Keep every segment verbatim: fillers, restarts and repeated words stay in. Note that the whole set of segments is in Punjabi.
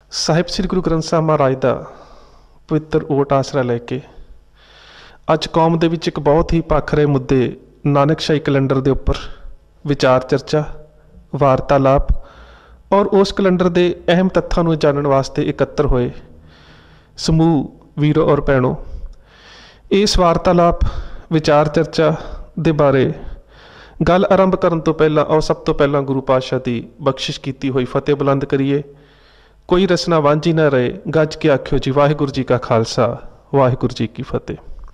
ਸਾਹਿਬ ਸ੍ਰੀ ਗੁਰੂ ਗ੍ਰੰਥ ਸਾਹਿਬ ਮਹਾਰਾਜ ਦਾ ਪਵਿੱਤਰ ਓਟ ਆਸਰਾ ਲੈ ਕੇ ਅੱਜ ਕੌਮ ਦੇ ਵਿੱਚ ਇੱਕ ਬਹੁਤ ਹੀ ਭਾਖਰੇ ਮੁੱਦੇ ਨਾਨਕਸ਼ਾਹੀ ਕੈਲੰਡਰ ਦੇ ਉੱਪਰ ਵਿਚਾਰ ਚਰਚਾ ਵਾਰਤਾਲਾਪ ਔਰ ਉਸ ਕੈਲੰਡਰ ਦੇ ਅਹਿਮ ਤੱਥਾਂ ਨੂੰ ਜਾਣਨ ਵਾਸਤੇ ਇਕੱਤਰ ਹੋਏ ਸਮੂਹ ਵੀਰੋ ਔਰ ਭੈਣੋ, ਇਸ ਵਾਰਤਾਲਾਪ ਵਿਚਾਰ ਚਰਚਾ ਦੇ ਬਾਰੇ ਗੱਲ ਆਰੰਭ ਕਰਨ ਤੋਂ ਪਹਿਲਾਂ ਆਓ ਸਭ ਤੋਂ ਪਹਿਲਾਂ ਗੁਰੂ ਪਾਤਸ਼ਾਹ ਦੀ ਬਖਸ਼ਿਸ਼ ਕੀਤੀ ਹੋਈ ਫਤਿਹ ਬੁਲੰਦ ਕਰੀਏ। ਕੋਈ ਰਸਨਾ ਵਾਂਝੀ ਨਾ ਰਹੇ, ਗੱਜ ਕੇ ਆਖਿਓ ਜੀ ਵਾਹਿਗੁਰੂ ਜੀ ਕਾ ਖਾਲਸਾ ਵਾਹਿਗੁਰੂ ਜੀ ਕੀ ਫਤਿਹ।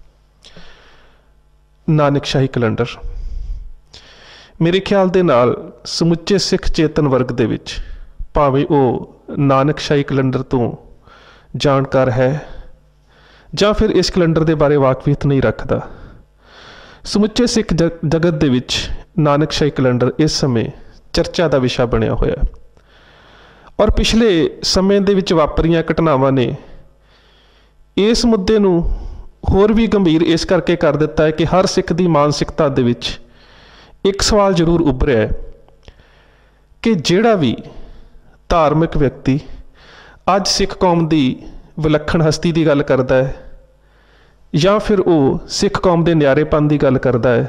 ਨਾਨਕਸ਼ਾਹੀ ਕੈਲੰਡਰ ਮੇਰੇ ਖਿਆਲ ਦੇ ਨਾਲ ਸਮੁੱਚੇ ਸਿੱਖ ਚੇਤਨ ਵਰਗ ਦੇ ਵਿੱਚ ਭਾਵੇਂ ਉਹ ਨਾਨਕਸ਼ਾਹੀ ਕੈਲੰਡਰ ਤੋਂ ਜਾਣਕਾਰ ਹੈ ਜਾਂ ਫਿਰ ਇਸ ਕੈਲੰਡਰ ਦੇ ਬਾਰੇ ਵਾਕਫੀਅਤ ਨਹੀਂ ਰੱਖਦਾ, ਸਮੁੱਚੇ ਸਿੱਖ ਜਗਤ ਦੇ ਵਿੱਚ ਨਾਨਕਸ਼ਾਹੀ ਕੈਲੰਡਰ ਇਸ ਸਮੇਂ ਚਰਚਾ ਦਾ ਵਿਸ਼ਾ ਬਣਿਆ ਹੋਇਆ ਔਰ ਪਿਛਲੇ ਸਮੇਂ ਦੇ ਵਿੱਚ ਵਾਪਰੀਆਂ ਘਟਨਾਵਾਂ ਨੇ ਇਸ ਮੁੱਦੇ ਨੂੰ ਹੋਰ ਵੀ ਗੰਭੀਰ ਇਸ ਕਰਕੇ ਕਰ ਦਿੱਤਾ ਹੈ ਕਿ ਹਰ ਸਿੱਖ ਦੀ ਮਾਨਸਿਕਤਾ ਦੇ ਵਿੱਚ ਇੱਕ ਸਵਾਲ ਜ਼ਰੂਰ ਉੱਭਰਿਆ ਹੈ ਕਿ ਜਿਹੜਾ ਵੀ ਧਾਰਮਿਕ ਵਿਅਕਤੀ ਅੱਜ ਸਿੱਖ ਕੌਮ ਦੀ ਵਿਲੱਖਣ ਹਸਤੀ ਦੀ ਗੱਲ ਕਰਦਾ ਹੈ ਜਾਂ ਫਿਰ ਉਹ ਸਿੱਖ ਕੌਮ ਦੇ ਨਿਆਰੇਪਨ ਦੀ ਗੱਲ ਕਰਦਾ ਹੈ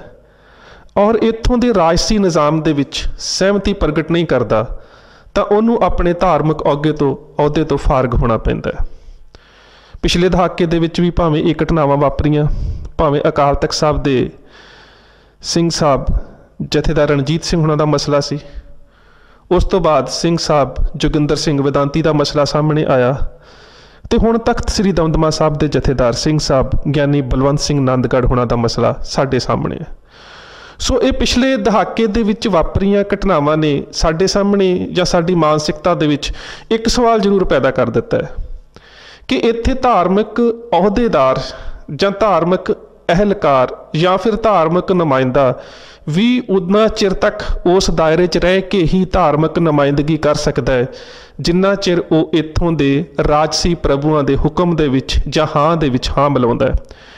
ਔਰ ਇੱਥੋਂ ਦੇ ਰਾਜਸੀ ਨਿਜ਼ਾਮ ਦੇ ਵਿੱਚ ਸਹਿਮਤੀ ਪ੍ਰਗਟ ਨਹੀਂ ਕਰਦਾ ਤਾਂ ਉਹਨੂੰ ਆਪਣੇ ਧਾਰਮਿਕ ਅਹੁਦੇ ਤੋਂ ਅਹੁਦੇ ਤੋਂ ਫਾਰਗ ਹੋਣਾ ਪੈਂਦਾ ਹੈ। ਪਿਛਲੇ ਦਹਾਕੇ ਦੇ ਵਿੱਚ ਵੀ ਭਾਵੇਂ ਇਹ ਘਟਨਾਵਾਂ ਵਾਪਰੀਆਂ, ਭਾਵੇਂ ਅਕਾਲ ਤਖਤ ਸਾਹਿਬ ਦੇ ਸਿੰਘ ਸਾਹਿਬ ਜਥੇਦਾਰ ਰਣਜੀਤ ਸਿੰਘ ਹੁਣਾਂ ਦਾ ਮਸਲਾ ਸੀ, ਉਸ ਤੋਂ ਬਾਅਦ ਸਿੰਘ ਸਾਹਿਬ ਜੋਗਿੰਦਰ ਸਿੰਘ ਵੇਦਾਂਤੀ ਦਾ ਮਸਲਾ ਸਾਹਮਣੇ ਆਇਆ ਤੇ ਹੁਣ ਤਖਤ ਸ੍ਰੀ ਦਮਦਮਾ ਸਾਹਿਬ ਦੇ ਜਥੇਦਾਰ ਸਿੰਘ ਸਾਹਿਬ ਗਿਆਨੀ ਬਲਵੰਤ ਸਿੰਘ ਨੰਦਗੜ੍ਹ ਹੁਣਾਂ ਦਾ ਮਸਲਾ ਸਾਡੇ ਸਾਹਮਣੇ ਹੈ। ਸੋ ਇਹ ਪਿਛਲੇ ਦਹਾਕੇ ਦੇ ਵਿੱਚ ਵਾਪਰੀਆਂ ਘਟਨਾਵਾਂ ਨੇ ਸਾਡੇ ਸਾਹਮਣੇ ਜਾਂ ਸਾਡੀ ਮਾਨਸਿਕਤਾ ਦੇ ਵਿੱਚ ਇੱਕ ਸਵਾਲ ਜ਼ਰੂਰ ਪੈਦਾ ਕਰ ਦਿੱਤਾ ਹੈ ਕਿ ਇੱਥੇ ਧਾਰਮਿਕ ਅਹੁਦੇਦਾਰ ਜਾਂ ਧਾਰਮਿਕ ਅਹਿਲਕਾਰ ਜਾਂ ਫਿਰ ਧਾਰਮਿਕ ਨੁਮਾਇੰਦਾ ਵੀ ਉਨਾ ਚਿਰ ਤੱਕ ਉਸ ਦਾਇਰੇ 'ਚ ਰਹਿ ਕੇ ਹੀ ਧਾਰਮਿਕ ਨੁਮਾਇੰਦਗੀ ਕਰ ਸਕਦਾ ਹੈ ਜਿੰਨਾ ਚਿਰ ਉਹ ਇੱਥੋਂ ਦੇ ਰਾਜਸੀ ਪ੍ਰਭੂਆਂ ਦੇ ਹੁਕਮ ਦੇ ਵਿੱਚ ਜਾਂ ਹਾਂ ਦੇ ਵਿੱਚ ਹਾਂ ਮਿਲਾਉਂਦਾ ਹੈ।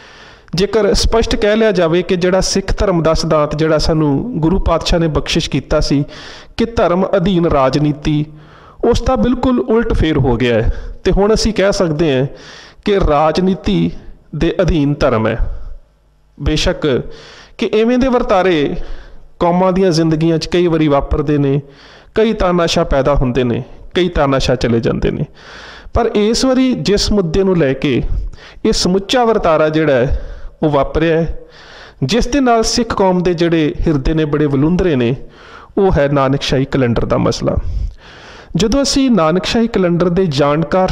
ਜੇਕਰ ਸਪਸ਼ਟ ਕਹਿ ਲਿਆ ਜਾਵੇ ਕਿ ਜਿਹੜਾ ਸਿੱਖ ਧਰਮ ਦਾ ਸਿਧਾਂਤ ਜਿਹੜਾ ਸਾਨੂੰ ਗੁਰੂ ਪਾਤਸ਼ਾਹ ਨੇ ਬਖਸ਼ਿਸ਼ ਕੀਤਾ ਸੀ ਕਿ ਧਰਮ ਅਧੀਨ ਰਾਜਨੀਤੀ, ਉਸ ਦਾ ਬਿਲਕੁਲ ਉਲਟ ਫੇਰ ਹੋ ਗਿਆ ਹੈ ਤੇ ਹੁਣ ਅਸੀਂ ਕਹਿ ਸਕਦੇ ਹਾਂ ਕਿ ਰਾਜਨੀਤੀ ਦੇ ਅਧੀਨ ਧਰਮ ਹੈ। ਬੇਸ਼ੱਕ ਕਿ ਐਵੇਂ ਦੇ ਵਰਤਾਰੇ ਕੌਮਾਂ ਦੀਆਂ ਜ਼ਿੰਦਗੀਆਂ 'ਚ ਕਈ ਵਾਰੀ ਵਾਪਰਦੇ ਨੇ, ਕਈ ਤਾਨਾਸ਼ਾਹ ਪੈਦਾ ਹੁੰਦੇ ਨੇ, ਕਈ ਤਾਨਾਸ਼ਾਹ ਚਲੇ ਜਾਂਦੇ ਨੇ, ਪਰ ਇਸ ਵਾਰੀ ਜਿਸ ਮੁੱਦੇ ਨੂੰ ਲੈ ਕੇ ਇਹ ਸਮੁੱਚਾ ਵਰਤਾਰਾ ਜਿਹੜਾ ਹੈ ਉਹ ਵਾਪਰਿਆ ਹੈ, ਜਿਸ ਦੇ ਨਾਲ ਸਿੱਖ ਕੌਮ ਦੇ ਜਿਹੜੇ ਹਿਰਦੇ ਨੇ ਬੜੇ ਵਲੂੰਧਰੇ ਨੇ, ਉਹ ਹੈ ਨਾਨਕਸ਼ਾਹੀ ਕੈਲੰਡਰ ਦਾ ਮਸਲਾ। ਜਦੋਂ ਅਸੀਂ ਨਾਨਕਸ਼ਾਹੀ ਕੈਲੰਡਰ ਦੇ ਜਾਣਕਾਰ,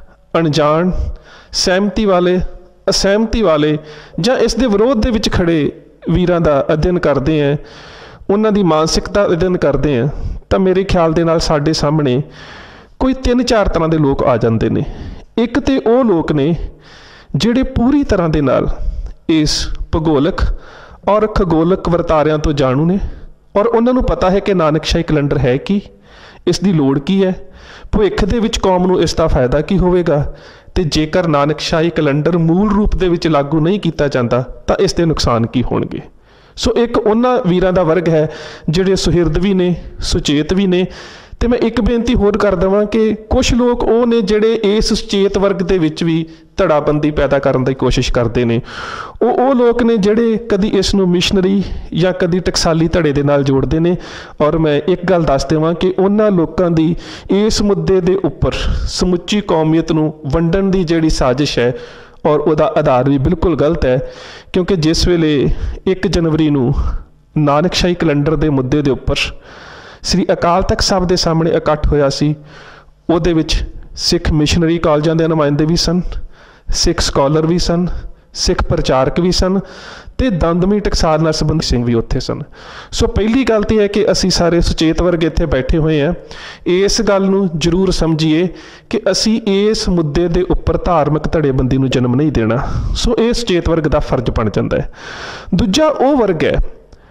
ਅਣਜਾਣ, ਸਹਿਮਤੀ ਵਾਲੇ, ਅਸਹਿਮਤੀ ਵਾਲੇ ਜਾਂ ਇਸ ਦੇ ਵਿਰੋਧ ਦੇ ਵਿੱਚ ਖੜੇ ਵੀਰਾਂ ਦਾ ਅਧਿਐਨ ਕਰਦੇ ਹਾਂ, ਉਹਨਾਂ ਦੀ ਮਾਨਸਿਕਤਾ ਅਧਿਐਨ ਕਰਦੇ ਹਾਂ, ਤਾਂ ਮੇਰੇ ਖਿਆਲ ਦੇ ਨਾਲ ਸਾਡੇ ਸਾਹਮਣੇ ਕੋਈ ਤਿੰਨ ਚਾਰ ਤਰ੍ਹਾਂ ਦੇ ਲੋਕ ਆ ਜਾਂਦੇ ਨੇ। ਇੱਕ ਤੇ ਉਹ ਲੋਕ ਨੇ ਜਿਹੜੇ ਪੂਰੀ ਤਰ੍ਹਾਂ ਦੇ ਨਾਲ ਇਸ ਭੂਗੋਲਕ ਔਰ ਖਗੋਲਕ ਵਰਤਾਰਿਆਂ ਤੋਂ ਜਾਣੂ ਨੇ ਔਰ ਉਹਨਾਂ ਨੂੰ ਪਤਾ ਹੈ ਕਿ ਨਾਨਕਸ਼ਾਹੀ ਕੈਲੰਡਰ ਹੈ ਕੀ, ਇਸ ਦੀ ਲੋੜ ਕੀ ਹੈ, ਭਵਿੱਖ ਦੇ ਵਿੱਚ ਕੌਮ ਨੂੰ ਇਸ ਦਾ ਫਾਇਦਾ ਕੀ ਹੋਵੇਗਾ ਤੇ ਜੇਕਰ ਨਾਨਕਸ਼ਾਹੀ ਕੈਲੰਡਰ ਮੂਲ ਰੂਪ ਦੇ ਵਿੱਚ ਲਾਗੂ ਨਹੀਂ ਕੀਤਾ ਜਾਂਦਾ ਤਾਂ ਇਸ ਦੇ ਨੁਕਸਾਨ ਕੀ ਹੋਣਗੇ। ਸੋ ਇੱਕ ਉਹਨਾਂ ਵੀਰਾਂ ਦਾ ਵਰਗ ਹੈ ਜਿਹੜੇ ਸੁਹਿਰਦ ਵੀ ਨੇ, ਸੁਚੇਤ ਵੀ ਨੇ। ਤੇ ਮੈਂ ਇੱਕ ਬੇਨਤੀ ਹੋਰ ਕਰ ਦੇਵਾਂ ਕਿ ਕੁਛ ਲੋਕ ਉਹ ਨੇ ਜਿਹੜੇ ਇਸ ਸੁਚੇਤ ਵਰਗ ਦੇ ਵਿੱਚ ਵੀ ਧੜਾਬੰਦੀ ਪੈਦਾ ਕਰਨ ਦੀ ਕੋਸ਼ਿਸ਼ ਕਰਦੇ ਨੇ। ਉਹ ਉਹ ਲੋਕ ਨੇ ਜਿਹੜੇ ਕਦੀ ਇਸ ਨੂੰ ਮਿਸ਼ਨਰੀ ਜਾਂ ਕਦੀ ਟਕਸਾਲੀ ਧੜੇ ਦੇ ਨਾਲ ਜੋੜਦੇ ਨੇ ਔਰ ਮੈਂ ਇੱਕ ਗੱਲ ਦੱਸ ਦੇਵਾਂ ਕਿ ਉਹਨਾਂ ਲੋਕਾਂ ਦੀ ਇਸ ਮੁੱਦੇ ਦੇ ਉੱਪਰ ਸਮੁੱਚੀ ਕੌਮੀਅਤ ਨੂੰ ਵੰਡਣ ਦੀ ਜਿਹੜੀ ਸਾਜ਼ਿਸ਼ ਹੈ ਔਰ ਉਹਦਾ ਆਧਾਰ ਵੀ ਬਿਲਕੁਲ ਗਲਤ ਹੈ, ਕਿਉਂਕਿ ਜਿਸ ਵੇਲੇ ਇੱਕ ਜਨਵਰੀ ਨੂੰ ਨਾਨਕਸ਼ਾਹੀ ਕੈਲੰਡਰ ਦੇ ਮੁੱਦੇ ਦੇ ਉੱਪਰ ਸ੍ਰੀ ਅਕਾਲ ਤਖਤ ਸਾਹਿਬ ਦੇ ਸਾਹਮਣੇ ਇਕੱਠ ਹੋਇਆ ਸੀ, ਉਹਦੇ ਵਿੱਚ ਸਿੱਖ ਮਿਸ਼ਨਰੀ ਕਾਲਜਾਂ ਦੇ ਨੁਮਾਇੰਦੇ ਵੀ ਸਨ, ਸਿੱਖ ਸਕਾਲਰ ਵੀ ਸਨ, ਸਿੱਖ ਪ੍ਰਚਾਰਕ ਵੀ ਸਨ ਤੇ ਦੰਦਮੀ ਟਕਸਾਲ ਨਾਲ ਸੰਬੰਧਿਤ ਸਿੰਘ ਵੀ ਉੱਥੇ ਸਨ। ਸੋ ਪਹਿਲੀ ਗੱਲ ਤਾਂ ਇਹ ਹੈ ਕਿ ਅਸੀਂ ਸਾਰੇ ਸੁਚੇਤ ਵਰਗ ਇੱਥੇ ਬੈਠੇ ਹੋਏ ਹਾਂ, ਇਸ ਗੱਲ ਨੂੰ ਜ਼ਰੂਰ ਸਮਝੀਏ ਕਿ ਅਸੀਂ ਇਸ ਮੁੱਦੇ ਦੇ ਉੱਪਰ ਧਾਰਮਿਕ ਧੜੇਬੰਦੀ ਨੂੰ ਜਨਮ ਨਹੀਂ ਦੇਣਾ। ਸੋ ਇਹ ਸੁਚੇਤ ਵਰਗ ਦਾ ਫਰਜ਼ ਬਣ ਜਾਂਦਾ ਹੈ। ਦੂਜਾ ਉਹ ਵਰਗ ਹੈ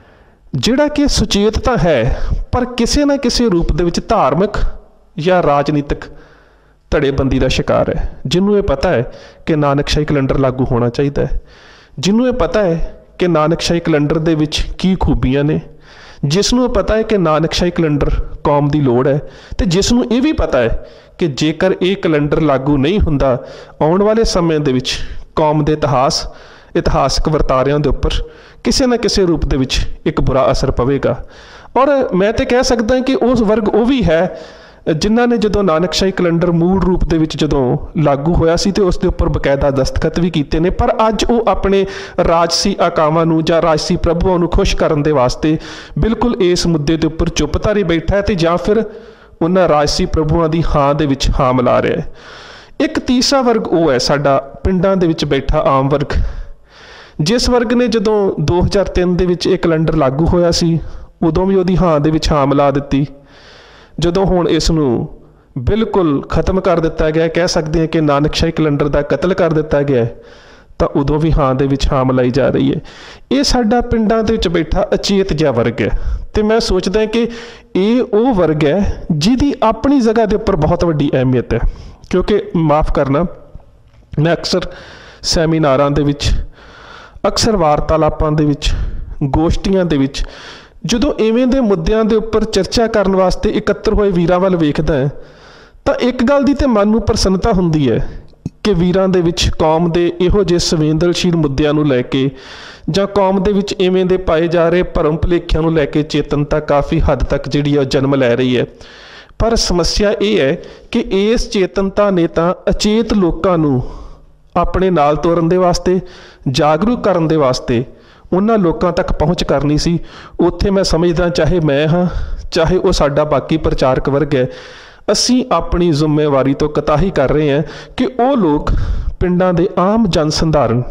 ਜਿਹੜਾ ਕਿ ਸੁਚੇਤ ਤਾਂ ਹੈ ਪਰ ਕਿਸੇ ਨਾ ਕਿਸੇ ਰੂਪ ਦੇ ਵਿੱਚ ਧਾਰਮਿਕ ਜਾਂ ਰਾਜਨੀਤਿਕ ਧੜੇਬੰਦੀ ਦਾ ਸ਼ਿਕਾਰ ਹੈ, ਜਿਹਨੂੰ ਇਹ ਪਤਾ ਹੈ ਕਿ ਨਾਨਕਸ਼ਾਹੀ ਕੈਲੰਡਰ ਲਾਗੂ ਹੋਣਾ ਚਾਹੀਦਾ ਹੈ, ਜਿਹਨੂੰ ਇਹ ਪਤਾ ਹੈ ਕਿ ਨਾਨਕਸ਼ਾਹੀ ਕੈਲੰਡਰ ਦੇ ਵਿੱਚ ਕੀ ਖੂਬੀਆਂ ਨੇ, ਜਿਸ ਨੂੰ ਪਤਾ ਹੈ ਕਿ ਨਾਨਕਸ਼ਾਹੀ ਕੈਲੰਡਰ ਕੌਮ ਦੀ ਲੋੜ ਹੈ, ਤੇ ਜਿਸ ਨੂੰ ਇਹ ਵੀ ਪਤਾ ਹੈ ਕਿ ਜੇਕਰ ਇਹ ਕੈਲੰਡਰ ਲਾਗੂ ਨਹੀਂ ਹੁੰਦਾ, ਆਉਣ ਵਾਲੇ ਸਮੇਂ ਦੇ ਵਿੱਚ ਕੌਮ ਦੇ ਇਤਿਹਾਸ ਇਤਿਹਾਸਕ ਵਰਤਾਰਿਆਂ ਦੇ ਉੱਪਰ ਕਿਸੇ ਨਾ ਕਿਸੇ ਰੂਪ ਦੇ ਵਿੱਚ ਇੱਕ ਬੁਰਾ ਅਸਰ ਪਵੇਗਾ। ਔਰ ਮੈਂ ਤਾਂ ਕਹਿ ਸਕਦਾ ਕਿ ਉਸ ਵਰਗ ਉਹ ਵੀ ਹੈ ਜਿਨ੍ਹਾਂ ਨੇ ਜਦੋਂ ਨਾਨਕਸ਼ਾਹੀ ਕੈਲੰਡਰ ਮੂਲ ਰੂਪ ਦੇ ਵਿੱਚ ਜਦੋਂ ਲਾਗੂ ਹੋਇਆ ਸੀ ਤੇ ਉਸ ਦੇ ਉੱਪਰ ਬਕਾਇਦਾ ਦਸਤਖਤ ਵੀ ਕੀਤੇ ਨੇ, ਪਰ ਅੱਜ ਉਹ ਆਪਣੇ ਰਾਜਸੀ ਆਕਾਵਾਂ ਨੂੰ ਜਾਂ ਰਾਜਸੀ ਪ੍ਰਭੂਆਂ ਨੂੰ ਖੁਸ਼ ਕਰਨ ਦੇ ਵਾਸਤੇ ਬਿਲਕੁਲ ਇਸ ਮੁੱਦੇ ਦੇ ਉੱਪਰ ਚੁੱਪਧਾਰੀ ਬੈਠਾ ਹੈ, ਤੇ ਜਾਂ ਫਿਰ ਉਹਨਾਂ ਰਾਜਸੀ ਪ੍ਰਭੂਆਂ ਦੀ ਹਾਂ ਦੇ ਵਿੱਚ ਹਾਂ ਮਿਲਾ ਰਿਹਾ ਹੈ। ਇੱਕ ਤੀਸਰਾ ਵਰਗ ਉਹ ਹੈ ਸਾਡਾ ਪਿੰਡਾਂ ਦੇ ਵਿੱਚ ਬੈਠਾ ਆਮ ਵਰਗ, ਜਿਸ ਵਰਗ ਨੇ ਜਦੋਂ ਦੋ ਹਜ਼ਾਰ ਤਿੰਨ ਦੇ ਵਿੱਚ ਇਹ ਕੈਲੰਡਰ ਲਾਗੂ ਹੋਇਆ ਸੀ ਉਦੋਂ ਵੀ ਉਹਦੀ ਹਾਂ ਦੇ ਵਿੱਚ ਹਾਂ ਮਿਲਾ ਦਿੱਤੀ। ਜਦੋਂ ਹੁਣ ਇਸ ਨੂੰ ਬਿਲਕੁਲ ਖਤਮ ਕਰ ਦਿੱਤਾ ਗਿਆ, ਕਹਿ ਸਕਦੇ ਹਾਂ ਕਿ ਨਾਨਕਸ਼ਾਹੀ ਕੈਲੰਡਰ ਦਾ ਕਤਲ ਕਰ ਦਿੱਤਾ ਗਿਆ, ਤਾਂ ਉਦੋਂ ਵੀ ਹਾਂ ਦੇ ਵਿੱਚ ਹਾਂ ਮਿਲਾਈ ਜਾ ਰਹੀ ਹੈ। ਇਹ ਸਾਡਾ ਪਿੰਡਾਂ ਦੇ ਵਿੱਚ ਬੈਠਾ ਅਚੇਤ ਜਿਹਾ ਵਰਗ ਹੈ, ਤੇ ਮੈਂ ਸੋਚਦਾ ਕਿ ਇਹ ਉਹ ਵਰਗ ਹੈ ਜਿਹਦੀ ਆਪਣੀ ਜਗ੍ਹਾ ਦੇ ਉੱਪਰ ਬਹੁਤ ਵੱਡੀ ਅਹਿਮੀਅਤ ਹੈ। ਕਿਉਂਕਿ ਮਾਫ਼ ਕਰਨਾ, ਮੈਂ ਅਕਸਰ ਸੈਮੀਨਾਰਾਂ ਦੇ ਵਿੱਚ, ਅਕਸਰ ਵਾਰਤਾਲਾਪਾਂ ਦੇ ਵਿੱਚ, ਗੋਸ਼ਟੀਆਂ ਦੇ ਵਿੱਚ ਜਦੋਂ ਇਵੇਂ ਦੇ ਮੁੱਦਿਆਂ ਦੇ ਉੱਪਰ ਚਰਚਾ ਕਰਨ ਵਾਸਤੇ ਇਕੱਤਰ ਹੋਏ ਵੀਰਾਂ ਵੱਲ ਵੇਖਦਾ ਹੈ, ਤਾਂ ਇੱਕ ਗੱਲ ਦੀ ਤਾਂ ਮਨ ਨੂੰ ਪ੍ਰਸੰਨਤਾ ਹੁੰਦੀ ਹੈ ਕਿ ਵੀਰਾਂ ਦੇ ਵਿੱਚ ਕੌਮ ਦੇ ਇਹੋ ਜਿਹੇ ਸੰਵੇਦਨਸ਼ੀਲ ਮੁੱਦਿਆਂ ਨੂੰ ਲੈ ਕੇ ਜਾਂ ਕੌਮ ਦੇ ਵਿੱਚ ਇਵੇਂ ਦੇ ਪਾਏ ਜਾ ਰਹੇ ਭਰਮ ਭੁਲੇਖਿਆਂ ਨੂੰ ਲੈ ਕੇ ਚੇਤਨਤਾ ਕਾਫੀ ਹੱਦ ਤੱਕ ਜਿਹੜੀ ਹੈ ਜਨਮ ਲੈ ਰਹੀ ਹੈ। ਪਰ ਸਮੱਸਿਆ ਇਹ ਹੈ ਕਿ ਇਸ ਚੇਤਨਤਾ ਨੇ ਤਾਂ ਅਚੇਤ ਲੋਕਾਂ ਨੂੰ ਆਪਣੇ ਨਾਲ ਤੋਰਨ ਦੇ ਵਾਸਤੇ, ਜਾਗਰੂਕ ਕਰਨ ਦੇ ਵਾਸਤੇ ਉਹਨਾਂ ਲੋਕਾਂ ਤੱਕ ਪਹੁੰਚ ਕਰਨੀ ਸੀ। ਉੱਥੇ ਮੈਂ ਸਮਝਦਾ, ਚਾਹੇ ਮੈਂ ਹਾਂ ਚਾਹੇ ਉਹ ਸਾਡਾ ਬਾਕੀ ਪ੍ਰਚਾਰਕ ਵਰਗ ਹੈ, ਅਸੀਂ ਆਪਣੀ ਜ਼ਿੰਮੇਵਾਰੀ ਤੋਂ ਕੋਤਾਹੀ ਕਰ ਰਹੇ ਹਾਂ ਕਿ ਉਹ ਲੋਕ ਪਿੰਡਾਂ ਦੇ ਆਮ ਜਨ ਸੰਧਾਰਨ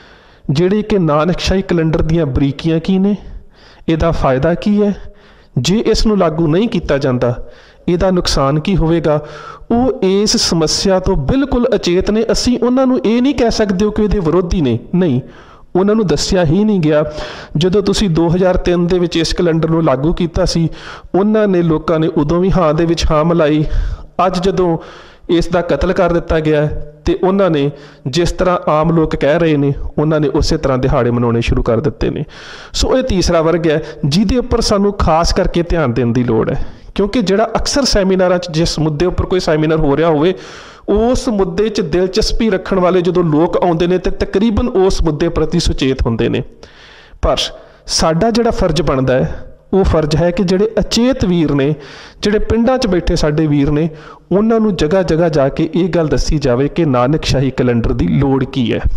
ਜਿਹੜੇ ਕਿ ਨਾਨਕਸ਼ਾਹੀ ਕੈਲੰਡਰ ਦੀਆਂ ਬਰੀਕੀਆਂ ਕੀ ਨੇ, ਇਹਦਾ ਫਾਇਦਾ ਕੀ ਹੈ, ਜੇ ਇਸ ਨੂੰ ਲਾਗੂ ਨਹੀਂ ਕੀਤਾ ਜਾਂਦਾ ਇਹਦਾ ਨੁਕਸਾਨ ਕੀ ਹੋਵੇਗਾ, ਉਹ ਇਸ ਸਮੱਸਿਆ ਤੋਂ ਬਿਲਕੁਲ ਅਚੇਤ ਨੇ। ਅਸੀਂ ਉਹਨਾਂ ਨੂੰ ਇਹ ਨਹੀਂ ਕਹਿ ਸਕਦੇ ਕਿ ਇਹਦੇ ਵਿਰੋਧੀ ਨੇ, ਨਹੀਂ, ਉਹਨਾਂ ਨੂੰ ਦੱਸਿਆ ਹੀ ਨਹੀਂ ਗਿਆ। ਜਦੋਂ ਤੁਸੀਂ ਦੋ ਹਜ਼ਾਰ ਤਿੰਨ ਦੇ ਵਿੱਚ ਇਸ ਕੈਲੰਡਰ ਨੂੰ ਲਾਗੂ ਕੀਤਾ ਸੀ, ਉਹਨਾਂ ਨੇ ਲੋਕਾਂ ਨੇ ਉਦੋਂ ਵੀ ਹਾਂ ਦੇ ਵਿੱਚ ਹਾਂ ਮਿਲਾਈ। ਅੱਜ ਜਦੋਂ ਇਸ ਦਾ ਕਤਲ ਕਰ ਦਿੱਤਾ ਗਿਆ ਤੇ ਉਹਨਾਂ ਨੇ ਜਿਸ ਤਰ੍ਹਾਂ ਆਮ ਲੋਕ ਕਹਿ ਰਹੇ ਨੇ, ਉਹਨਾਂ ਨੇ ਉਸੇ ਤਰ੍ਹਾਂ ਦਿਹਾੜੇ ਮਨਾਉਣੇ ਸ਼ੁਰੂ ਕਰ ਦਿੱਤੇ ਨੇ। ਸੋ ਇਹ ਤੀਸਰਾ ਵਰਗ ਹੈ ਜਿਹਦੇ ਉੱਪਰ ਸਾਨੂੰ ਖਾਸ ਕਰਕੇ ਧਿਆਨ ਦੇਣ ਦੀ ਲੋੜ ਹੈ, ਕਿਉਂਕਿ ਜਿਹੜਾ ਅਕਸਰ ਸੈਮੀਨਾਰਾਂ 'ਚ ਜਿਸ ਮੁੱਦੇ ਉੱਪਰ ਕੋਈ ਸੈਮੀਨਾਰ ਹੋ ਰਿਹਾ ਹੋਵੇ, ਉਸ ਮੁੱਦੇ 'ਚ ਦਿਲਚਸਪੀ ਰੱਖਣ ਵਾਲੇ ਜਦੋਂ ਲੋਕ ਆਉਂਦੇ ਨੇ ਤੇ ਤਕਰੀਬਨ ਉਸ ਮੁੱਦੇ ਪ੍ਰਤੀ ਸੁਚੇਤ ਹੁੰਦੇ ਨੇ। ਪਰ ਸਾਡਾ ਜਿਹੜਾ ਫਰਜ਼ ਬਣਦਾ ਹੈ ਉਹ ਫਰਜ਼ ਹੈ ਕਿ ਜਿਹੜੇ ਅਚੇਤ ਵੀਰ ਨੇ, ਜਿਹੜੇ ਪਿੰਡਾਂ 'ਚ ਬੈਠੇ ਸਾਡੇ ਵੀਰ ਨੇ, ਉਹਨਾਂ ਨੂੰ ਜਗ੍ਹਾ ਜਗ੍ਹਾ ਜਾ ਕੇ ਇਹ ਗੱਲ ਦੱਸੀ ਜਾਵੇ ਕਿ ਨਾਨਕਸ਼ਾਹੀ ਕੈਲੰਡਰ ਦੀ ਲੋੜ ਕੀ ਹੈ।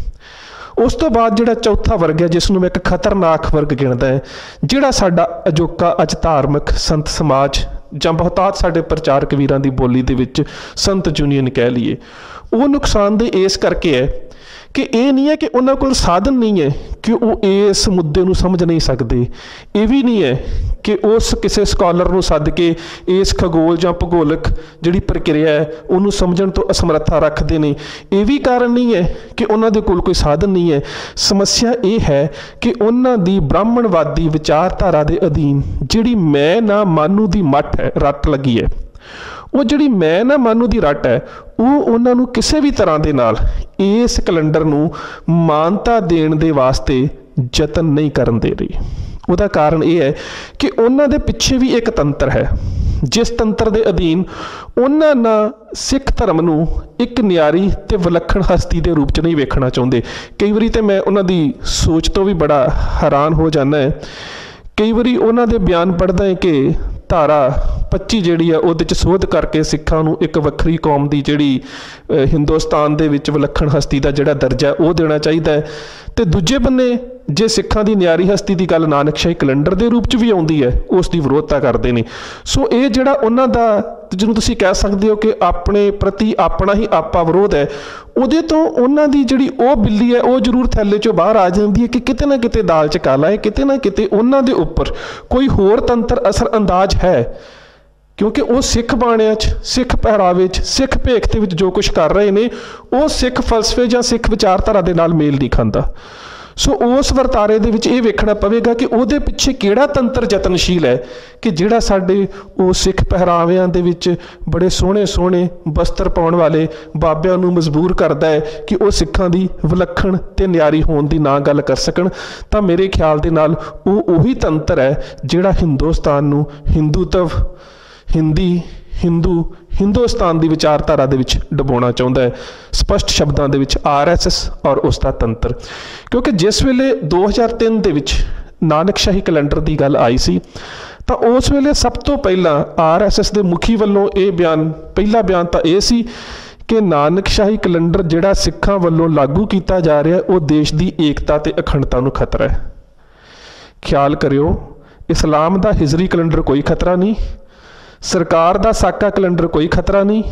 ਉਸ ਤੋਂ ਬਾਅਦ ਜਿਹੜਾ ਚੌਥਾ ਵਰਗ ਹੈ, ਜਿਸ ਨੂੰ ਮੈਂ ਇੱਕ ਖਤਰਨਾਕ ਵਰਗ ਗਿਣਦਾ ਹੈ, ਜਿਹੜਾ ਸਾਡਾ ਅਜੋਕਾ ਅੱਜ ਧਾਰਮਿਕ ਸੰਤ ਸਮਾਜ ਜਾਂ ਬਹੁਤਾਤ ਸਾਡੇ ਪ੍ਰਚਾਰਕ ਵੀਰਾਂ ਦੀ ਬੋਲੀ ਦੇ ਵਿੱਚ ਸੰਤ ਯੂਨੀਅਨ ਕਹਿ ਲਈਏ, ਉਹ ਨੁਕਸਾਨਦੇਹ ਇਸ ਕਰਕੇ ਹੈ ਕਿ ਇਹ ਨਹੀਂ ਹੈ ਕਿ ਉਹਨਾਂ ਕੋਲ ਸਾਧਨ ਨਹੀਂ ਹੈ ਕਿ ਉਹ ਇਸ ਮੁੱਦੇ ਨੂੰ ਸਮਝ ਨਹੀਂ ਸਕਦੇ। ਇਹ ਵੀ ਨਹੀਂ ਹੈ ਕਿ ਉਸ ਕਿਸੇ ਸਕਾਲਰ ਨੂੰ ਸੱਦ ਕੇ ਇਸ ਖਗੋਲ ਜਾਂ ਭੂਗੋਲਕ ਜਿਹੜੀ ਪ੍ਰਕਿਰਿਆ ਹੈ ਉਹਨੂੰ ਸਮਝਣ ਤੋਂ ਅਸਮਰੱਥਾ ਰੱਖਦੇ ਨੇ। ਇਹ ਵੀ ਕਾਰਨ ਨਹੀਂ ਹੈ ਕਿ ਉਹਨਾਂ ਦੇ ਕੋਲ ਕੋਈ ਸਾਧਨ ਨਹੀਂ ਹੈ। ਸਮੱਸਿਆ ਇਹ ਹੈ ਕਿ ਉਹਨਾਂ ਦੀ ਬ੍ਰਾਹਮਣਵਾਦੀ ਵਿਚਾਰਧਾਰਾ ਦੇ ਅਧੀਨ ਜਿਹੜੀ ਮੈਂ ਨਾ ਮਾਨੂ ਦੀ ਮੱਠ ਹੈ, ਰੱਟ ਲੱਗੀ ਹੈ। ਉਹ ਜਿਹੜੀ ਮੈਂ ਨਾ ਮਾਨੂ ਦੀ ਰੱਟ ਹੈ, ਉਹ ਉਹਨਾਂ ਨੂੰ ਕਿਸੇ ਵੀ ਤਰ੍ਹਾਂ ਦੇ ਨਾਲ ਇਸ ਕੈਲੰਡਰ ਨੂੰ ਮਾਨਤਾ ਦੇਣ ਦੇ ਵਾਸਤੇ ਯਤਨ ਨਹੀਂ ਕਰਨ ਦੇ ਰਹੀ। ਉਹਦਾ ਕਾਰਨ ਇਹ ਹੈ ਕਿ ਉਹਨਾਂ ਦੇ ਪਿੱਛੇ ਵੀ ਇੱਕ ਤੰਤਰ ਹੈ, ਜਿਸ ਤੰਤਰ ਦੇ ਅਧੀਨ ਉਹਨਾਂ ਨਾ ਸਿੱਖ ਧਰਮ ਨੂੰ ਇੱਕ ਨਿਆਰੀ ਤੇ ਵਿਲੱਖਣ ਹਸਤੀ ਦੇ ਰੂਪ 'ਚ ਨਹੀਂ ਵੇਖਣਾ ਚਾਹੁੰਦੇ। ਕਈ ਵਾਰੀ ਤਾਂ ਮੈਂ ਉਹਨਾਂ ਦੀ ਸੋਚ ਤੋਂ ਵੀ ਬੜਾ ਹੈਰਾਨ ਹੋ ਜਾਂਦਾ ਹੈ। ਕਈ ਵਾਰੀ ਉਹਨਾਂ ਦੇ ਬਿਆਨ ਪੜ੍ਹਦਾ ਹੈ ਕਿ ਧਾਰਾ ਪੱਚੀ ਜਿਹੜੀ ਆ ਉਹਦੇ 'ਚ ਸੋਧ ਕਰਕੇ ਸਿੱਖਾਂ ਨੂੰ ਇੱਕ ਵੱਖਰੀ ਕੌਮ ਦੀ ਜਿਹੜੀ ਹਿੰਦੁਸਤਾਨ ਦੇ ਵਿੱਚ ਵਿਲੱਖਣ ਹਸਤੀ ਦਾ ਜਿਹੜਾ ਦਰਜਾ ਉਹ ਦੇਣਾ ਚਾਹੀਦਾ ਹੈ। ਤੇ ਦੂਜੇ ਬੰਨੇ ਜੇ ਸਿੱਖਾਂ ਦੀ ਨਿਆਰੀ ਹਸਤੀ ਦੀ ਗੱਲ ਨਾਨਕਸ਼ਾਹੀ ਕੈਲੰਡਰ ਦੇ ਰੂਪ 'ਚ ਵੀ ਆਉਂਦੀ ਹੈ, ਉਸ ਦੀ ਵਿਰੋਧਤਾ ਕਰਦੇ ਨੇ। ਸੋ ਇਹ ਜਿਹੜਾ ਉਹਨਾਂ ਦਾ, ਜਿਹਨੂੰ ਤੁਸੀਂ ਕਹਿ ਸਕਦੇ ਹੋ ਕਿ ਆਪਣੇ ਪ੍ਰਤੀ ਆਪਣਾ ਹੀ ਆਪਾ ਵਿਰੋਧ ਹੈ, ਉਹਦੇ ਤੋਂ ਉਹਨਾਂ ਦੀ ਜਿਹੜੀ ਉਹ ਬਿੱਲੀ ਹੈ ਉਹ ਜ਼ਰੂਰ ਥੈਲੇ 'ਚੋਂ ਬਾਹਰ ਆ ਜਾਂਦੀ ਹੈ ਕਿ ਕਿਤੇ ਨਾ ਕਿਤੇ ਦਾਲ 'ਚ ਕਾਲਾ ਹੈ, ਕਿਤੇ ਨਾ ਕਿਤੇ ਉਹਨਾਂ ਦੇ ਉੱਪਰ ਕੋਈ ਹੋਰ ਤੰਤਰ ਅਸਰ ਅੰਦਾਜ਼ ਹੈ। ਕਿਉਂਕਿ ਉਹ ਸਿੱਖ ਬਾਣਿਆਂ 'ਚ, ਸਿੱਖ ਪਹਿਰਾਵੇ 'ਚ, ਸਿੱਖ ਭੇਖ ਦੇ ਵਿੱਚ ਜੋ ਕੁਛ ਕਰ ਰਹੇ ਨੇ ਉਹ ਸਿੱਖ ਫਲਸਫੇ ਜਾਂ ਸਿੱਖ ਵਿਚਾਰਧਾਰਾ ਦੇ ਨਾਲ ਮੇਲ ਨਹੀਂ ਖਾਂਦਾ। ਸੋ ਉਸ ਵਰਤਾਰੇ ਦੇ ਵਿੱਚ ਇਹ ਵੇਖਣਾ ਪਵੇਗਾ ਕਿ ਉਹਦੇ ਪਿੱਛੇ ਕਿਹੜਾ ਤੰਤਰ ਯਤਨਸ਼ੀਲ ਹੈ ਕਿ ਜਿਹੜਾ ਸਾਡੇ ਉਹ ਸਿੱਖ ਪਹਿਰਾਵਿਆਂ ਦੇ ਵਿੱਚ ਬੜੇ ਸੋਹਣੇ ਸੋਹਣੇ ਬਸਤਰ ਪਾਉਣ ਵਾਲੇ ਬਾਬਿਆਂ ਨੂੰ ਮਜਬੂਰ ਕਰਦਾ ਹੈ ਕਿ ਉਹ ਸਿੱਖਾਂ ਦੀ ਵਿਲੱਖਣ ਤੇ ਨਿਆਰੀ ਹੋਣ ਦੀ ਨਾ ਗੱਲ ਕਰ ਸਕਣ। ਤਾਂ ਮੇਰੇ ਖਿਆਲ ਦੇ ਨਾਲ ਉਹ ਉਹੀ ਤੰਤਰ ਹੈ ਜਿਹੜਾ ਹਿੰਦੁਸਤਾਨ ਨੂੰ ਹਿੰਦੂਤਵ, ਹਿੰਦੀ, ਹਿੰਦੂ, ਹਿੰਦੁਸਤਾਨ ਦੀ ਵਿਚਾਰਧਾਰਾ ਦੇ ਵਿੱਚ ਡੁਬੋਣਾ ਚਾਹੁੰਦਾ ਹੈ। ਸਪਸ਼ਟ ਸ਼ਬਦਾਂ ਦੇ ਵਿੱਚ ਆਰ ਐਸ ਐਸ ਔਰ ਉਸ ਦਾ ਤੰਤਰ। ਕਿਉਂਕਿ ਜਿਸ ਵੇਲੇ ਦੋ ਹਜ਼ਾਰ ਤਿੰਨ ਦੇ ਵਿੱਚ ਨਾਨਕਸ਼ਾਹੀ ਕੈਲੰਡਰ ਦੀ ਗੱਲ ਆਈ ਸੀ ਤਾਂ ਉਸ ਵੇਲੇ ਸਭ ਤੋਂ ਪਹਿਲਾਂ ਆਰ ਐਸ ਐਸ ਦੇ ਮੁਖੀ ਵੱਲੋਂ ਇਹ ਬਿਆਨ, ਪਹਿਲਾ ਬਿਆਨ ਤਾਂ ਇਹ ਸੀ ਕਿ ਨਾਨਕਸ਼ਾਹੀ ਕੈਲੰਡਰ ਜਿਹੜਾ ਸਿੱਖਾਂ ਵੱਲੋਂ ਲਾਗੂ ਕੀਤਾ ਜਾ ਰਿਹਾ ਉਹ ਦੇਸ਼ ਦੀ ਏਕਤਾ ਤੇ ਅਖੰਡਤਾ ਨੂੰ ਖਤਰਾ ਹੈ। ਖਿਆਲ ਕਰਿਓ, ਇਸਲਾਮ ਦਾ ਹਿਜਰੀ ਕੈਲੰਡਰ ਕੋਈ ਖਤਰਾ ਨਹੀਂ, ਸਰਕਾਰ ਦਾ ਸਾਕਾ ਕੈਲੰਡਰ ਕੋਈ ਖਤਰਾ ਨਹੀਂ,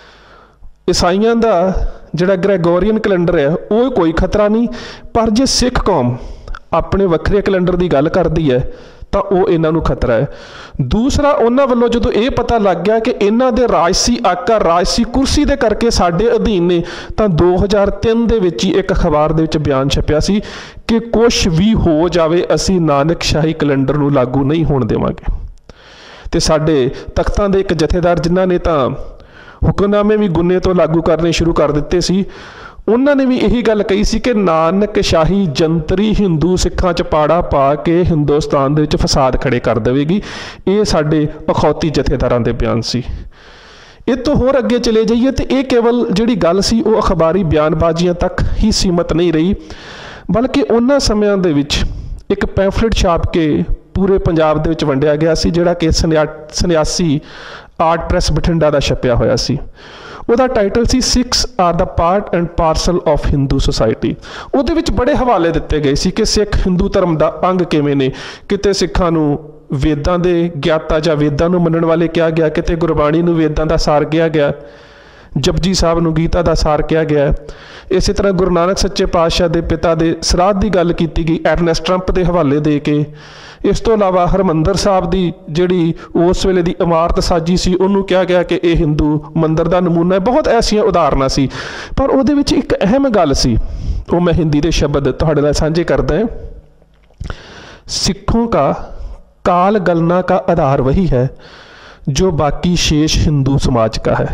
ਈਸਾਈਆਂ ਦਾ ਜਿਹੜਾ ਗ੍ਰੈਗੋਰੀਅਨ ਕੈਲੰਡਰ ਹੈ ਉਹ ਕੋਈ ਖਤਰਾ ਨਹੀਂ। ਪਰ ਜੇ ਸਿੱਖ ਕੌਮ ਆਪਣੇ ਵੱਖਰੇ ਕੈਲੰਡਰ ਦੀ ਗੱਲ ਕਰਦੀ ਹੈ ਤਾਂ ਉਹ ਇਹਨਾਂ ਨੂੰ ਖਤਰਾ ਹੈ। ਦੂਸਰਾ, ਉਹਨਾਂ ਵੱਲੋਂ ਜਦੋਂ ਇਹ ਪਤਾ ਲੱਗ ਗਿਆ ਕਿ ਇਹਨਾਂ ਦੇ ਰਾਜਸੀ ਆਕਾ ਰਾਜਸੀ ਕੁਰਸੀ ਦੇ ਕਰਕੇ ਸਾਡੇ ਅਧੀਨ ਨੇ, ਤਾਂ ਦੋ ਹਜ਼ਾਰ ਤਿੰਨ ਦੇ ਵਿੱਚ ਹੀ ਇੱਕ ਅਖਬਾਰ ਦੇ ਵਿੱਚ ਬਿਆਨ ਛਪਿਆ ਸੀ ਕਿ ਕੁਛ ਵੀ ਹੋ ਜਾਵੇ ਅਸੀਂ ਨਾਨਕਸ਼ਾਹੀ ਕੈਲੰਡਰ ਨੂੰ ਲਾਗੂ ਨਹੀਂ ਹੋਣ ਦੇਵਾਂਗੇ। ਤੇ ਸਾਡੇ ਤਖਤਾਂ ਦੇ ਇੱਕ ਜਥੇਦਾਰ ਜਿਨ੍ਹਾਂ ਨੇ ਤਾਂ ਹੁਕਮਨਾਮੇ ਵੀ ਗੁੰਨੇ ਤੋਂ ਲਾਗੂ ਕਰਨੇ ਸ਼ੁਰੂ ਕਰ ਦਿੱਤੇ ਸੀ, ਉਹਨਾਂ ਨੇ ਵੀ ਇਹੀ ਗੱਲ ਕਹੀ ਸੀ ਕਿ ਨਾਨਕਸ਼ਾਹੀ ਜੰਤਰੀ ਹਿੰਦੂ ਸਿੱਖਾਂ 'ਚ ਪਾੜਾ ਪਾ ਕੇ ਹਿੰਦੁਸਤਾਨ ਦੇ ਵਿੱਚ ਫਸਾਦ ਖੜੇ ਕਰ ਦੇਵੇਗੀ। ਇਹ ਸਾਡੇ ਅਖੌਤੀ ਜਥੇਦਾਰਾਂ ਦੇ ਬਿਆਨ ਸੀ। ਇਹ ਤੋਂ ਹੋਰ ਅੱਗੇ ਚਲੇ ਜਾਈਏ ਤੇ ਇਹ ਕੇਵਲ ਜਿਹੜੀ ਗੱਲ ਸੀ ਉਹ ਅਖਬਾਰੀ ਬਿਆਨਬਾਜ਼ੀਆਂ ਤੱਕ ਹੀ ਸੀਮਤ ਨਹੀਂ ਰਹੀ, ਬਲਕਿ ਉਹਨਾਂ ਸਮਿਆਂ ਦੇ ਵਿੱਚ ਇੱਕ ਪੈਂਫਲੇਟ ਛਾਪ ਕੇ ਪੂਰੇ ਪੰਜਾਬ ਦੇ ਵਿੱਚ ਵੰਡਿਆ ਗਿਆ ਸੀ ਜਿਹੜਾ ਕਿ ਸੰਨਿਆ ਸੰਨਿਆਸੀ ਆਰਟ ਪ੍ਰੈਸ ਬਠਿੰਡਾ ਦਾ ਛਪਿਆ ਹੋਇਆ ਸੀ। ਉਹਦਾ ਟਾਈਟਲ ਸੀ Sikhs are the part and parcel of Hindu society. ਉਹਦੇ ਵਿੱਚ ਬੜੇ ਹਵਾਲੇ ਦਿੱਤੇ ਗਏ ਸੀ ਕਿ ਸਿੱਖ ਹਿੰਦੂ ਧਰਮ ਦਾ ਅੰਗ ਕਿਵੇਂ ਨੇ। ਕਿਤੇ ਸਿੱਖਾਂ ਨੂੰ ਵੇਦਾਂ ਦੇ ਗਿਆਤਾ ਜਾਂ ਵੇਦਾਂ ਨੂੰ ਮੰਨਣ ਵਾਲੇ ਕਿਹਾ ਗਿਆ, ਕਿਤੇ ਗੁਰਬਾਣੀ ਨੂੰ ਵੇਦਾਂ ਦਾ ਸਾਰ ਕਿਹਾ ਗਿਆ, ਜਪਜੀ ਸਾਹਿਬ ਨੂੰ ਗੀਤਾ ਦਾ ਸਾਰ ਕਿਹਾ ਗਿਆ। ਇਸੇ ਤਰ੍ਹਾਂ ਗੁਰੂ ਨਾਨਕ ਸੱਚੇ ਪਾਤਸ਼ਾਹ ਦੇ ਪਿਤਾ ਦੇ ਸਰਾਧ ਦੀ ਗੱਲ ਕੀਤੀ ਗਈ ਐਰਨੈਸਟ ਟਰੰਪ ਦੇ ਹਵਾਲੇ ਦੇ ਕੇ। ਇਸ ਤੋਂ ਇਲਾਵਾ ਹਰਿਮੰਦਰ ਸਾਹਿਬ ਦੀ ਜਿਹੜੀ ਉਸ ਵੇਲੇ ਦੀ ਇਮਾਰਤ ਸਾਜੀ ਸੀ ਉਹਨੂੰ ਕਿਹਾ ਗਿਆ ਕਿ ਇਹ ਹਿੰਦੂ ਮੰਦਰ ਦਾ ਨਮੂਨਾ ਹੈ। ਬਹੁਤ ਐਸੀਆਂ ਉਦਾਹਰਨਾਂ ਸੀ, ਪਰ ਉਹਦੇ ਵਿੱਚ ਇੱਕ ਅਹਿਮ ਗੱਲ ਸੀ, ਉਹ ਮੈਂ ਹਿੰਦੀ ਦੇ ਸ਼ਬਦ ਤੁਹਾਡੇ ਨਾਲ ਸਾਂਝੇ ਕਰਦਾ ਹਾਂ। ਸਿੱਖੋं का काल गलना का आधार वही है जो बाकी शेष हिंदू समाज का है।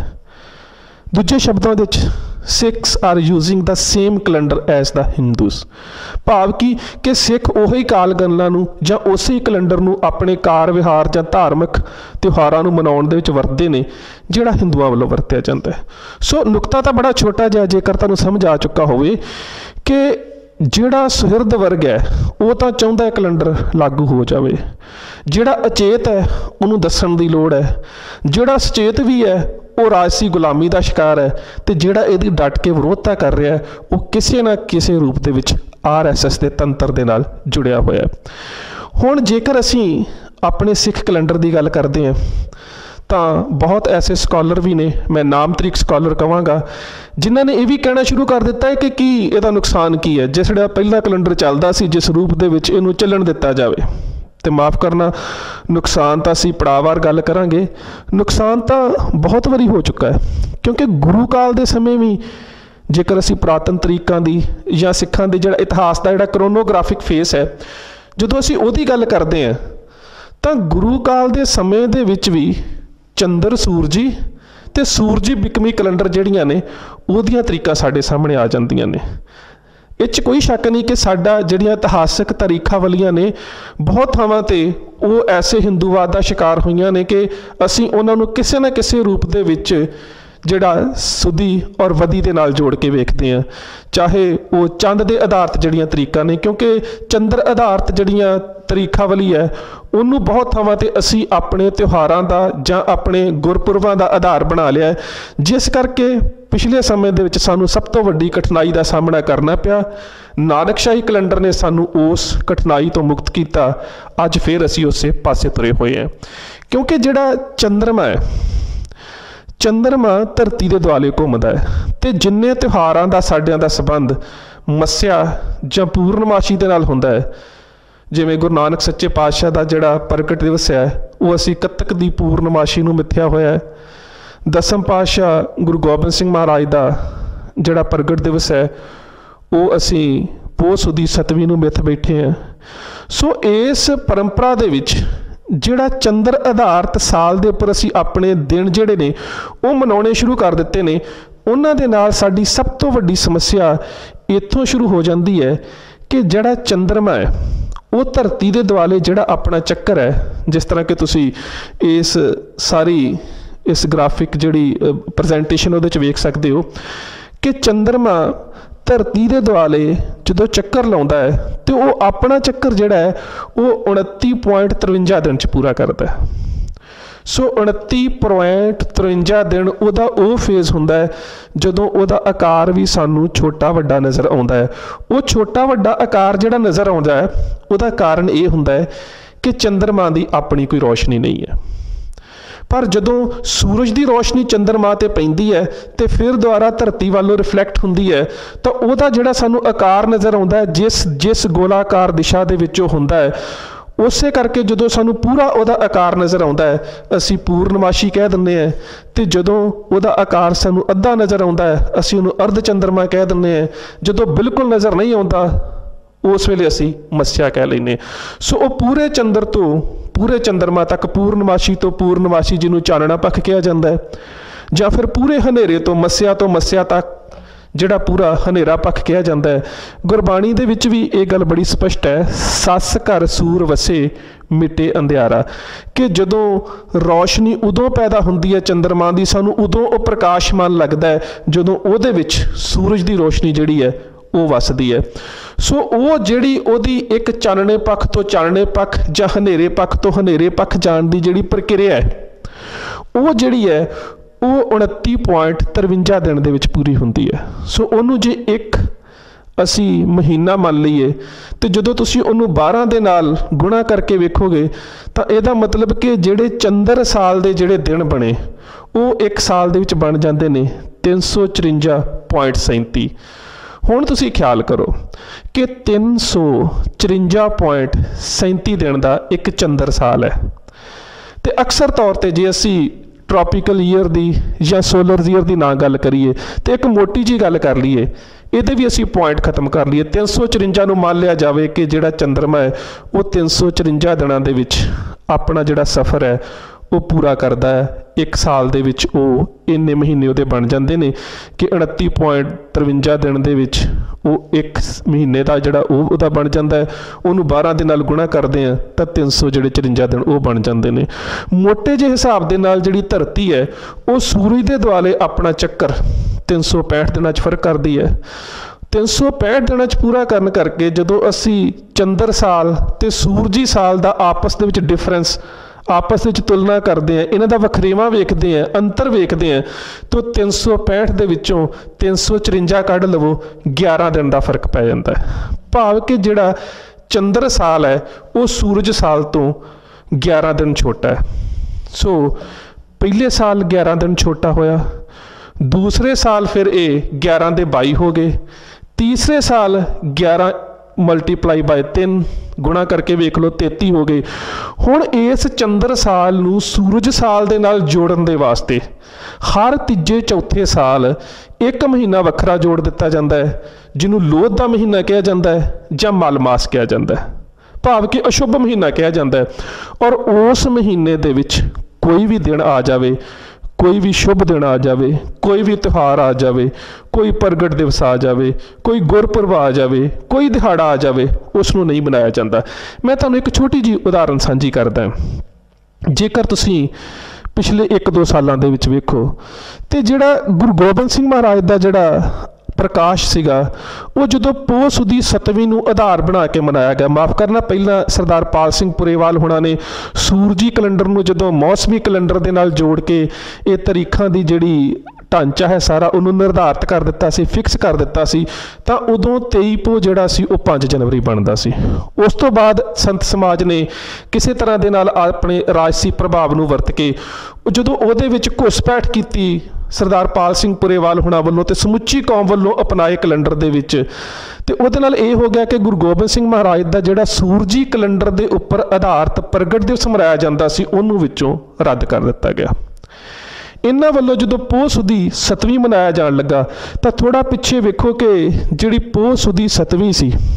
दूजे शब्दों ਦੇ ਵਿੱਚ Sikhs are using the same calendar as the Hindus. ਭਾਵ ਕੀ ਕਿ ਸਿੱਖ ਉਹੀ ਕਾਲ ਗਣਨਾ ਨੂੰ ਜਾਂ ਉਸੇ ਕੈਲੰਡਰ ਨੂੰ ਆਪਣੇ ਕਾਰ ਵਿਹਾਰ ਜਾਂ ਧਾਰਮਿਕ ਤਿਉਹਾਰਾਂ ਨੂੰ ਮਨਾਉਣ ਦੇ ਵਿੱਚ ਵਰਤਦੇ ਨੇ ਜਿਹੜਾ ਹਿੰਦੂਆਂ ਵੱਲੋਂ ਵਰਤਿਆ ਜਾਂਦਾ ਹੈ। ਸੋ ਨੁਕਤਾ ਤਾਂ ਬੜਾ ਛੋਟਾ ਜਿਹਾ ਜੇਕਰ ਤੁਹਾਨੂੰ ਸਮਝ ਆ ਚੁੱਕਾ ਹੋਵੇ ਕਿ ਜਿਹੜਾ ਸੁਹਿਰਦ ਵਰਗ ਹੈ ਉਹ ਤਾਂ ਚਾਹੁੰਦਾ ਕੈਲੰਡਰ ਲਾਗੂ ਹੋ ਜਾਵੇ, ਜਿਹੜਾ ਅਚੇਤ ਹੈ ਉਹਨੂੰ ਦੱਸਣ ਦੀ ਲੋੜ ਹੈ, ਜਿਹੜਾ ਸੁਚੇਤ ਵੀ ਹੈ ਉਹ ਰਾਜਸੀ ਗੁਲਾਮੀ ਦਾ ਸ਼ਿਕਾਰ ਹੈ, ਤੇ ਜਿਹੜਾ ਇਹਦੀ ਡਟ ਕੇ ਵਿਰੋਧਤਾ ਕਰ ਰਿਹਾ ਉਹ ਕਿਸੇ ਨਾ ਕਿਸੇ ਰੂਪ ਦੇ ਵਿੱਚ ਆਰ ਐਸ ਐਸ ਦੇ ਤੰਤਰ ਦੇ ਨਾਲ ਜੁੜਿਆ ਹੋਇਆ। ਹੁਣ ਜੇਕਰ ਅਸੀਂ ਆਪਣੇ ਸਿੱਖ ਕੈਲੰਡਰ ਦੀ ਗੱਲ ਕਰਦੇ ਹਾਂ ਤਾਂ ਬਹੁਤ ਐਸੇ ਸਕਾਲਰ ਵੀ ਨੇ, ਮੈਂ ਨਾਮ ਤਰੀਕ ਸਕਾਲਰ ਕਹਾਂਗਾ, ਜਿਨ੍ਹਾਂ ਨੇ ਇਹ ਵੀ ਕਹਿਣਾ ਸ਼ੁਰੂ ਕਰ ਦਿੱਤਾ ਹੈ ਕਿ ਕੀ ਇਹਦਾ ਨੁਕਸਾਨ ਕੀ ਹੈ ਜਿਸ ਜਿਹੜਾ ਪਹਿਲਾ ਕੈਲੰਡਰ ਚੱਲਦਾ ਸੀ ਜਿਸ ਰੂਪ ਦੇ ਵਿੱਚ ਇਹਨੂੰ ਚੱਲਣ ਦਿੱਤਾ ਜਾਵੇ। ਤੇ ਮਾਫ ਕਰਨਾ, ਨੁਕਸਾਨ ਤਾਂ ਅਸੀਂ ਪੜਾਵਾਰ ਗੱਲ ਕਰਾਂਗੇ। ਨੁਕਸਾਨ ਤਾਂ ਬਹੁਤ ਵਾਰੀ ਹੋ ਚੁੱਕਾ ਹੈ, ਕਿਉਂਕਿ ਗੁਰੂ ਕਾਲ ਦੇ ਸਮੇਂ ਵੀ ਜੇਕਰ ਅਸੀਂ ਪੁਰਾਤਨ ਤਰੀਕਾਂ ਦੀ ਜਾਂ ਸਿੱਖਾਂ ਦੇ ਜਿਹੜਾ ਇਤਿਹਾਸ ਦਾ ਜਿਹੜਾ ਕਰੋਨੋਗ੍ਰਾਫਿਕ ਫੇਸ ਹੈ ਜਦੋਂ ਅਸੀਂ ਉਹਦੀ ਗੱਲ ਕਰਦੇ ਹਾਂ ਤਾਂ ਗੁਰੂ ਕਾਲ ਦੇ ਸਮੇਂ ਦੇ ਵਿੱਚ ਵੀ ਚੰਦਰ ਸੂਰਜੀ ਤੇ ਸੂਰਜੀ ਬਿਕਮੀ ਕੈਲੰਡਰ ਜਿਹੜੀਆਂ ਨੇ ਉਹਦੀਆਂ ਤਰੀਕਾਂ ਸਾਡੇ ਸਾਹਮਣੇ ਆ ਜਾਂਦੀਆਂ ਨੇ। ਇਹ 'ਚ ਕੋਈ ਸ਼ੱਕ ਨਹੀਂ ਕਿ ਸਾਡਾ ਜਿਹੜੀਆਂ ਇਤਿਹਾਸਕ ਤਾਰੀਖਾਵਲੀਆਂ ਨੇ ਬਹੁਤ ਥਾਵਾਂ 'ਤੇ ਉਹ ਐਸੇ ਹਿੰਦੂਵਾਦ ਦਾ ਸ਼ਿਕਾਰ ਹੋਈਆਂ ਨੇ ਕਿ ਅਸੀਂ ਉਹਨਾਂ ਨੂੰ ਕਿਸੇ ਨਾ ਕਿਸੇ ਰੂਪ ਦੇ ਵਿੱਚ ਜਿਹੜਾ ਸੁਧੀ ਔਰ ਵਦੀ ਦੇ ਨਾਲ ਜੋੜ ਕੇ ਵੇਖਦੇ ਹਾਂ, ਚਾਹੇ ਉਹ ਚੰਦ ਦੇ ਆਧਾਰਿਤ ਜਿਹੜੀਆਂ ਤਰੀਕਾਂ ਨੇ, ਕਿਉਂਕਿ ਚੰਦਰ ਆਧਾਰਿਤ ਜਿਹੜੀਆਂ ਤਰੀਖਾਵਲੀ ਹੈ ਉਹਨੂੰ ਬਹੁਤ ਥਾਵਾਂ 'ਤੇ ਅਸੀਂ ਆਪਣੇ ਤਿਉਹਾਰਾਂ ਦਾ ਜਾਂ ਆਪਣੇ ਗੁਰਪੁਰਬਾਂ ਦਾ ਆਧਾਰ ਬਣਾ ਲਿਆ, ਜਿਸ ਕਰਕੇ ਪਿਛਲੇ ਸਮੇਂ ਦੇ ਵਿੱਚ ਸਾਨੂੰ ਸਭ ਤੋਂ ਵੱਡੀ ਕਠਿਨਾਈ ਦਾ ਸਾਹਮਣਾ ਕਰਨਾ ਪਿਆ। ਨਾਨਕਸ਼ਾਹੀ ਕੈਲੰਡਰ ਨੇ ਸਾਨੂੰ ਉਸ ਕਠਿਨਾਈ ਤੋਂ ਮੁਕਤ ਕੀਤਾ। ਅੱਜ ਫਿਰ ਅਸੀਂ ਉਸੇ ਪਾਸੇ ਤੁਰੇ ਹੋਏ ਹਾਂ, ਕਿਉਂਕਿ ਜਿਹੜਾ ਚੰਦਰਮਾ ਹੈ, ਚੰਦਰਮਾ ਧਰਤੀ ਦੇ ਦੁਆਲੇ ਘੁੰਮਦਾ ਹੈ, ਤੇ ਜਿੰਨੇ ਤਿਉਹਾਰਾਂ ਦਾ ਸਾਡਿਆਂ ਦਾ ਸੰਬੰਧ ਮੱਸਿਆ ਜਾਂ ਪੂਰਨਮਾਸ਼ੀ ਦੇ ਨਾਲ ਹੁੰਦਾ ਹੈ, ਜਿਵੇਂ ਗੁਰੂ ਨਾਨਕ ਸੱਚੇ ਪਾਤਸ਼ਾਹ ਦਾ ਜਿਹੜਾ ਪ੍ਰਗਟ ਦਿਵਸ ਹੈ ਉਹ ਅਸੀਂ ਕੱਤਕ ਦੀ ਪੂਰਨਮਾਸ਼ੀ ਨੂੰ ਮਿੱਥਿਆ ਹੋਇਆ ਹੈ। ਦਸਮ ਪਾਤਸ਼ਾਹ ਗੁਰੂ ਗੋਬਿੰਦ ਸਿੰਘ ਮਹਾਰਾਜ ਦਾ ਜਿਹੜਾ ਪ੍ਰਗਟ ਦਿਵਸ ਹੈ ਉਹ ਅਸੀਂ ਪੋਹ ਸੁਦੀ ਸਤਵੀਂ ਨੂੰ ਮਿੱਥ ਬੈਠੇ ਹਾਂ। ਸੋ ਇਸ ਪਰੰਪਰਾ ਦੇ ਵਿੱਚ ਜਿਹੜਾ ਚੰਦਰ ਆਧਾਰਿਤ ਸਾਲ ਦੇ ਉੱਪਰ ਅਸੀਂ ਆਪਣੇ ਦਿਨ ਜਿਹੜੇ ਨੇ ਉਹ ਮਨਾਉਣੇ ਸ਼ੁਰੂ ਕਰ ਦਿੱਤੇ ਨੇ, ਉਹਨਾਂ ਦੇ ਨਾਲ ਸਾਡੀ ਸਭ ਤੋਂ ਵੱਡੀ ਸਮੱਸਿਆ ਇੱਥੋਂ ਸ਼ੁਰੂ ਹੋ ਜਾਂਦੀ ਹੈ ਕਿ ਜਿਹੜਾ ਚੰਦਰਮਾ ਹੈ ਉਹ ਧਰਤੀ ਦੇ ਦੁਆਲੇ ਜਿਹੜਾ ਆਪਣਾ ਚੱਕਰ ਹੈ, ਜਿਸ ਤਰ੍ਹਾਂ ਕਿ ਤੁਸੀਂ ਇਸ ਸਾਰੀ ਇਸ ਗ੍ਰਾਫਿਕ ਜਿਹੜੀ ਪ੍ਰੈਜੈਂਟੇਸ਼ਨ ਉਹਦੇ 'ਚ ਵੇਖ ਸਕਦੇ ਹੋ ਕਿ ਚੰਦਰਮਾ ਧਰਤੀ ਦੇ ਦੁਆਲੇ ਜਦੋਂ ਚੱਕਰ ਲਾਉਂਦਾ ਹੈ ਤੇ ਉਹ ਆਪਣਾ ਚੱਕਰ ਜਿਹੜਾ ਹੈ ਉਹ ਉਣੱਤੀ ਪੁਆਇੰਟ ਤਰਵੰਜਾ ਦਿਨ 'ਚ ਪੂਰਾ ਕਰਦਾ ਹੈ। ਸੋ ਉਣੱਤੀ ਪੁਆਇੰਟ ਤਰਵੰਜਾ ਦਿਨ ਉਹਦਾ ਉਹ ਫੇਜ਼ ਹੁੰਦਾ ਹੈ ਜਦੋਂ ਉਹਦਾ ਆਕਾਰ ਵੀ ਸਾਨੂੰ ਛੋਟਾ ਵੱਡਾ ਨਜ਼ਰ ਆਉਂਦਾ ਹੈ। ਉਹ ਛੋਟਾ ਵੱਡਾ ਆਕਾਰ ਜਿਹੜਾ ਨਜ਼ਰ ਆਉਂਦਾ ਹੈ ਉਹਦਾ ਕਾਰਨ ਇਹ ਹੁੰਦਾ ਹੈ ਕਿ ਚੰਦਰਮਾ ਦੀ ਆਪਣੀ ਕੋਈ ਰੋਸ਼ਨੀ ਨਹੀਂ ਹੈ। ਪਰ ਜਦੋਂ ਸੂਰਜ ਦੀ ਰੋਸ਼ਨੀ ਚੰਦਰਮਾ 'ਤੇ ਪੈਂਦੀ ਹੈ ਤੇ ਫਿਰ ਦੁਬਾਰਾ ਧਰਤੀ ਵੱਲੋਂ ਰਿਫਲੈਕਟ ਹੁੰਦੀ ਹੈ ਤਾਂ ਉਹਦਾ ਜਿਹੜਾ ਸਾਨੂੰ ਆਕਾਰ ਨਜ਼ਰ ਆਉਂਦਾ ਹੈ, ਜਿਸ ਜਿਸ ਗੋਲਾਕਾਰ ਦਿਸ਼ਾ ਦੇ ਵਿੱਚ ਉਹ ਹੁੰਦਾ ਹੈ, ਉਸੇ ਕਰਕੇ ਜਦੋਂ ਸਾਨੂੰ ਪੂਰਾ ਉਹਦਾ ਆਕਾਰ ਨਜ਼ਰ ਆਉਂਦਾ ਹੈ ਅਸੀਂ ਪੂਰਨਮਾਸ਼ੀ ਕਹਿ ਦਿੰਦੇ ਹਾਂ, ਅਤੇ ਜਦੋਂ ਉਹਦਾ ਆਕਾਰ ਸਾਨੂੰ ਅੱਧਾ ਨਜ਼ਰ ਆਉਂਦਾ ਹੈ ਅਸੀਂ ਉਹਨੂੰ ਅਰਧ ਚੰਦਰਮਾ ਕਹਿ ਦਿੰਦੇ ਹਾਂ। ਜਦੋਂ ਬਿਲਕੁਲ ਨਜ਼ਰ ਨਹੀਂ ਆਉਂਦਾ ਉਸ ਵੇਲੇ ਅਸੀਂ ਮੱਸਿਆ ਕਹਿ ਲੈਂਦੇ। ਸੋ ਉਹ ਪੂਰੇ ਚੰਦਰ ਤੋਂ ਪੂਰੇ ਚੰਦਰਮਾ ਤੱਕ, ਪੂਰਨਮਾਸ਼ੀ ਤੋਂ ਪੂਰਨਮਾਸ਼ੀ ਜਿਹਨੂੰ ਚਾਨਣਾ ਪੱਖ ਕਿਹਾ ਜਾਂਦਾ ਹੈ, ਜਾਂ ਫਿਰ ਪੂਰੇ ਹਨੇਰੇ ਤੋਂ ਮੱਸਿਆ ਤੋਂ ਮੱਸਿਆ ਤੱਕ ਜਿਹੜਾ ਪੂਰਾ ਹਨੇਰਾ ਪੱਖ ਕਿਹਾ ਜਾਂਦਾ ਹੈ। ਗੁਰਬਾਣੀ ਦੇ ਵਿੱਚ ਵੀ ਇਹ ਗੱਲ ਬੜੀ ਸਪਸ਼ਟ ਹੈ, ਸੱਸ ਘਰ ਸੂਰ ਵਸੇ ਮਿਟੇ ਅੰਧਿਆਰਾ, ਕਿ ਜਦੋਂ ਰੌਸ਼ਨੀ ਉਦੋਂ ਪੈਦਾ ਹੁੰਦੀ ਹੈ ਚੰਦਰਮਾ ਦੀ, ਸਾਨੂੰ ਉਦੋਂ ਉਹ ਪ੍ਰਕਾਸ਼ਮਾਨ ਲੱਗਦਾ ਹੈ ਜਦੋਂ ਉਹਦੇ ਵਿੱਚ ਸੂਰਜ ਦੀ ਰੋਸ਼ਨੀ ਜਿਹੜੀ ਹੈ ਉਹ ਵਸਦੀ ਹੈ। ਸੋ ਉਹ ਜਿਹੜੀ ਉਹਦੀ ਇੱਕ ਚਾਨਣੇ ਪੱਖ ਤੋਂ ਚਾਨਣੇ ਪੱਖ ਜਾਂ ਹਨੇਰੇ ਪੱਖ ਤੋਂ ਹਨੇਰੇ ਪੱਖ ਜਾਣ ਦੀ ਜਿਹੜੀ ਪ੍ਰਕਿਰਿਆ ਹੈ ਉਹ ਜਿਹੜੀ ਹੈ ਉਹ ਉਣੱਤੀ ਪੁਆਇੰਟ ਤਰਵੰਜਾ ਦਿਨ ਦੇ ਵਿੱਚ ਪੂਰੀ ਹੁੰਦੀ ਹੈ। ਸੋ ਉਹਨੂੰ ਜੇ ਇੱਕ ਅਸੀਂ ਮਹੀਨਾ ਮੰਨ ਲਈਏ ਤੇ ਜਦੋਂ ਤੁਸੀਂ ਉਹਨੂੰ ਬਾਰਾਂ ਦੇ ਨਾਲ ਗੁਣਾ ਕਰਕੇ ਵੇਖੋਗੇ ਤਾਂ ਇਹਦਾ ਮਤਲਬ ਕਿ ਜਿਹੜੇ ਚੰਦਰ ਸਾਲ ਦੇ ਜਿਹੜੇ ਦਿਨ ਬਣੇ ਉਹ ਇੱਕ ਸਾਲ ਦੇ ਵਿੱਚ ਬਣ ਜਾਂਦੇ ਨੇ ਤਿੰਨ ਸੌ ਚੁਰੰਜਾ ਪੁਆਇੰਟ ਸੈਂਤੀ। ਹੁਣ ਤੁਸੀਂ ਖਿਆਲ ਕਰੋ ਕਿ ਤਿੰਨ ਸੌ ਚੁਰੰਜਾ ਪੁਆਇੰਟ ਸੈਂਤੀ ਦਿਨ ਦਾ ਇੱਕ ਚੰਦਰ ਸਾਲ ਹੈ। ਤੇ ਅਕਸਰ ਤੌਰ ਤੇ ਜੇ ਅਸੀਂ ਟ੍ਰੋਪੀਕਲ ਈਅਰ ਦੀ ਜਾਂ ਸੋਲਰ ਈਅਰ ਦੀ ਨਾ ਗੱਲ ਕਰੀਏ ਤੇ ਇੱਕ ਮੋਟੀ ਜੀ ਗੱਲ ਕਰ ਲਈਏ, ਇਹਦੇ ਵੀ ਅਸੀਂ ਪੁਆਇੰਟ ਖਤਮ ਕਰ ਲਈਏ। ਤਿੰਨ ਸੌ ਚੁਰੰਜਾ ਨੂੰ ਮੰਨ ਲਿਆ ਜਾਵੇ ਕਿ ਜਿਹੜਾ ਚੰਦਰਮਾ ਹੈ ਉਹ ਤਿੰਨ ਸੌ ਚੁਰੰਜਾ ਦਿਨਾਂ ਦੇ ਵਿੱਚ ਆਪਣਾ ਜਿਹੜਾ ਸਫ਼ਰ ਹੈ ਉਹ ਪੂਰਾ ਕਰਦਾ ਹੈ। ਇੱਕ ਸਾਲ ਦੇ ਵਿੱਚ ਉਹ ਇੰਨੇ ਮਹੀਨੇ ਉਹਦੇ ਬਣ ਜਾਂਦੇ ਨੇ ਕਿ ਉਣੱਤੀ ਪੁਆਇੰਟ ਤਰਵੰਜਾ ਦਿਨ ਦੇ ਵਿੱਚ ਉਹ ਇੱਕ ਮਹੀਨੇ ਦਾ ਜਿਹੜਾ ਉਹ ਉਹਦਾ ਬਣ ਜਾਂਦਾ ਹੈ। ਉਹਨੂੰ ਬਾਰਾਂ ਦੇ ਨਾਲ ਗੁਣਾ ਕਰਦੇ ਹਾਂ ਤਾਂ ਤਿੰਨ ਸੌ ਜਿਹੜੇ ਚੁਰੰਜਾ ਦਿਨ ਉਹ ਬਣ ਜਾਂਦੇ ਨੇ। ਮੋਟੇ ਜਿਹੇ ਹਿਸਾਬ ਦੇ ਨਾਲ ਜਿਹੜੀ ਧਰਤੀ ਹੈ ਉਹ ਸੂਰਜ ਦੇ ਦੁਆਲੇ ਆਪਣਾ ਚੱਕਰ ਤਿੰਨ ਸੌ ਪੈਂਹਠ ਦਿਨਾਂ 'ਚ ਫਰਕ ਕਰਦੀ ਹੈ। ਤਿੰਨ ਸੌ ਪੈਂਹਠ ਦਿਨਾਂ 'ਚ ਪੂਰਾ ਕਰਨ ਕਰਕੇ ਜਦੋਂ ਅਸੀਂ ਚੰਦਰ ਸਾਲ ਅਤੇ ਸੂਰਜੀ ਸਾਲ ਦਾ ਆਪਸ ਦੇ ਵਿੱਚ ਡਿਫਰੈਂਸ ਆਪਸ ਵਿੱਚ ਤੁਲਨਾ ਕਰਦੇ ਹਾਂ, ਇਹਨਾਂ ਦਾ ਵਖਰੇਵਾਂ ਵੇਖਦੇ ਹਾਂ, ਅੰਤਰ ਵੇਖਦੇ ਹਾਂ, ਤਾਂ ਤਿੰਨ ਸੌ ਪੈਂਹਠ ਦੇ ਵਿੱਚੋਂ ਤਿੰਨ ਸੌ ਚੁਰੰਜਾ ਕੱਢ ਲਵੋ, ਗਿਆਰਾਂ ਦਿਨ ਦਾ ਫਰਕ ਪੈ ਜਾਂਦਾ ਹੈ। ਭਾਵ ਕਿ ਜਿਹੜਾ ਚੰਦਰ ਸਾਲ ਹੈ ਉਹ ਸੂਰਜ ਸਾਲ ਤੋਂ ਗਿਆਰਾਂ ਦਿਨ ਛੋਟਾ ਹੈ। ਸੋ ਪਹਿਲੇ ਸਾਲ ਗਿਆਰਾਂ ਦਿਨ ਛੋਟਾ ਹੋਇਆ, ਦੂਸਰੇ ਸਾਲ ਫਿਰ ਇਹ ਗਿਆਰਾਂ ਦੇ ਬਾਈ ਹੋ ਗਏ, ਤੀਸਰੇ ਸਾਲ ਗਿਆਰਾਂ ਮਲਟੀਪਲਾਈ ਬਾਏ ਤਿੰਨ ਗੁਣਾ ਕਰਕੇ ਵੇਖ ਲਓ ਤੇਤੀ ਹੋ ਗਏ। ਹੁਣ ਇਸ ਚੰਦਰ ਸਾਲ ਨੂੰ ਸੂਰਜ ਸਾਲ ਦੇ ਨਾਲ ਜੋੜਨ ਦੇ ਵਾਸਤੇ ਹਰ ਤੀਜੇ ਚੌਥੇ ਸਾਲ ਇੱਕ ਮਹੀਨਾ ਵੱਖਰਾ ਜੋੜ ਦਿੱਤਾ ਜਾਂਦਾ ਹੈ, ਜਿਹਨੂੰ ਲੋਧ ਦਾ ਮਹੀਨਾ ਕਿਹਾ ਜਾਂਦਾ ਹੈ ਜਾਂ ਮਲ ਮਾਸ ਕਿਹਾ ਜਾਂਦਾ ਹੈ, ਭਾਵ ਕਿ ਅਸ਼ੁਭ ਮਹੀਨਾ ਕਿਹਾ ਜਾਂਦਾ ਹੈ। ਔਰ ਉਸ ਮਹੀਨੇ ਦੇ ਵਿੱਚ ਕੋਈ ਵੀ ਦਿਨ ਆ ਜਾਵੇ, ਕੋਈ ਵੀ ਸ਼ੁਭ ਦਿਨ ਆ ਜਾਵੇ, ਕੋਈ ਵੀ ਤਿਉਹਾਰ ਆ ਜਾਵੇ, ਕੋਈ ਪ੍ਰਗਟ ਦਿਵਸ ਆ ਜਾਵੇ, ਕੋਈ ਗੁਰਪੁਰਬ ਆ ਜਾਵੇ, ਕੋਈ ਦਿਹਾੜਾ ਆ ਜਾਵੇ, ਉਸ ਨੂੰ ਨਹੀਂ ਮਨਾਇਆ ਜਾਂਦਾ। ਮੈਂ ਤੁਹਾਨੂੰ ਇੱਕ ਛੋਟੀ ਜਿਹੀ ਉਦਾਹਰਨ ਸਾਂਝੀ ਕਰਦਾ। ਜੇਕਰ ਤੁਸੀਂ ਪਿਛਲੇ ਇੱਕ ਦੋ ਸਾਲਾਂ ਦੇ ਵਿੱਚ ਵੇਖੋ ਤੇ ਜਿਹੜਾ ਗੁਰੂ ਗੋਬਿੰਦ ਸਿੰਘ ਮਹਾਰਾਜ ਦਾ ਜਿਹੜਾ ਪ੍ਰਕਾਸ਼ ਸੀਗਾ ਉਹ ਜਦੋਂ ਪੋਹ ਸੁਦੀ ਸਤਵੀਂ ਨੂੰ ਆਧਾਰ ਬਣਾ ਕੇ ਮਨਾਇਆ ਗਿਆ, ਮਾਫ ਕਰਨਾ ਪਹਿਲਾਂ ਸਰਦਾਰ ਪਾਲ ਸਿੰਘ ਪੁਰੇਵਾਲ ਹੋਣਾ ਨੇ ਸੂਰਜੀ ਕੈਲੰਡਰ ਨੂੰ ਜਦੋਂ ਮੌਸਮੀ ਕੈਲੰਡਰ ਦੇ ਨਾਲ ਜੋੜ ਕੇ ਇਹ ਤਾਰੀਖਾਂ ਦੀ ਜਿਹੜੀ ਢਾਂਚਾ ਹੈ ਸਾਰਾ ਉਹਨੂੰ ਨਿਰਧਾਰਿਤ ਕਰ ਦਿੱਤਾ ਸੀ, ਫਿਕਸ ਕਰ ਦਿੱਤਾ ਸੀ, ਤਾਂ ਉਦੋਂ ਤੇਈ ਪੋਹ ਜਿਹੜਾ ਸੀ ਉਹ ਪੰਜ ਜਨਵਰੀ ਬਣਦਾ ਸੀ। ਉਸ ਤੋਂ ਬਾਅਦ ਸੰਤ ਸਮਾਜ ਨੇ ਕਿਸੇ ਤਰ੍ਹਾਂ ਦੇ ਨਾਲ ਆਪਣੇ ਰਾਜਸੀ ਪ੍ਰਭਾਵ ਨੂੰ ਵਰਤ ਕੇ ਜਦੋਂ ਉਹਦੇ ਵਿੱਚ ਘੁਸਪੈਠ ਕੀਤੀ ਸਰਦਾਰ ਪਾਲ ਸਿੰਘ ਪੁਰੇਵਾਲ ਹੋਣਾ ਵੱਲੋਂ ਤੇ ਸਮੁੱਚੀ ਕੌਮ ਵੱਲੋਂ ਅਪਣਾਏ ਕੈਲੰਡਰ ਦੇ ਵਿੱਚ, ਤੇ ਉਹਦੇ ਨਾਲ ਇਹ ਹੋ ਗਿਆ ਕਿ ਗੁਰੂ ਗੋਬਿੰਦ ਸਿੰਘ ਮਹਾਰਾਜ ਦਾ ਜਿਹੜਾ ਸੂਰਜੀ ਕੈਲੰਡਰ ਦੇ ਉੱਪਰ ਆਧਾਰਿਤ ਪ੍ਰਗਟ ਦਿਵਸ ਮਨਾਇਆ ਜਾਂਦਾ ਸੀ ਉਹਨੂੰ ਵਿੱਚੋਂ ਰੱਦ ਕਰ ਦਿੱਤਾ ਗਿਆ। ਇਹਨਾਂ ਵੱਲੋਂ ਜਦੋਂ ਪੋਹ ਸੁਦੀ ਸਤਵੀਂ ਮਨਾਇਆ ਜਾਣ ਲੱਗਾ ਤਾਂ ਥੋੜ੍ਹਾ ਪਿੱਛੇ ਵੇਖੋ ਕਿ ਜਿਹੜੀ ਪੋਹ ਸੁਦੀ ਸਤਵੀਂ ਸੀ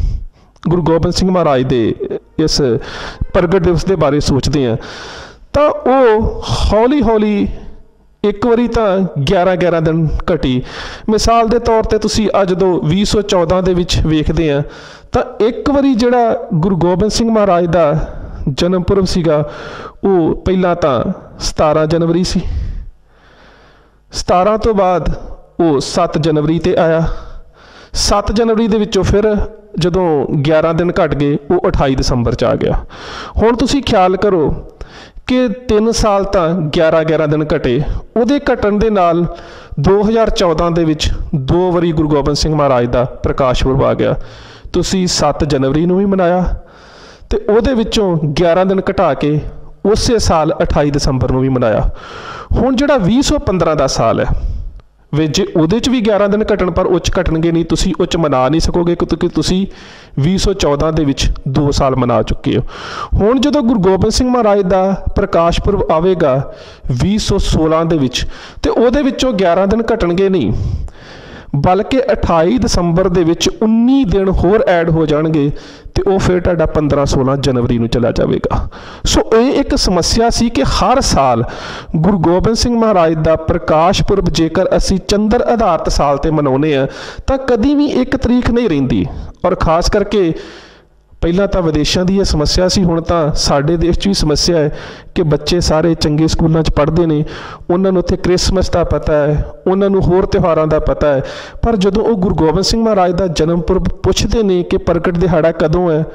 ਗੁਰੂ ਗੋਬਿੰਦ ਸਿੰਘ ਮਹਾਰਾਜ ਦੇ ਇਸ ਪ੍ਰਗਟ ਦਿਵਸ ਦੇ ਬਾਰੇ ਸੋਚਦੇ ਹਾਂ ਤਾਂ ਉਹ ਹੌਲੀ ਹੌਲੀ ਇੱਕ ਵਾਰੀ ਤਾਂ ਗਿਆਰਾਂ ਗਿਆਰਾਂ ਦਿਨ ਘਟੀ। ਮਿਸਾਲ ਦੇ ਤੌਰ 'ਤੇ ਤੁਸੀਂ ਅੱਜ ਜਦੋਂ ਵੀਹ ਸੌ ਚੌਦਾਂ ਦੇ ਵਿੱਚ ਵੇਖਦੇ ਹਾਂ ਤਾਂ ਇੱਕ ਵਾਰੀ ਜਿਹੜਾ ਗੁਰੂ ਗੋਬਿੰਦ ਸਿੰਘ ਮਹਾਰਾਜ ਦਾ ਜਨਮ ਪੁਰਬ ਸੀਗਾ ਉਹ ਪਹਿਲਾਂ ਤਾਂ ਸਤਾਰਾਂ ਜਨਵਰੀ ਸੀ, ਸਤਾਰਾਂ ਤੋਂ ਬਾਅਦ ਉਹ ਸੱਤ ਜਨਵਰੀ 'ਤੇ ਆਇਆ, ਸੱਤ ਜਨਵਰੀ ਦੇ ਵਿੱਚੋਂ ਫਿਰ ਜਦੋਂ ਗਿਆਰਾਂ ਦਿਨ ਘਟ ਗਏ ਉਹ ਅਠਾਈ ਦਸੰਬਰ 'ਚ ਆ ਗਿਆ। ਹੁਣ ਤੁਸੀਂ ਖਿਆਲ ਕਰੋ ਕਿ ਤਿੰਨ ਸਾਲ ਤਾਂ ਗਿਆਰਾਂ ਗਿਆਰਾਂ ਦਿਨ ਘਟੇ, ਉਹਦੇ ਘਟਣ ਦੇ ਨਾਲ ਦੋ ਹਜ਼ਾਰ ਚੌਦਾਂ ਦੇ ਵਿੱਚ ਦੋ ਵਾਰੀ ਗੁਰੂ ਗੋਬਿੰਦ ਸਿੰਘ ਮਹਾਰਾਜ ਦਾ ਪ੍ਰਕਾਸ਼ ਪੁਰਬ ਆ ਗਿਆ। ਤੁਸੀਂ ਸੱਤ ਜਨਵਰੀ ਨੂੰ ਵੀ ਮਨਾਇਆ ਅਤੇ ਉਹਦੇ ਵਿੱਚੋਂ ਗਿਆਰਾਂ ਦਿਨ ਘਟਾ ਕੇ ਉਸੇ ਸਾਲ ਅਠਾਈ ਦਸੰਬਰ ਨੂੰ ਵੀ ਮਨਾਇਆ। ਹੁਣ ਜਿਹੜਾ ਵੀਹ ਸੌ ਪੰਦਰਾਂ ਦਾ ਸਾਲ ਹੈ ਵੇ ਜੇ ਉਹਦੇ 'ਚ ਵੀ ਗਿਆਰਾਂ ਦਿਨ ਘਟਣ ਪਰ ਉਹ 'ਚ ਘਟਣਗੇ ਨਹੀਂ, ਤੁਸੀਂ ਉਹ 'ਚ ਮਨਾ ਨਹੀਂ ਸਕੋਗੇ ਕਿਉਂਕਿ ਤੁਸੀਂ ਵੀਹ ਸੌ ਚੌਦਾਂ ਦੇ ਵਿੱਚ ਦੋ ਸਾਲ ਮਨਾ ਚੁੱਕੇ ਹੋ। ਹੁਣ ਜਦੋਂ ਗੁਰੂ ਗੋਬਿੰਦ ਸਿੰਘ ਮਹਾਰਾਜ ਦਾ ਪ੍ਰਕਾਸ਼ ਪੁਰਬ ਆਵੇਗਾ ਵੀਹ ਸੌ ਸੋਲਾਂ ਦੇ ਵਿੱਚ ਅਤੇ ਉਹਦੇ ਵਿੱਚੋਂ ਗਿਆਰਾਂ ਦਿਨ ਘਟਣਗੇ ਨਹੀਂ ਬਲਕਿ ਅਠਾਈ ਦਸੰਬਰ ਦੇ ਵਿੱਚ ਉੱਨੀ ਦਿਨ ਹੋਰ ਐਡ ਹੋ ਜਾਣਗੇ ਅਤੇ ਉਹ ਫਿਰ ਤੁਹਾਡਾ ਪੰਦਰਾਂ ਸੋਲਾਂ ਜਨਵਰੀ ਨੂੰ ਚਲਾ ਜਾਵੇਗਾ। ਸੋ ਇਹ ਇੱਕ ਸਮੱਸਿਆ ਸੀ ਕਿ ਹਰ ਸਾਲ ਗੁਰੂ ਗੋਬਿੰਦ ਸਿੰਘ ਮਹਾਰਾਜ ਦਾ ਪ੍ਰਕਾਸ਼ ਪੁਰਬ ਜੇਕਰ ਅਸੀਂ ਚੰਦਰ ਆਧਾਰਿਤ ਸਾਲ 'ਤੇ ਮਨਾਉਂਦੇ ਹਾਂ ਤਾਂ ਕਦੀ ਵੀ ਇੱਕ ਤਰੀਕ ਨਹੀਂ ਰਹਿੰਦੀ। ਔਰ ਖ਼ਾਸ ਕਰਕੇ ਪਹਿਲਾਂ ਤਾਂ ਵਿਦੇਸ਼ਾਂ ਦੀ ਇਹ ਸਮੱਸਿਆ ਸੀ, ਹੁਣ ਤਾਂ ਸਾਡੇ ਦੇਸ਼ 'ਚ ਵੀ ਸਮੱਸਿਆ ਹੈ ਕਿ ਬੱਚੇ ਸਾਰੇ ਚੰਗੇ ਸਕੂਲਾਂ 'ਚ ਪੜ੍ਹਦੇ ਨੇ, ਉਹਨਾਂ ਨੂੰ ਉੱਥੇ ਕ੍ਰਿਸਮਸ ਦਾ ਪਤਾ ਹੈ, ਉਹਨਾਂ ਨੂੰ ਹੋਰ ਤਿਉਹਾਰਾਂ ਦਾ ਪਤਾ ਹੈ, ਪਰ ਜਦੋਂ ਉਹ ਗੁਰੂ ਗੋਬਿੰਦ ਸਿੰਘ ਮਹਾਰਾਜ ਦਾ ਜਨਮ ਪੁਰਬ ਪੁੱਛਦੇ ਨੇ ਕਿ ਪ੍ਰਗਟ ਦਿਹਾੜਾ ਕਦੋਂ ਹੈ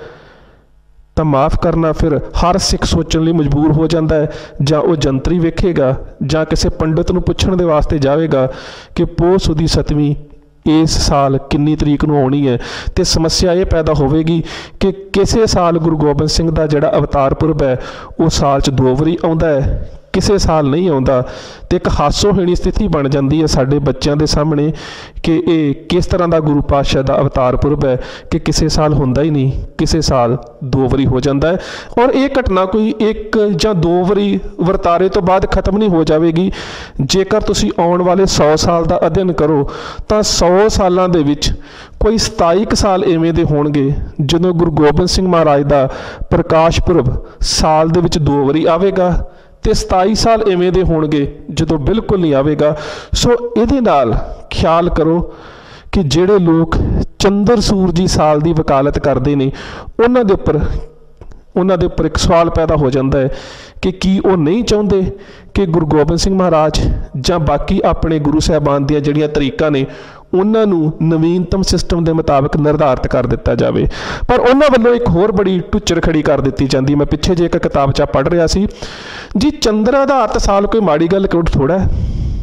ਤਾਂ ਮਾਫ਼ ਕਰਨਾ ਫਿਰ ਹਰ ਸਿੱਖ ਸੋਚਣ ਲਈ ਮਜਬੂਰ ਹੋ ਜਾਂਦਾ ਹੈ, ਜਾਂ ਉਹ ਜੰਤਰੀ ਵੇਖੇਗਾ ਜਾਂ ਕਿਸੇ ਪੰਡਿਤ ਨੂੰ ਪੁੱਛਣ ਦੇ ਵਾਸਤੇ ਜਾਵੇਗਾ ਕਿ ਪੋਹ ਸੁਦੀ ਸੱਤਵੀਂ ਇਸ ਸਾਲ ਕਿੰਨੀ ਤਰੀਕ ਨੂੰ ਆਉਣੀ ਹੈ। ਅਤੇ ਸਮੱਸਿਆ ਇਹ ਪੈਦਾ ਹੋਵੇਗੀ ਕਿ ਕਿਸੇ ਸਾਲ ਗੁਰੂ ਗੋਬਿੰਦ ਸਿੰਘ ਦਾ ਜਿਹੜਾ ਅਵਤਾਰ ਪੁਰਬ ਹੈ ਉਹ ਸਾਲ 'ਚ ਦੋ ਵਾਰੀ ਆਉਂਦਾ ਹੈ, ਕਿਸੇ ਸਾਲ ਨਹੀਂ ਆਉਂਦਾ, ਅਤੇ ਇੱਕ ਹਾਸੋਹੀਣੀ ਸਥਿਤੀ ਬਣ ਜਾਂਦੀ ਹੈ ਸਾਡੇ ਬੱਚਿਆਂ ਦੇ ਸਾਹਮਣੇ ਕਿ ਇਹ ਕਿਸ ਤਰ੍ਹਾਂ ਦਾ ਗੁਰੂ ਪਾਤਸ਼ਾਹ ਦਾ ਅਵਤਾਰ ਪੁਰਬ ਹੈ ਕਿ ਕਿਸੇ ਸਾਲ ਹੁੰਦਾ ਹੀ ਨਹੀਂ, ਕਿਸੇ ਸਾਲ ਦੋ ਵਾਰੀ ਹੋ ਜਾਂਦਾ ਹੈ। ਔਰ ਇਹ ਘਟਨਾ ਕੋਈ ਇੱਕ ਜਾਂ ਦੋ ਵਾਰੀ ਵਰਤਾਰੇ ਤੋਂ ਬਾਅਦ ਖਤਮ ਨਹੀਂ ਹੋ ਜਾਵੇਗੀ। ਜੇਕਰ ਤੁਸੀਂ ਆਉਣ ਵਾਲੇ ਸੌ ਸਾਲ ਦਾ ਅਧਿਐਨ ਕਰੋ ਤਾਂ ਸੌ ਸਾਲਾਂ ਦੇ ਵਿੱਚ ਕੋਈ ਸਤਾਈ ਕੁ ਸਾਲ ਇਵੇਂ ਦੇ ਹੋਣਗੇ ਜਦੋਂ ਗੁਰੂ ਗੋਬਿੰਦ ਸਿੰਘ ਮਹਾਰਾਜ ਦਾ ਪ੍ਰਕਾਸ਼ ਪੁਰਬ ਸਾਲ ਦੇ ਵਿੱਚ ਦੋ ਵਾਰੀ ਆਵੇਗਾ ਅਤੇ ਸਤਾਈ ਸਾਲ ਇਵੇਂ ਦੇ ਹੋਣਗੇ ਜਦੋਂ ਬਿਲਕੁਲ ਨਹੀਂ ਆਵੇਗਾ। ਸੋ ਇਹਦੇ ਨਾਲ ਖਿਆਲ ਕਰੋ ਕਿ ਜਿਹੜੇ ਲੋਕ ਚੰਦਰ ਸੂਰਜੀ ਸਾਲ ਦੀ ਵਕਾਲਤ ਕਰਦੇ ਨੇ ਉਹਨਾਂ ਦੇ ਉੱਪਰ ਉਹਨਾਂ ਦੇ ਉੱਪਰ ਇੱਕ ਸਵਾਲ ਪੈਦਾ ਹੋ ਜਾਂਦਾ ਹੈ ਕਿ ਕੀ ਉਹ ਨਹੀਂ ਚਾਹੁੰਦੇ ਕਿ ਗੁਰੂ ਗੋਬਿੰਦ ਸਿੰਘ ਮਹਾਰਾਜ ਜਾਂ ਬਾਕੀ ਆਪਣੇ ਗੁਰੂ ਸਾਹਿਬਾਨ ਦੀਆਂ ਜਿਹੜੀਆਂ ਤਰੀਕਾਂ ਨੇ ਉਹਨਾਂ ਨੂੰ ਨਵੀਨਤਮ ਸਿਸਟਮ ਦੇ ਮੁਤਾਬਕ ਨਿਰਧਾਰਿਤ ਕਰ ਦਿੱਤਾ ਜਾਵੇ। ਪਰ ਉਹਨਾਂ ਵੱਲੋਂ ਇੱਕ ਹੋਰ ਬੜੀ ਟੁੱਚਰ ਖੜੀ ਕਰ ਦਿੱਤੀ ਜਾਂਦੀ। ਮੈਂ ਪਿੱਛੇ ਜੇ ਇੱਕ ਕਿਤਾਬ 'ਚ ਪੜ੍ਹ ਰਿਹਾ ਸੀ ਜੀ, ਚੰਦਰ ਆਧਾਰਿਤ ਸਾਲ ਕੋਈ ਮਾੜੀ ਗੱਲ ਕਿਉਂ ਥੋੜ੍ਹਾ ਹੈ।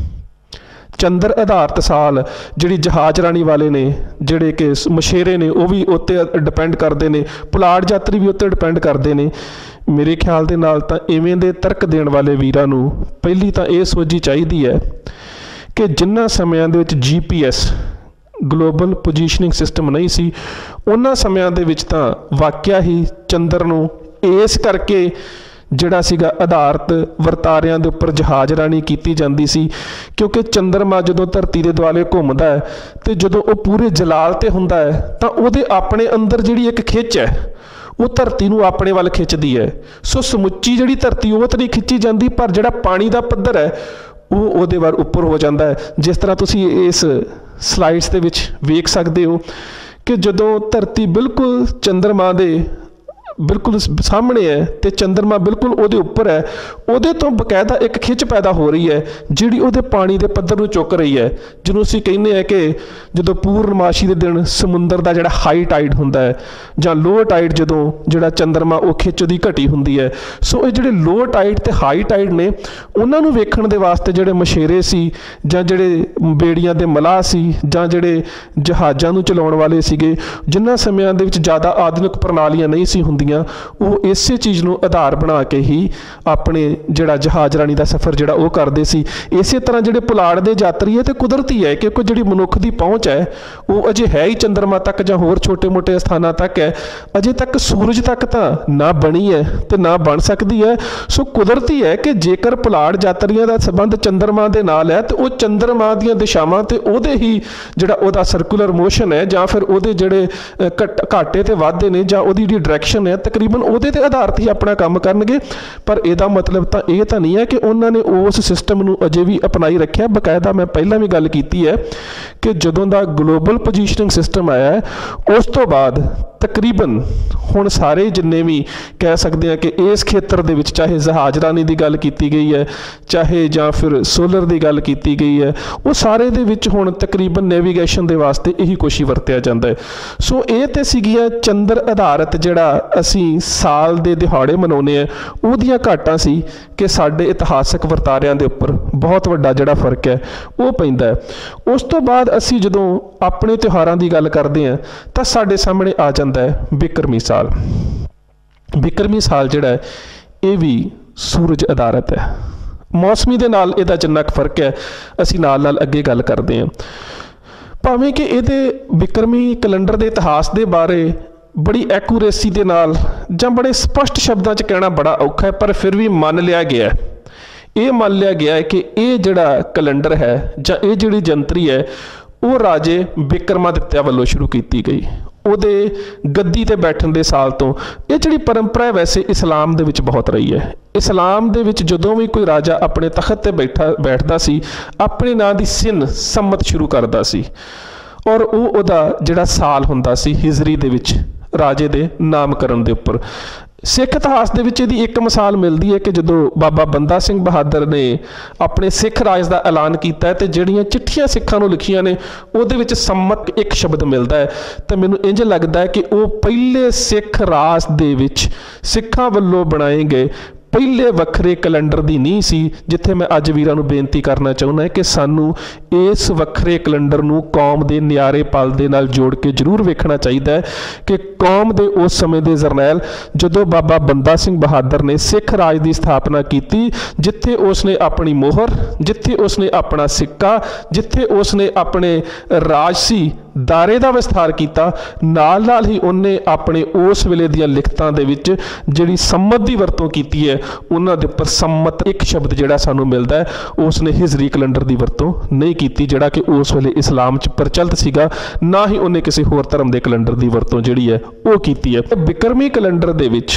ਚੰਦਰ ਆਧਾਰਿਤ ਸਾਲ ਜਿਹੜੀ ਜਹਾਜ਼ ਰਾਣੀ ਵਾਲੇ ਨੇ, ਜਿਹੜੇ ਕਿ ਮਛੇਰੇ ਨੇ, ਉਹ ਵੀ ਉੱਤੇ ਡਿਪੈਂਡ ਕਰਦੇ ਨੇ, ਪੁਲਾੜ ਯਾਤਰੀ ਵੀ ਉੱਤੇ ਡਿਪੈਂਡ ਕਰਦੇ ਨੇ। ਮੇਰੇ ਖਿਆਲ ਦੇ ਨਾਲ ਤਾਂ ਇਵੇਂ ਦੇ ਤਰਕ ਦੇਣ ਵਾਲੇ ਵੀਰਾਂ ਨੂੰ ਪਹਿਲੀ ਤਾਂ ਇਹ ਸੋਝੀ ਚਾਹੀਦੀ ਹੈ ਕਿ ਜਿਨ੍ਹਾਂ ਸਮਿਆਂ ਦੇ ਵਿੱਚ G P S global positioning system ਨਹੀਂ ਸੀ, ਉਹਨਾਂ ਸਮਿਆਂ ਦੇ ਵਿੱਚ ਤਾਂ ਵਾਕਿਆ ਹੀ ਚੰਦਰ ਨੂੰ ਇਸ ਕਰਕੇ ਜਿਹੜਾ ਸੀਗਾ ਆਧਾਰਿਤ ਵਰਤਾਰਿਆਂ ਦੇ ਉੱਪਰ ਜਹਾਜ਼ ਰਾਣੀ ਕੀਤੀ ਜਾਂਦੀ ਸੀ ਕਿਉਂਕਿ ਚੰਦਰਮਾ ਜਦੋਂ ਧਰਤੀ ਦੇ ਦੁਆਲੇ ਘੁੰਮਦਾ ਹੈ ਅਤੇ ਜਦੋਂ ਉਹ ਪੂਰੇ ਜਲਾਲ 'ਤੇ ਹੁੰਦਾ ਹੈ ਤਾਂ ਉਹਦੇ ਆਪਣੇ ਅੰਦਰ ਜਿਹੜੀ ਇੱਕ ਖਿੱਚ ਹੈ ਉਹ ਧਰਤੀ ਨੂੰ ਆਪਣੇ ਵੱਲ ਖਿੱਚਦੀ ਹੈ। ਸੋ ਸਮੁੱਚੀ ਜਿਹੜੀ ਧਰਤੀ ਉਹ ਤਾਂ ਨਹੀਂ ਖਿੱਚੀ ਜਾਂਦੀ, ਪਰ ਜਿਹੜਾ ਪਾਣੀ ਦਾ ਪੱਧਰ ਹੈ ਉਹ ਉਹਦੇ ਵੱਲ ਉੱਪਰ ਹੋ ਜਾਂਦਾ ਹੈ। ਜਿਸ ਤਰ੍ਹਾਂ ਤੁਸੀਂ ਇਸ ਸਲਾਈਡਸ ਦੇ ਵਿੱਚ ਵੇਖ ਸਕਦੇ ਹੋ ਕਿ ਜਦੋਂ ਧਰਤੀ ਬਿਲਕੁਲ ਚੰਦਰਮਾ ਦੇ ਬਿਲਕੁਲ ਸਾਹਮਣੇ ਹੈ ਅਤੇ ਚੰਦਰਮਾ ਬਿਲਕੁਲ ਉਹਦੇ ਉੱਪਰ ਹੈ, ਉਹਦੇ ਤੋਂ ਬਕਾਇਦਾ ਇੱਕ ਖਿੱਚ ਪੈਦਾ ਹੋ ਰਹੀ ਹੈ ਜਿਹੜੀ ਉਹਦੇ ਪਾਣੀ ਦੇ ਪੱਧਰ ਨੂੰ ਚੁੱਕ ਰਹੀ ਹੈ, ਜਿਹਨੂੰ ਅਸੀਂ ਕਹਿੰਦੇ ਹਾਂ ਕਿ ਜਦੋਂ ਪੂਰਨਮਾਸ਼ੀ ਦੇ ਦਿਨ ਸਮੁੰਦਰ ਦਾ ਜਿਹੜਾ ਹਾਈ ਟਾਈਡ ਹੁੰਦਾ ਹੈ ਜਾਂ ਲੋਅ ਟਾਈਡ, ਜਦੋਂ ਜਿਹੜਾ ਚੰਦਰਮਾ ਉਹ ਖਿੱਚ ਉਹਦੀ ਘਟੀ ਹੁੰਦੀ ਹੈ। ਸੋ ਇਹ ਜਿਹੜੇ ਲੋਅ ਟਾਈਡ ਅਤੇ ਹਾਈ ਟਾਈਡ ਨੇ ਉਹਨਾਂ ਨੂੰ ਵੇਖਣ ਦੇ ਵਾਸਤੇ ਜਿਹੜੇ ਮਛੇਰੇ ਸੀ ਜਾਂ ਜਿਹੜੇ ਬੇੜੀਆਂ ਦੇ ਮਲਾਹ ਸੀ ਜਾਂ ਜਿਹੜੇ ਜਹਾਜ਼ਾਂ ਨੂੰ ਚਲਾਉਣ ਵਾਲੇ ਸੀਗੇ, ਜਿਨ੍ਹਾਂ ਸਮਿਆਂ ਦੇ ਵਿੱਚ ਜ਼ਿਆਦਾ ਆਧੁਨਿਕ ਪ੍ਰਣਾਲੀਆਂ ਨਹੀਂ ਸੀ ਹੁੰਦੀਆਂ, ਹੁੰਦੀਆਂ ਉਹ ਇਸੇ ਚੀਜ਼ ਨੂੰ ਆਧਾਰ ਬਣਾ ਕੇ ਹੀ ਆਪਣੇ ਜਿਹੜਾ ਜਹਾਜ਼ਰਾਨੀ ਦਾ ਸਫ਼ਰ ਜਿਹੜਾ ਉਹ ਕਰਦੇ ਸੀ। ਇਸੇ ਤਰ੍ਹਾਂ ਜਿਹੜੇ ਪੁਲਾੜ ਦੇ ਯਾਤਰੀ ਹੈ ਤੇ ਕੁਦਰਤੀ ਹੈ ਕਿਉਂਕਿ ਜਿਹੜੀ ਮਨੁੱਖ ਦੀ ਪਹੁੰਚ ਹੈ ਉਹ ਅਜੇ ਹੈ ਹੀ ਚੰਦਰਮਾ ਤੱਕ ਜਾਂ ਹੋਰ ਛੋਟੇ-ਮੋਟੇ ਸਥਾਨਾਂ ਤੱਕ ਹੈ, ਅਜੇ ਤੱਕ ਸੂਰਜ ਤੱਕ ਤਾਂ ਨਾ ਬਣੀ ਹੈ ਤੇ ਨਾ ਬਣ ਸਕਦੀ ਹੈ। ਸੋ ਕੁਦਰਤੀ ਹੈ ਕਿ ਜੇਕਰ ਪੁਲਾੜ ਯਾਤਰੀਆਂ ਦਾ ਸੰਬੰਧ ਚੰਦਰਮਾ ਦੇ ਨਾਲ ਹੈ ਤੇ ਉਹ ਚੰਦਰਮਾ ਦੀਆਂ ਦਿਸ਼ਾਵਾਂ ਤੇ ਉਹਦੇ ਹੀ ਜਿਹੜਾ ਉਹਦਾ ਸਰਕੂਲਰ ਮੋਸ਼ਨ ਹੈ ਜਾਂ ਫਿਰ ਉਹਦੇ ਜਿਹੜੇ ਘਾਟੇ ਤੇ ਵਾਧੇ ਨੇ ਜਾਂ ਉਹਦੀ ਜਿਹੜੀ ਡਾਇਰੈਕਸ਼ਨ ਹੈ ਤਕਰੀਬਨ ਉਹਦੇ ਤੇ ਆਧਾਰਿਤ ਹੀ ਆਪਣਾ ਕੰਮ ਕਰਨਗੇ। ਪਰ ਇਹਦਾ ਮਤਲਬ ਤਾਂ ਇਹ ਤਾਂ ਨਹੀਂ ਹੈ ਕਿ ਉਹਨਾਂ ਨੇ ਉਸ ਸਿਸਟਮ ਨੂੰ ਅਜੇ ਵੀ ਅਪਣਾਈ ਰੱਖਿਆ। ਬਕਾਇਦਾ ਮੈਂ ਪਹਿਲਾਂ ਵੀ ਗੱਲ ਕੀਤੀ ਹੈ ਕਿ ਜਦੋਂ ਦਾ ਗਲੋਬਲ ਪੋਜੀਸ਼ਨਿੰਗ ਸਿਸਟਮ ਆਇਆ ਹੈ ਉਸ ਤੋਂ ਬਾਅਦ ਤਕਰੀਬਨ ਹੁਣ ਸਾਰੇ ਜਿੰਨੇ ਵੀ ਕਹਿ ਸਕਦੇ ਹਾਂ ਕਿ ਇਸ ਖੇਤਰ ਦੇ ਵਿੱਚ ਚਾਹੇ ਜਹਾਜ਼ਰਾਨੀ ਦੀ ਗੱਲ ਕੀਤੀ ਗਈ ਹੈ ਚਾਹੇ ਜਾਂ ਫਿਰ ਸੋਲਰ ਦੀ ਗੱਲ ਕੀਤੀ ਗਈ ਹੈ, ਉਹ ਸਾਰੇ ਦੇ ਵਿੱਚ ਹੁਣ ਤਕਰੀਬਨ ਨੈਵੀਗੇਸ਼ਨ ਦੇ ਵਾਸਤੇ ਇਹੀ ਕੁਛ ਹੀ ਵਰਤਿਆ ਜਾਂਦਾ ਹੈ। ਸੋ ਇਹ ਤੇ ਸੀਗੀਆਂ ਚੰਦਰ ਆਧਾਰਿਤ ਜਿਹੜਾ ਅਸੀਂ ਸਾਲ ਦੇ ਦਿਹਾੜੇ ਮਨਾਉਂਦੇ ਹਾਂ ਉਹਦੀਆਂ ਘਾਟਾਂ ਸੀ ਕਿ ਸਾਡੇ ਇਤਿਹਾਸਕ ਵਰਤਾਰਿਆਂ ਦੇ ਉੱਪਰ ਬਹੁਤ ਵੱਡਾ ਜਿਹੜਾ ਫਰਕ ਹੈ ਉਹ ਪੈਂਦਾ ਹੈ। ਉਸ ਤੋਂ ਬਾਅਦ ਅਸੀਂ ਜਦੋਂ ਆਪਣੇ ਤਿਉਹਾਰਾਂ ਦੀ ਗੱਲ ਕਰਦੇ ਹਾਂ ਤਾਂ ਸਾਡੇ ਸਾਹਮਣੇ ਆ ਜਾਂਦਾ ਹੈ ਬਿਕਰਮੀ ਸਾਲ। ਬਿਕਰਮੀ ਸਾਲ ਜਿਹੜਾ ਹੈ ਇਹ ਵੀ ਸੂਰਜ ਆਧਾਰਿਤ ਹੈ। ਮੌਸਮੀ ਦੇ ਨਾਲ ਇਹਦਾ ਜਿੰਨਾ ਕੁ ਫਰਕ ਹੈ ਅਸੀਂ ਨਾਲ ਨਾਲ ਅੱਗੇ ਗੱਲ ਕਰਦੇ ਹਾਂ। ਭਾਵੇਂ ਕਿ ਇਹਦੇ ਬਿਕਰਮੀ ਕੈਲੰਡਰ ਦੇ ਇਤਿਹਾਸ ਦੇ ਬਾਰੇ ਬੜੀ ਐਕੂਰੇਸੀ ਦੇ ਨਾਲ ਜਾਂ ਬੜੇ ਸਪਸ਼ਟ ਸ਼ਬਦਾਂ 'ਚ ਕਹਿਣਾ ਬੜਾ ਔਖਾ ਹੈ, ਪਰ ਫਿਰ ਵੀ ਮੰਨ ਲਿਆ ਗਿਆ ਹੈ ਇਹ ਮੰਨ ਲਿਆ ਗਿਆ ਹੈ ਕਿ ਇਹ ਜਿਹੜਾ ਕੈਲੰਡਰ ਹੈ ਜਾਂ ਇਹ ਜਿਹੜੀ ਜੰਤਰੀ ਹੈ ਉਹ ਰਾਜੇ ਬਿਕਰਮਾਦਿੱਤਿਆ ਵੱਲੋਂ ਸ਼ੁਰੂ ਕੀਤੀ ਗਈ। ਉਹਦੇ ਗੱਦੀ ਤੇ ਬੈਠਣ ਦੇ ਸਾਲ ਤੋਂ ਇਹ ਜਿਹੜੀ ਪਰੰਪਰਾ ਹੈ ਵੈਸੇ ਇਸਲਾਮ ਦੇ ਵਿੱਚ ਬਹੁਤ ਰਹੀ ਹੈ। ਇਸਲਾਮ ਦੇ ਵਿੱਚ ਜਦੋਂ ਵੀ ਕੋਈ ਰਾਜਾ ਆਪਣੇ ਤਖਤ ਤੇ ਬੈਠਾ ਬੈਠਦਾ ਸੀ ਆਪਣੇ ਨਾਂ ਦੀ ਸਿਨ ਸੰਮਤ ਸ਼ੁਰੂ ਕਰਦਾ ਸੀ ਔਰ ਉਹ ਉਹਦਾ ਜਿਹੜਾ ਸਾਲ ਹੁੰਦਾ ਸੀ ਹਿਜਰੀ ਦੇ ਵਿੱਚ ਰਾਜੇ ਦੇ ਨਾਮਕਰਨ ਦੇ ਉੱਪਰ। ਸਿੱਖ ਇਤਿਹਾਸ ਦੇ ਵਿੱਚ ਇਹਦੀ ਇੱਕ ਮਿਸਾਲ ਮਿਲਦੀ ਹੈ ਕਿ ਜਦੋਂ ਬਾਬਾ ਬੰਦਾ ਸਿੰਘ ਬਹਾਦਰ ਨੇ ਆਪਣੇ ਸਿੱਖ ਰਾਜ ਦਾ ਐਲਾਨ ਕੀਤਾ ਹੈ ਤੇ ਜਿਹੜੀਆਂ ਚਿੱਠੀਆਂ ਸਿੱਖਾਂ ਨੂੰ ਲਿਖੀਆਂ ਨੇ ਉਹਦੇ ਵਿੱਚ ਸੰਮਤ ਇੱਕ ਸ਼ਬਦ ਮਿਲਦਾ ਹੈ ਤਾਂ ਮੈਨੂੰ ਇੰਝ ਲੱਗਦਾ ਹੈ ਕਿ ਉਹ ਪਹਿਲੇ ਸਿੱਖ ਰਾਜ ਦੇ ਵਿੱਚ ਸਿੱਖਾਂ ਵੱਲੋਂ ਬਣਾਏ ਗਏ ਪਹਿਲੇ ਵੱਖਰੇ ਕੈਲੰਡਰ ਦੀ ਨੀਂਹ ਸੀ, ਜਿੱਥੇ ਮੈਂ ਅੱਜ ਵੀਰਾਂ ਨੂੰ ਬੇਨਤੀ ਕਰਨਾ ਚਾਹੁੰਦਾ ਕਿ ਸਾਨੂੰ ਇਸ ਵੱਖਰੇ ਕੈਲੰਡਰ ਨੂੰ ਕੌਮ ਦੇ ਨਿਆਰੇ ਪਲ ਦੇ ਨਾਲ ਜੋੜ ਕੇ ਜ਼ਰੂਰ ਵੇਖਣਾ ਚਾਹੀਦਾ ਹੈ ਕਿ ਕੌਮ ਦੇ ਉਸ ਸਮੇਂ ਦੇ ਜਰਨੈਲ ਜਦੋਂ ਬਾਬਾ ਬੰਦਾ ਸਿੰਘ ਬਹਾਦਰ ਨੇ ਸਿੱਖ ਰਾਜ ਦੀ ਸਥਾਪਨਾ ਕੀਤੀ, ਜਿੱਥੇ ਉਸ ਨੇ ਆਪਣੀ ਮੋਹਰ, ਜਿੱਥੇ ਉਸ ਨੇ ਆਪਣਾ ਸਿੱਕਾ, ਜਿੱਥੇ ਉਸ ਨੇ ਆਪਣੇ ਰਾਜਸੀ ਦਾਰੇ ਦਾ ਵਿਸਥਾਰ ਕੀਤਾ, ਨਾਲ ਨਾਲ ਹੀ ਉਹਨੇ ਆਪਣੇ ਉਸ ਵੇਲੇ ਦੀਆਂ ਲਿਖਤਾਂ ਦੇ ਵਿੱਚ ਜਿਹੜੀ ਸੰਮਤ ਦੀ ਵਰਤੋਂ ਕੀਤੀ ਹੈ ਉਹਨਾਂ ਦੇ ਉੱਪਰ ਸੰਮਤ ਇੱਕ ਸ਼ਬਦ ਜਿਹੜਾ ਸਾਨੂੰ ਮਿਲਦਾ ਹੈ ਉਸ ਨੇ ਹਿਜਰੀ ਕੈਲੰਡਰ ਦੀ ਵਰਤੋਂ ਨਹੀਂ ਕੀਤੀ ਜਿਹੜਾ ਕਿ ਉਸ ਵੇਲੇ ਇਸਲਾਮ 'ਚ ਪ੍ਰਚਲਿਤ ਸੀਗਾ, ਨਾ ਹੀ ਉਹਨੇ ਕਿਸੇ ਹੋਰ ਧਰਮ ਦੇ ਕੈਲੰਡਰ ਦੀ ਵਰਤੋਂ ਜਿਹੜੀ ਹੈ ਉਹ ਕੀਤੀ ਹੈ। ਬਿਕਰਮੀ ਕੈਲੰਡਰ ਦੇ ਵਿੱਚ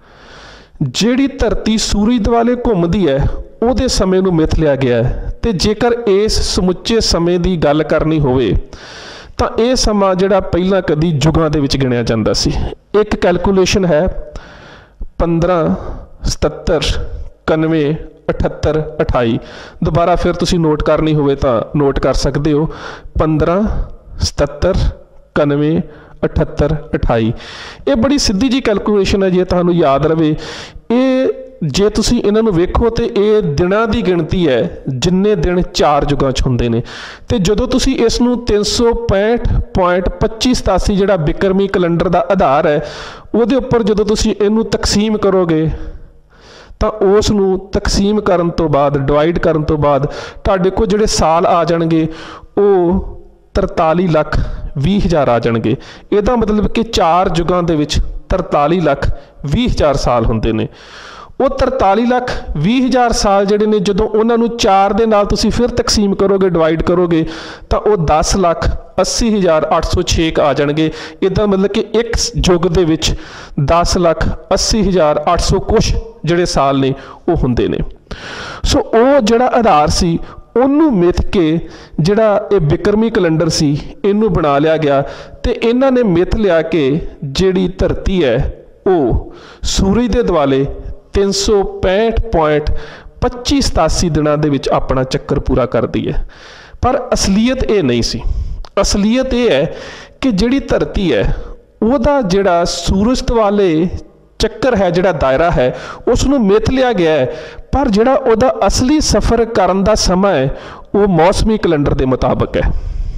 ਜਿਹੜੀ ਧਰਤੀ ਸੂਰਜ ਦੁਆਲੇ ਘੁੰਮਦੀ ਹੈ ਉਹਦੇ ਸਮੇਂ ਨੂੰ ਮਿਥ ਲਿਆ ਗਿਆ ਹੈ ਤੇ ਜੇਕਰ ਇਸ ਸਮੁੱਚੇ ਸਮੇਂ ਦੀ ਗੱਲ ਕਰਨੀ ਹੋਵੇ ਤਾਂ ਇਹ ਸਮਾਂ ਜਿਹੜਾ ਪਹਿਲਾਂ ਕਦੀ ਯੁਗਾਂ ਦੇ ਵਿੱਚ ਗਿਣਿਆ ਜਾਂਦਾ ਸੀ। ਇੱਕ ਕੈਲਕੂਲੇਸ਼ਨ ਹੈ ਪੰਦਰਾਂ ਸਤੱਤਰ ਇਕਾਨਵੇਂ ਅਠੱਤਰ ਅਠਾਈ, ਦੁਬਾਰਾ ਫਿਰ ਤੁਸੀਂ ਨੋਟ ਕਰਨੀ ਹੋਵੇ ਤਾਂ ਨੋਟ ਕਰ ਸਕਦੇ ਹੋ ਪੰਦਰਾਂ ਸਤੱਤਰ ਇਕਾਨਵੇਂ ਅਠੱਤਰ ਅਠਾਈ। ਇਹ ਬੜੀ ਸਿੱਧੀ ਜੀ ਕੈਲਕੂਲੇਸ਼ਨ ਹੈ, ਜੇ ਤੁਹਾਨੂੰ ਯਾਦ ਰਵੇ। ਇਹ ਜੇ ਤੁਸੀਂ ਇਹਨਾਂ ਨੂੰ ਵੇਖੋ ਤੇ ਇਹ ਦਿਨਾਂ ਦੀ ਗਿਣਤੀ ਹੈ ਜਿੰਨੇ ਦਿਨ ਚਾਰ ਯੁਗਾਂ 'ਚ ਹੁੰਦੇ ਨੇ, ਤੇ ਜਦੋਂ ਤੁਸੀਂ ਇਸ ਨੂੰ ਤਿੰਨ ਸੌ ਪੈਂਹਠ ਪੁਆਇੰਟ ਪੱਚੀ ਸਤਾਸੀ ਜਿਹੜਾ ਬਿਕਰਮੀ ਕੈਲੰਡਰ ਦਾ ਆਧਾਰ ਹੈ ਉਹਦੇ ਉੱਪਰ ਜਦੋਂ ਤੁਸੀਂ ਇਹਨੂੰ ਤਕਸੀਮ ਕਰੋਗੇ ਤਾਂ ਉਸ ਨੂੰ ਤਕਸੀਮ ਕਰਨ ਤੋਂ ਬਾਅਦ, ਡਿਵਾਈਡ ਕਰਨ ਤੋਂ ਬਾਅਦ ਤੁਹਾਡੇ ਕੋਲ ਜਿਹੜੇ ਸਾਲ ਆ ਜਾਣਗੇ ਉਹ ਤਰਤਾਲੀ ਲੱਖ ਵੀਹ ਹਜ਼ਾਰ ਆ ਜਾਣਗੇ। ਇਹਦਾ ਮਤਲਬ ਕਿ ਚਾਰ ਯੁਗਾਂ ਦੇ ਵਿੱਚ ਤਰਤਾਲੀ ਲੱਖ ਵੀਹ ਹਜ਼ਾਰ ਸਾਲ ਹੁੰਦੇ ਨੇ। ਉਹ ਤਰਤਾਲੀ ਲੱਖ ਵੀਹ ਹਜ਼ਾਰ ਸਾਲ ਜਿਹੜੇ ਨੇ ਜਦੋਂ ਉਹਨਾਂ ਨੂੰ ਚਾਰ ਦੇ ਨਾਲ ਤੁਸੀਂ ਫਿਰ ਤਕਸੀਮ ਕਰੋਗੇ, ਡਿਵਾਈਡ ਕਰੋਗੇ ਤਾਂ ਉਹ ਦਸ ਲੱਖ ਅੱਸੀ ਹਜ਼ਾਰ ਅੱਠ ਸੌ ਛੇ ਆ ਜਾਣਗੇ। ਇਹਦਾ ਮਤਲਬ ਕਿ ਇੱਕ ਯੁੱਗ ਦੇ ਵਿੱਚ ਦਸ ਲੱਖ ਅੱਸੀ ਹਜ਼ਾਰ ਅੱਠ ਸੌ ਕੁਛ ਜਿਹੜੇ ਸਾਲ ਨੇ ਉਹ ਹੁੰਦੇ ਨੇ। ਸੋ ਉਹ ਜਿਹੜਾ ਆਧਾਰ ਸੀ ਉਹਨੂੰ ਮਿਥ ਕੇ ਜਿਹੜਾ ਇਹ ਬਿਕਰਮੀ ਕੈਲੰਡਰ ਸੀ ਇਹਨੂੰ ਬਣਾ ਲਿਆ ਗਿਆ ਤੇ ਇਹਨਾਂ ਨੇ ਮਿਥ ਲਿਆ ਕਿ ਜਿਹੜੀ ਧਰਤੀ ਹੈ ਉਹ ਸੂਰਜ ਦੇ ਦੁਆਲੇ ਤਿੰਨ ਸੌ ਪੈਂਹਠ ਪੁਆਇੰਟ ਪੱਚੀ ਸਤਾਸੀ ਦਿਨਾਂ ਦੇ ਵਿੱਚ ਆਪਣਾ ਚੱਕਰ ਪੂਰਾ ਕਰਦੀ ਹੈ। ਪਰ ਅਸਲੀਅਤ ਇਹ ਨਹੀਂ ਸੀ। ਅਸਲੀਅਤ ਇਹ ਹੈ ਕਿ ਜਿਹੜੀ ਧਰਤੀ ਹੈ ਉਹਦਾ ਜਿਹੜਾ ਸੂਰਜ ਦੁਆਲੇ ਚੱਕਰ ਹੈ, ਜਿਹੜਾ ਦਾਇਰਾ ਹੈ, ਉਸ ਨੂੰ ਮਿਥ ਲਿਆ ਗਿਆ ਹੈ, ਪਰ ਜਿਹੜਾ ਉਹਦਾ ਅਸਲੀ ਸਫ਼ਰ ਕਰਨ ਦਾ ਸਮਾਂ ਹੈ ਉਹ ਮੌਸਮੀ ਕੈਲੰਡਰ ਦੇ ਮੁਤਾਬਕ ਹੈ।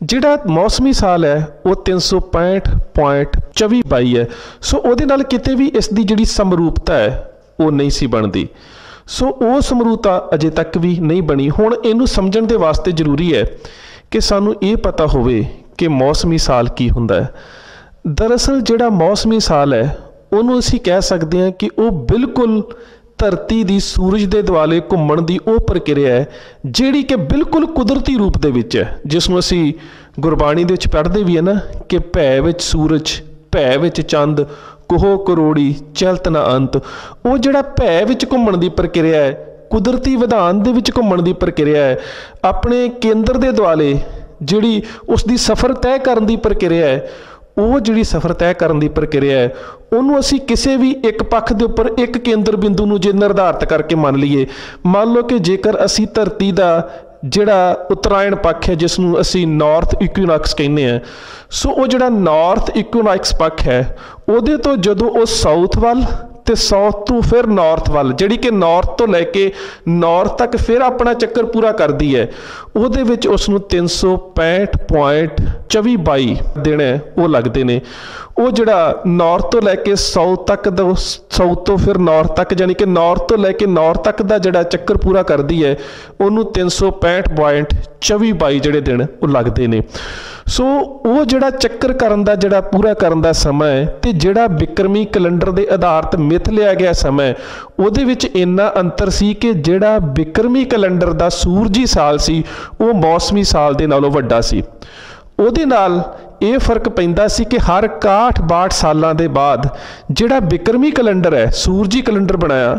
ਜਿਹੜਾ ਮੌਸਮੀ ਸਾਲ ਹੈ ਉਹ ਤਿੰਨ ਸੌ ਪੈਂਹਠ ਪੁਆਇੰਟ ਚੌਵੀ ਬਾਈ ਹੈ। ਸੋ ਉਹਦੇ ਨਾਲ ਕਿਤੇ ਵੀ ਇਸ ਦੀ ਜਿਹੜੀ ਸਮਰੂਪਤਾ ਹੈ ਉਹ ਨਹੀਂ ਸੀ ਬਣਦੀ। ਸੋ ਉਹ ਸਮਰੂਪਤਾ ਅਜੇ ਤੱਕ ਵੀ ਨਹੀਂ ਬਣੀ। ਹੁਣ ਇਹਨੂੰ ਸਮਝਣ ਦੇ ਵਾਸਤੇ ਜ਼ਰੂਰੀ ਹੈ ਕਿ ਸਾਨੂੰ ਇਹ ਪਤਾ ਹੋਵੇ ਕਿ ਮੌਸਮੀ ਸਾਲ ਕੀ ਹੁੰਦਾ ਹੈ। ਦਰਅਸਲ ਜਿਹੜਾ ਮੌਸਮੀ ਸਾਲ ਹੈ ਉਹਨੂੰ ਅਸੀਂ ਕਹਿ ਸਕਦੇ ਹਾਂ ਕਿ ਉਹ ਬਿਲਕੁਲ ਧਰਤੀ ਦੀ ਸੂਰਜ ਦੇ ਦੁਆਲੇ ਘੁੰਮਣ ਦੀ ਉਹ ਪ੍ਰਕਿਰਿਆ ਹੈ ਜਿਹੜੀ ਕਿ ਬਿਲਕੁਲ ਕੁਦਰਤੀ ਰੂਪ ਦੇ ਵਿੱਚ ਹੈ, ਜਿਸ ਨੂੰ ਅਸੀਂ ਗੁਰਬਾਣੀ ਦੇ ਵਿੱਚ ਪੜ੍ਹਦੇ ਵੀ ਹੈ ਨਾ ਕਿ ਭੈ ਵਿੱਚ ਸੂਰਜ, ਭੈ ਵਿੱਚ ਚੰਦ, ਕੋਹ ਕਰੋੜੀ ਚਲਤ ਨਾ ਅੰਤ। ਉਹ ਜਿਹੜਾ ਭੈ ਵਿੱਚ ਘੁੰਮਣ ਦੀ ਪ੍ਰਕਿਰਿਆ ਹੈ, ਕੁਦਰਤੀ ਵਿਧਾਨ ਦੇ ਵਿੱਚ ਘੁੰਮਣ ਦੀ ਪ੍ਰਕਿਰਿਆ ਹੈ, ਆਪਣੇ ਕੇਂਦਰ ਦੇ ਦੁਆਲੇ ਜਿਹੜੀ ਉਸ ਦੀ ਸਫ਼ਰ ਤੈਅ ਕਰਨ ਦੀ ਪ੍ਰਕਿਰਿਆ ਹੈ, ਉਹ ਜਿਹੜੀ ਸਫ਼ਰ ਤੈਅ ਕਰਨ ਦੀ ਪ੍ਰਕਿਰਿਆ ਹੈ ਉਹਨੂੰ ਅਸੀਂ ਕਿਸੇ ਵੀ ਇੱਕ ਪੱਖ ਦੇ ਉੱਪਰ ਇੱਕ ਕੇਂਦਰ ਬਿੰਦੂ ਨੂੰ ਜੇ ਨਿਰਧਾਰਿਤ ਕਰਕੇ ਮੰਨ ਲਈਏ। ਮੰਨ ਲਓ ਕਿ ਜੇਕਰ ਅਸੀਂ ਧਰਤੀ ਦਾ ਜਿਹੜਾ ਉਤਰਾਇਣ ਪੱਖ ਹੈ ਜਿਸ ਨੂੰ ਅਸੀਂ ਨਾਰਥ ਇਕੁਇਨੋਕਸ ਕਹਿੰਦੇ ਹਾਂ, ਸੋ ਉਹ ਜਿਹੜਾ ਨਾਰਥ ਇਕੁਇਨੋਕਸ ਪੱਖ ਹੈ ਉਹਦੇ ਤੋਂ ਜਦੋਂ ਉਹ ਸਾਊਥ ਵੱਲ ਤੇ ਸਾਊਥ ਤੋਂ ਫਿਰ ਨਾਰਥ ਵੱਲ, ਜਿਹੜੀ ਕਿ ਨਾਰਥ ਤੋਂ ਲੈ ਕੇ ਨਾਰਥ ਤੱਕ ਫਿਰ ਆਪਣਾ ਚੱਕਰ ਪੂਰਾ ਕਰਦੀ ਹੈ, ਉਹਦੇ ਵਿੱਚ ਉਸ ਨੂੰ ਤਿੰਨ ਸੌ ਪੈਂਹਠ ਪੁਆਇੰਟ ਚੌਵੀ ਬਾਈ ਦਿਨ ਹੈ ਉਹ ਲੱਗਦੇ ਨੇ। ਉਹ ਜਿਹੜਾ ਨਾਰਥ ਤੋਂ ਲੈ ਕੇ ਸਾਊਥ ਤੱਕ ਦਾ, ਸਾਊਥ ਤੋਂ ਫਿਰ ਨਾਰਥ ਤੱਕ, ਯਾਨੀ ਕਿ ਨਾਰਥ ਤੋਂ ਲੈ ਕੇ ਨਾਰਥ ਤੱਕ ਦਾ ਜਿਹੜਾ ਚੱਕਰ ਪੂਰਾ ਕਰਦੀ ਹੈ ਉਹਨੂੰ ਤਿੰਨ ਸੌ ਪੈਂਹਠ ਪੁਆਇੰਟ ਚੌਵੀ ਬਾਈ ਜਿਹੜੇ ਦਿਨ ਉਹ ਲੱਗਦੇ ਨੇ। ਸੋ ਉਹ ਜਿਹੜਾ ਚੱਕਰ ਕਰਨ ਦਾ ਜਿਹੜਾ ਪੂਰਾ ਕਰਨ ਦਾ ਸਮਾਂ ਹੈ ਤੇ ਜਿਹੜਾ ਬਿਕਰਮੀ ਕੈਲੰਡਰ ਦੇ ਆਧਾਰਿਤ ਮਿਥ ਲਿਆ ਗਿਆ ਸਮਾਂ ਉਹਦੇ ਵਿੱਚ ਇੰਨਾ ਅੰਤਰ ਸੀ ਕਿ ਜਿਹੜਾ ਬਿਕਰਮੀ ਕੈਲੰਡਰ ਦਾ ਸੂਰਜੀ ਸਾਲ ਸੀ ਉਹ ਮੌਸਮੀ ਸਾਲ ਦੇ ਨਾਲੋਂ ਵੱਡਾ ਸੀ। ਉਹਦੇ ਨਾਲ ਇਹ ਫਰਕ ਪੈਂਦਾ ਸੀ ਕਿ ਹਰ ਇਕਾਹਠ ਬਾਹਠ ਸਾਲਾਂ ਦੇ ਬਾਅਦ ਜਿਹੜਾ ਬਿਕਰਮੀ ਕੈਲੰਡਰ ਹੈ, ਸੂਰਜੀ ਕੈਲੰਡਰ ਬਣਾਇਆ,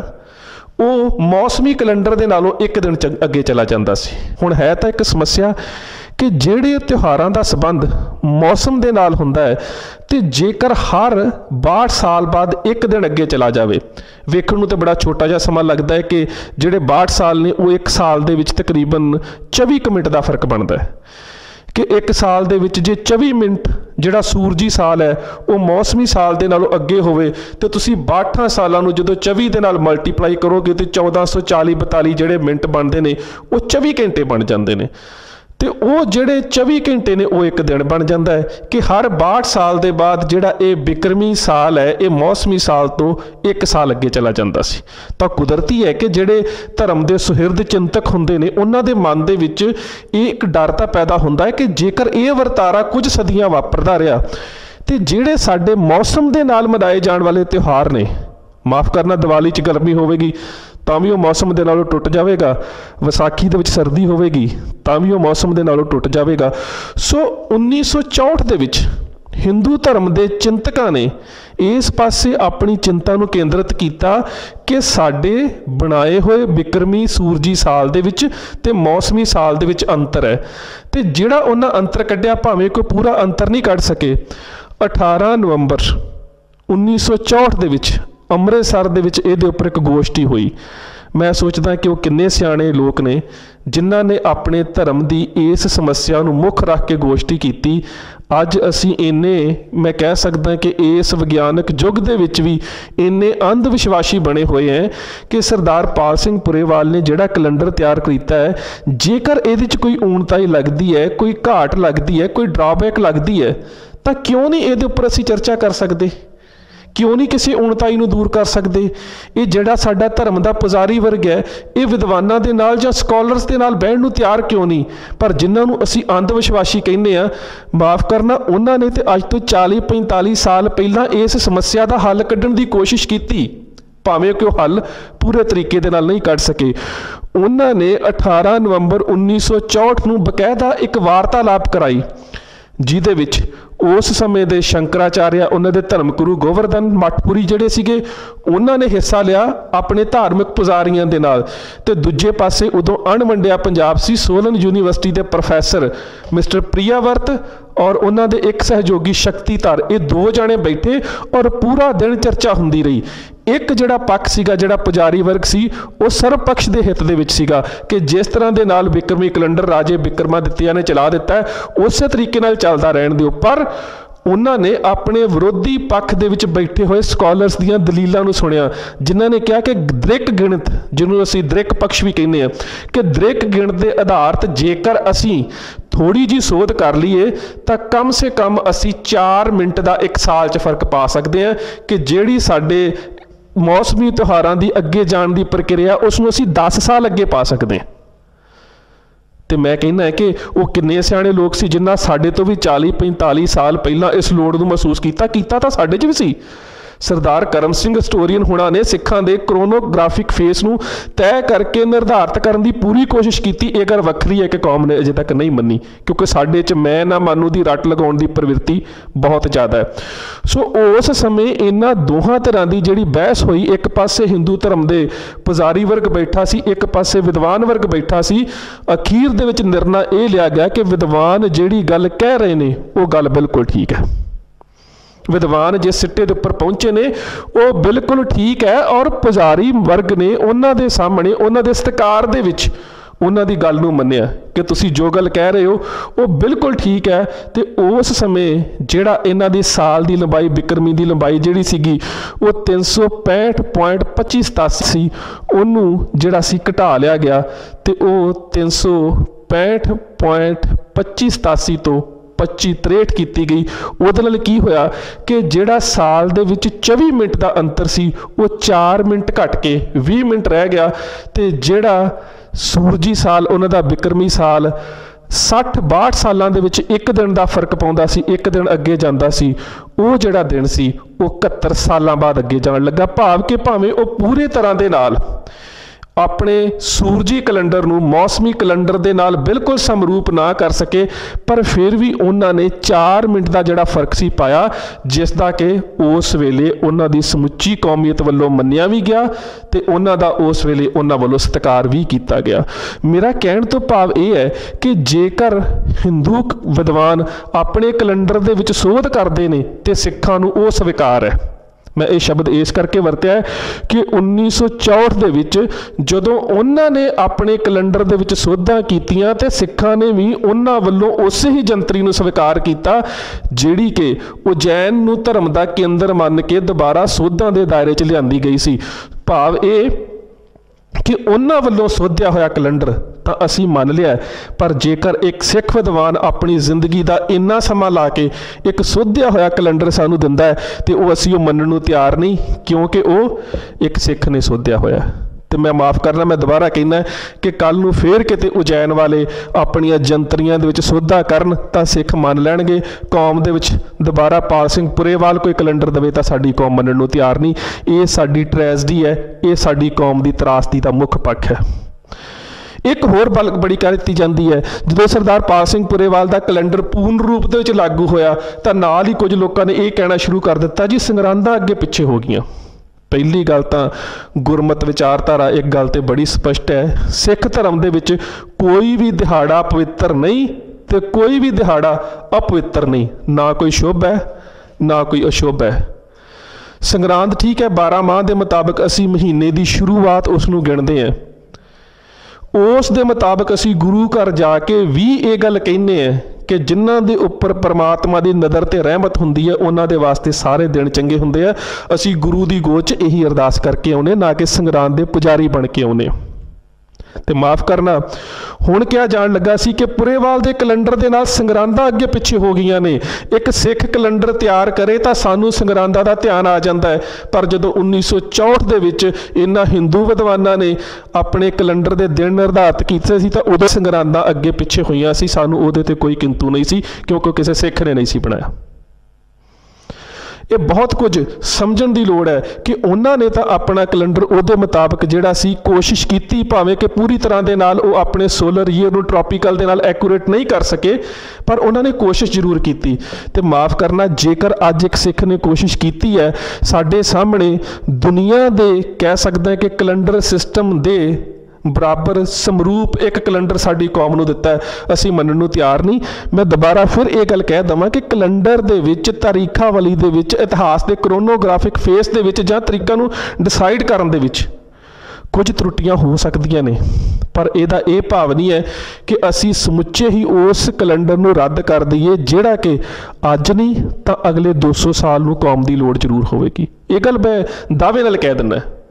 ਉਹ ਮੌਸਮੀ ਕੈਲੰਡਰ ਦੇ ਨਾਲੋਂ ਇੱਕ ਦਿਨ ਚ ਅੱਗੇ ਚਲਾ ਜਾਂਦਾ ਸੀ। ਹੁਣ ਹੈ ਤਾਂ ਇੱਕ ਸਮੱਸਿਆ ਕਿ ਜਿਹੜੇ ਤਿਉਹਾਰਾਂ ਦਾ ਸੰਬੰਧ ਮੌਸਮ ਦੇ ਨਾਲ ਹੁੰਦਾ ਹੈ ਤੇ ਜੇਕਰ ਹਰ ਬਾਹਠ ਸਾਲ ਬਾਅਦ ਇੱਕ ਦਿਨ ਅੱਗੇ ਚਲਾ ਜਾਵੇ, ਵੇਖਣ ਨੂੰ ਤਾਂ ਬੜਾ ਛੋਟਾ ਜਿਹਾ ਸਮਾਂ ਲੱਗਦਾ ਹੈ ਕਿ ਜਿਹੜੇ ਬਾਹਠ ਸਾਲ ਨੇ ਉਹ ਇੱਕ ਸਾਲ ਦੇ ਵਿੱਚ ਤਕਰੀਬਨ ਚੌਵੀ ਕੁ ਮਿੰਟ ਦਾ ਫਰਕ ਬਣਦਾ ਹੈ ਕਿ ਇੱਕ ਸਾਲ ਦੇ ਵਿੱਚ ਜੇ ਚੌਵੀ ਮਿੰਟ ਜਿਹੜਾ ਸੂਰਜੀ ਸਾਲ ਹੈ ਉਹ ਮੌਸਮੀ ਸਾਲ ਦੇ ਨਾਲੋਂ ਅੱਗੇ ਹੋਵੇ ਤੇ ਤੁਸੀਂ ਬਾਹਠਾਂ ਸਾਲਾਂ ਨੂੰ ਜਦੋਂ ਚੌਵੀ ਦੇ ਨਾਲ ਮਲਟੀਪਲਾਈ ਕਰੋਗੇ ਤੇ ਚੌਦਾਂ ਸੌ ਚਾਲੀ ਬਤਾਲੀ ਜਿਹੜੇ ਮਿੰਟ ਬਣਦੇ ਨੇ ਉਹ ਚੌਵੀ ਘੰਟੇ ਬਣ ਜਾਂਦੇ ਨੇ। ਤੇ ਉਹ ਜਿਹੜੇ ਚੌਵੀ ਘੰਟੇ ਨੇ ਉਹ ਇੱਕ ਦਿਨ ਬਣ ਜਾਂਦਾ ਹੈ ਕਿ ਹਰ ਬਾਹਠ ਸਾਲ ਦੇ ਬਾਅਦ ਜਿਹੜਾ ਇਹ ਬਿਕਰਮੀ ਸਾਲ ਹੈ ਇਹ ਮੌਸਮੀ ਸਾਲ ਤੋਂ ਇੱਕ ਸਾਲ ਅੱਗੇ ਚਲਾ ਜਾਂਦਾ ਸੀ। ਤਾਂ ਕੁਦਰਤੀ ਹੈ ਕਿ ਜਿਹੜੇ ਧਰਮ ਦੇ ਸੁਹਿਰਦ ਚਿੰਤਕ ਹੁੰਦੇ ਨੇ ਉਹਨਾਂ ਦੇ ਮਨ ਦੇ ਵਿੱਚ ਇਹ ਇੱਕ ਡਰ ਤਾਂ ਪੈਦਾ ਹੁੰਦਾ ਹੈ ਕਿ ਜੇਕਰ ਇਹ ਵਰਤਾਰਾ ਕੁਝ ਸਦੀਆਂ ਵਾਪਰਦਾ ਰਿਹਾ ਤੇ ਜਿਹੜੇ ਸਾਡੇ ਮੌਸਮ ਦੇ ਨਾਲ ਮਨਾਏ ਜਾਣ ਵਾਲੇ ਤਿਉਹਾਰ ਨੇ, ਮਾਫ ਕਰਨਾ ਦੀਵਾਲੀ 'ਚ ਗਰਮੀ ਹੋਵੇਗੀ ਤਾਂ ਵੀ ਉਹ ਮੌਸਮ ਦੇ ਨਾਲੋਂ ਟੁੱਟ ਜਾਵੇਗਾ, ਵਿਸਾਖੀ ਦੇ ਵਿੱਚ ਸਰਦੀ ਹੋਵੇਗੀ ਤਾਂ ਵੀ ਉਹ ਮੌਸਮ ਦੇ ਨਾਲੋਂ ਟੁੱਟ ਜਾਵੇਗਾ। ਸੋ ਉੱਨੀ ਸੌ ਚੌਂਹਠ ਦੇ ਵਿੱਚ ਹਿੰਦੂ ਧਰਮ ਦੇ ਚਿੰਤਕਾਂ ਨੇ ਇਸ ਪਾਸੇ ਆਪਣੀ ਚਿੰਤਾ ਨੂੰ ਕੇਂਦਰਿਤ ਕੀਤਾ ਕਿ ਸਾਡੇ ਬਣਾਏ ਹੋਏ ਬਿਕਰਮੀ ਸੂਰਜੀ ਸਾਲ ਦੇ ਵਿੱਚ ਤੇ ਮੌਸਮੀ ਸਾਲ ਦੇ ਵਿੱਚ ਅੰਤਰ ਹੈ ਤੇ ਜਿਹੜਾ ਉਹਨਾਂ ਅੰਤਰ ਕੱਢਿਆ, ਭਾਵੇਂ ਕੋਈ ਪੂਰਾ ਅੰਤਰ ਨਹੀਂ ਕੱਢ ਸਕੇ, ਅਠਾਰਾਂ ਨਵੰਬਰ ਉੱਨੀ ਸੌ ਚੌਂਹਠ ਦੇ ਵਿੱਚ ਅੰਮ੍ਰਿਤਸਰ ਦੇ ਵਿੱਚ ਇਹਦੇ ਉੱਪਰ ਇੱਕ ਗੋਸ਼ਟੀ ਹੋਈ। ਮੈਂ ਸੋਚਦਾ ਕਿ ਉਹ ਕਿੰਨੇ ਸਿਆਣੇ ਲੋਕ ਨੇ ਜਿਨ੍ਹਾਂ ਨੇ ਆਪਣੇ ਧਰਮ ਦੀ ਇਸ ਸਮੱਸਿਆ ਨੂੰ ਮੁੱਖ ਰੱਖ ਕੇ ਗੋਸ਼ਟੀ ਕੀਤੀ। ਅੱਜ ਅਸੀਂ ਇੰਨੇ, ਮੈਂ ਕਹਿ ਸਕਦਾ ਕਿ ਇਸ ਵਿਗਿਆਨਕ ਯੁੱਗ ਦੇ ਵਿੱਚ ਵੀ ਇੰਨੇ ਅੰਧ ਵਿਸ਼ਵਾਸੀ ਬਣੇ ਹੋਏ ਹੈ ਕਿ ਸਰਦਾਰ ਪਾਲ ਸਿੰਘ ਪੁਰੇਵਾਲ ਨੇ ਜਿਹੜਾ ਕੈਲੰਡਰ ਤਿਆਰ ਕੀਤਾ ਹੈ, ਜੇਕਰ ਇਹਦੇ 'ਚ ਕੋਈ ਊਣਤਾਈ ਲੱਗਦੀ ਹੈ, ਕੋਈ ਘਾਟ ਲੱਗਦੀ ਹੈ, ਕੋਈ ਡਰਾਬੈਕ ਲੱਗਦੀ ਹੈ ਤਾਂ ਕਿਉਂ ਨਹੀਂ ਇਹਦੇ ਉੱਪਰ ਅਸੀਂ ਚਰਚਾ ਕਰ ਸਕਦੇ? ਕਿਉਂ ਨਹੀਂ ਕਿਸੇ ਊਣਤਾਈ ਨੂੰ ਦੂਰ ਕਰ ਸਕਦੇ? ਇਹ ਜਿਹੜਾ ਸਾਡਾ ਧਰਮ ਦਾ ਪੁਜਾਰੀ ਵਰਗ ਹੈ ਇਹ ਵਿਦਵਾਨਾਂ ਦੇ ਨਾਲ ਜਾਂ ਸਕਾਲਰਸ ਦੇ ਨਾਲ ਬਹਿਣ ਨੂੰ ਤਿਆਰ ਕਿਉਂ ਨਹੀਂ? ਪਰ ਜਿਨ੍ਹਾਂ ਨੂੰ ਅਸੀਂ ਅੰਧ ਵਿਸ਼ਵਾਸੀ ਕਹਿੰਦੇ ਹਾਂ, ਮਾਫ ਕਰਨਾ, ਉਹਨਾਂ ਨੇ ਤੇ ਅੱਜ ਤੋਂ ਚਾਲੀ ਪੰਤਾਲੀ ਸਾਲ ਪਹਿਲਾਂ ਇਸ ਸਮੱਸਿਆ ਦਾ ਹੱਲ ਕੱਢਣ ਦੀ ਕੋਸ਼ਿਸ਼ ਕੀਤੀ, ਭਾਵੇਂ ਕਿ ਉਹ ਹੱਲ ਪੂਰੇ ਤਰੀਕੇ ਦੇ ਨਾਲ ਨਹੀਂ ਕੱਢ ਸਕੇ। ਉਹਨਾਂ ਨੇ ਅਠਾਰਾਂ ਨਵੰਬਰ ਉੱਨੀ ਸੌ ਚੌਂਹਠ ਨੂੰ ਬਕਾਇਦਾ ਇੱਕ ਵਾਰਤਾਲਾਪ ਕਰਾਈ ਜਿਹਦੇ ਵਿੱਚ ਉਸ ਸਮੇਂ ਦੇ ਸ਼ੰਕਰਾਚਾਰਿਆ, ਉਹਨਾਂ ਦੇ ਧਰਮ ਗੁਰੂ ਗੋਵਰਧਨ ਮੱਠਪੁਰੀ ਜਿਹੜੇ ਸੀਗੇ, ਉਹਨਾਂ ਨੇ ਹਿੱਸਾ ਲਿਆ ਆਪਣੇ ਧਾਰਮਿਕ ਪੁਜਾਰੀਆਂ ਦੇ ਨਾਲ ਤੇ ਦੂਜੇ ਪਾਸੇ ਉਦੋਂ ਅਣਵੰਡਿਆ ਪੰਜਾਬ ਸੀ, ਸੋਲਨ ਯੂਨੀਵਰਸਿਟੀ ਦੇ ਪ੍ਰੋਫੈਸਰ ਮਿਸਟਰ ਪ੍ਰਿਆਵਰਤ ਔਰ ਉਹਨਾਂ ਦੇ ਇੱਕ ਸਹਿਯੋਗੀ ਸ਼ਕਤੀਧਰ, ਇਹ ਦੋ ਜਣੇ ਬੈਠੇ ਔਰ ਪੂਰਾ ਦਿਨ ਚਰਚਾ ਹੁੰਦੀ ਰਹੀ। ਇੱਕ ਜਿਹੜਾ ਪੱਖ ਸੀਗਾ, ਜਿਹੜਾ ਪੁਜਾਰੀ ਵਰਗ ਸੀ, ਉਹ ਸਰਬ ਪਕਸ਼ ਦੇ ਹਿੱਤ ਦੇ ਵਿੱਚ ਸੀਗਾ ਕਿ ਜਿਸ ਤਰ੍ਹਾਂ ਦੇ ਨਾਲ ਬਿਕਰਮੀ ਕੈਲੰਡਰ ਰਾਜੇ ਬਿਕਰਮਾਦਿੱਤਿਆ ਨੇ ਚਲਾ ਦਿੱਤਾ ਉਸੇ ਤਰੀਕੇ ਨਾਲ ਚੱਲਦਾ ਰਹਿਣ ਦਿਓ। ਪਰ ਉਹਨਾਂ ਨੇ ਆਪਣੇ ਵਿਰੋਧੀ ਪੱਖ ਦੇ ਵਿੱਚ ਬੈਠੇ ਹੋਏ ਸਕਾਲਰਸ ਦੀਆਂ ਦਲੀਲਾਂ ਨੂੰ ਸੁਣਿਆ, ਜਿਨ੍ਹਾਂ ਨੇ ਕਿਹਾ ਕਿ ਦ੍ਰਿਕ ਗਿਣਤ, ਜਿਹਨੂੰ ਅਸੀਂ ਦ੍ਰਿਕ ਪਕਸ਼ ਵੀ ਕਹਿੰਦੇ ਹਾਂ, ਕਿ ਦ੍ਰਿਕ ਗਿਣਤ ਦੇ ਆਧਾਰਿਤ ਜੇਕਰ ਅਸੀਂ थोड़ी जी सोध कर लीए तो कम से कम असी चार मिनट का एक साल च फर्क पा सकते हैं कि जिहड़ी साडे मौसमी त्योहारां दी अगे जाण दी प्रक्रिया उसनूं असी दस साल अगे पा सकते हैं। तो मैं कहना है कि वो किन्ने सियाणे लोग सी जिन्हां साडे तो भी चाली पैंताली साल पहलां इस लोड़ नूं महसूस कीता कीता तां साडे च भी सी। सरदार करम सिंह हिस्टोरीअन हुणां ने सिखां दे क्रोनोग्राफिक फेस नूं तय करके निर्धारित करन दी पूरी कोशिश कीती। ये गल वखरी है कि कौम ने अजे तक नहीं मन्नी, क्योंकि साडे च मैं ना मानू दी रट लगाउण दी प्रवृत्ति बहुत ज़्यादा है। सो उस समय इन्हां दोहां तर੍ਹਾਂ दी जिहड़ी बहस होई, एक पासे हिंदू धर्म दे पुजारी वर्ग बैठा सी, एक पासे विद्वान वर्ग बैठा सी। अखीर दे विच निर्णय ये लिया गया कि विद्वान जिहड़ी गल कह रहे ने वो गल बिल्कुल ठीक है। विद्वान जिस सिट्टे के उपर पहुंचे ने वो बिल्कुल ठीक है, और पुजारी वर्ग ने उन्हां दे सामने उन्हां दे सत्कार दे विच उन्हां दी गल नूं मन्निया कि तुसीं जो गल कह रहे हो वो बिल्कुल ठीक है। तो उस समय जिहड़ा इन्हां दी साल की लंबाई बिक्रमी की लंबाई जिहड़ी सीगी वो तीन सौ पैंठ पॉइंट पच्ची सतासी सी, उन्होंने जिहड़ा सी घटा लिया गया तो वो तीन सौ पैंठ पॉइंट पच्ची सतासी तो पच्ची त्रेहठ की गई। उहदे नाल की होया कि जिहड़ा साल दे विच चौबी मिनट का अंतर सी वो चार मिनट घट के बीस मिनट रह गया। तो जिहड़ा सूरजी साल उन्हां दा बिक्रमी साल सठ बाहठ सालों के विच एक दिन का फर्क पाउंदा सी, एक दिन अगे जांदा सी, वो जिहड़ा दिन सी वो इकहत्तर सालों बाद अगे जाण लगा। भाव कि भावें वो पूरे तरह दे नाल अपने सूरजी कैलेंडर नूं मौसमी कैलेंडर दे नाल बिल्कुल समरूप ना कर सके, पर फिर भी उन्होंने चार मिनट का जिहड़ा फर्क सी पाया, जिसका कि उस वेले उन्हां दी समुची कौमीयत वल्लों मन्निया भी गया ते उन्हां दा उस वेले उन्हां वल्लों सत्कार भी किया गया। मेरा कहण तो भाव यह है कि जेकर हिंदू विद्वान अपने कैलेंडर दे विच सोध करते हैं तो सिखां नूं वो स्वीकार है। मैं ये शब्द इस करके वरत्या है कि उन्नीस सौ चौंठ के विच जदों उन्होंने अपने कैलेंडर दे विच सोधां कीतियां ते सिखां ने भी उन्हां वल्लों उस ही जंतरी नूं स्वीकार किया जिहड़ी कि उज्जैन नूं धर्म दा केंद्र मन के दोबारा सोधां दे दायरे च लिआंदी गई सी। भाव ये कि उन्हां वल्लों सोधिया होया कैलेंडर तो असी मान लिया, पर जेकर एक सिख विद्वान अपनी जिंदगी का इन्ना समा ला के एक सोधिया होया कैलेंडर सानू दिंदा है तो वो असी वो मनण नूं तैयार नहीं, क्योंकि वो एक सिख ने सोधिया होया। तो मैं माफ़ करना, मैं दोबारा कहना कि कल नूं फिर किते उज्जैन वाले अपनियां जंतरियां दे विच सोधा करन तां सिख मान लैणगे। कौम दे विच दोबारा पाल सिंह पुरेवाल कोई कैलेंडर देवे तां साडी कौम मनण नूं तैयार नहीं। ये साडी ट्रैजडी है, ये साडी कौम दी त्रासदी दा मुख पक्ष है। एक होर बल बड़ी कर दी जाती है, जो सरदार पाल सिंह पुरेवाल का कैलेंडर पूर्ण रूप दे विच लागू होया तो नाल ही कुछ लोगों ने यह कहना शुरू कर दिता जी संगरांदा अगे पिछे हो गई। पहली गल तो गुरमत विचारधारा एक गल तो बड़ी स्पष्ट है, सिख धर्म दे विच कोई भी दिहाड़ा पवित्र नहीं तो कोई भी दिहाड़ा अपवित्र नहीं, ना कोई शुभ है ना कोई अशुभ है। संगरांद ठीक है, बारह माह के मुताबिक असी महीने की शुरुआत उसनूं गिणदे हैं, उस दे मुताबिक असी गुरु घर जाके भी ये गल कहने हैं कि जिन्हां दे उपर परमात्मा की नज़र ते रहमत हुंदी है उन्हां दे वास्ते सारे दिन चंगे हुंदे आ। असी गुरु की गोद च यही अरदास करके आउने, ना कि संगरांद दे पुजारी बन के आउने। तो माफ़ करना, हुण क्या जान लगा सी कि पुरेवाल दे कैलेंडर दे नाल संगरांदा अगे पिछे हो गई ने। एक सिख कैलेंडर तैयार करे तो सानू संगरांदा दा ध्यान आ जाता है, पर जदों उन्नीस सौ चौंठ दे विच इन्हां हिंदू विद्वानां ने अपने कैलेंडर दे दिन निर्धारित कीते सी तां उदों संगरांदा अगे पिछे होईयां सी। सानू उहदे ते कोई किंतु नहीं सी, क्योंकि किसी सिख ने नहीं सी बनाया। ये बहुत कुछ समझण की लोड़ है कि उन्होंने तो अपना कैलेंडर उहदे मुताबिक जिहड़ा सी कोशिश की, भावें कि पूरी तरह के नाल वो अपने सोलर ईयर नूं ट्रॉपिकल दे नाल एक्यूरेट नहीं कर सके, पर उन्होंने कोशिश जरूर की। तो माफ़ करना, जेकर अज एक सिख ने कोशिश की है, साडे सामने दुनिया दे कह सकते हैं कि कैलेंडर सिस्टम दे बराबर समरूप एक कैलेंडर साडी कौम नूं दिता है, असीं मनण नूं तैयार नहीं। मैं दोबारा फिर ये गल कह देवां कि कैलेंडर दे विच तारीखावली दे विच इतिहास के क्रोनोग्राफिक फेस दे विच जां तरीका नूं डिसाइड करन दे विच कुछ त्रुटियां हो सकदियां ने, पर इहदा ये भाव नहीं है कि असी समुचे ही उस कैलेंडर नूं रद्द कर दईए जिहड़ा कि अज नहीं तां अगले दो सौ साल नूं कौम दी लोड़ जरूर होवेगी। ये गल मैं दावे नाल कह दिंदा,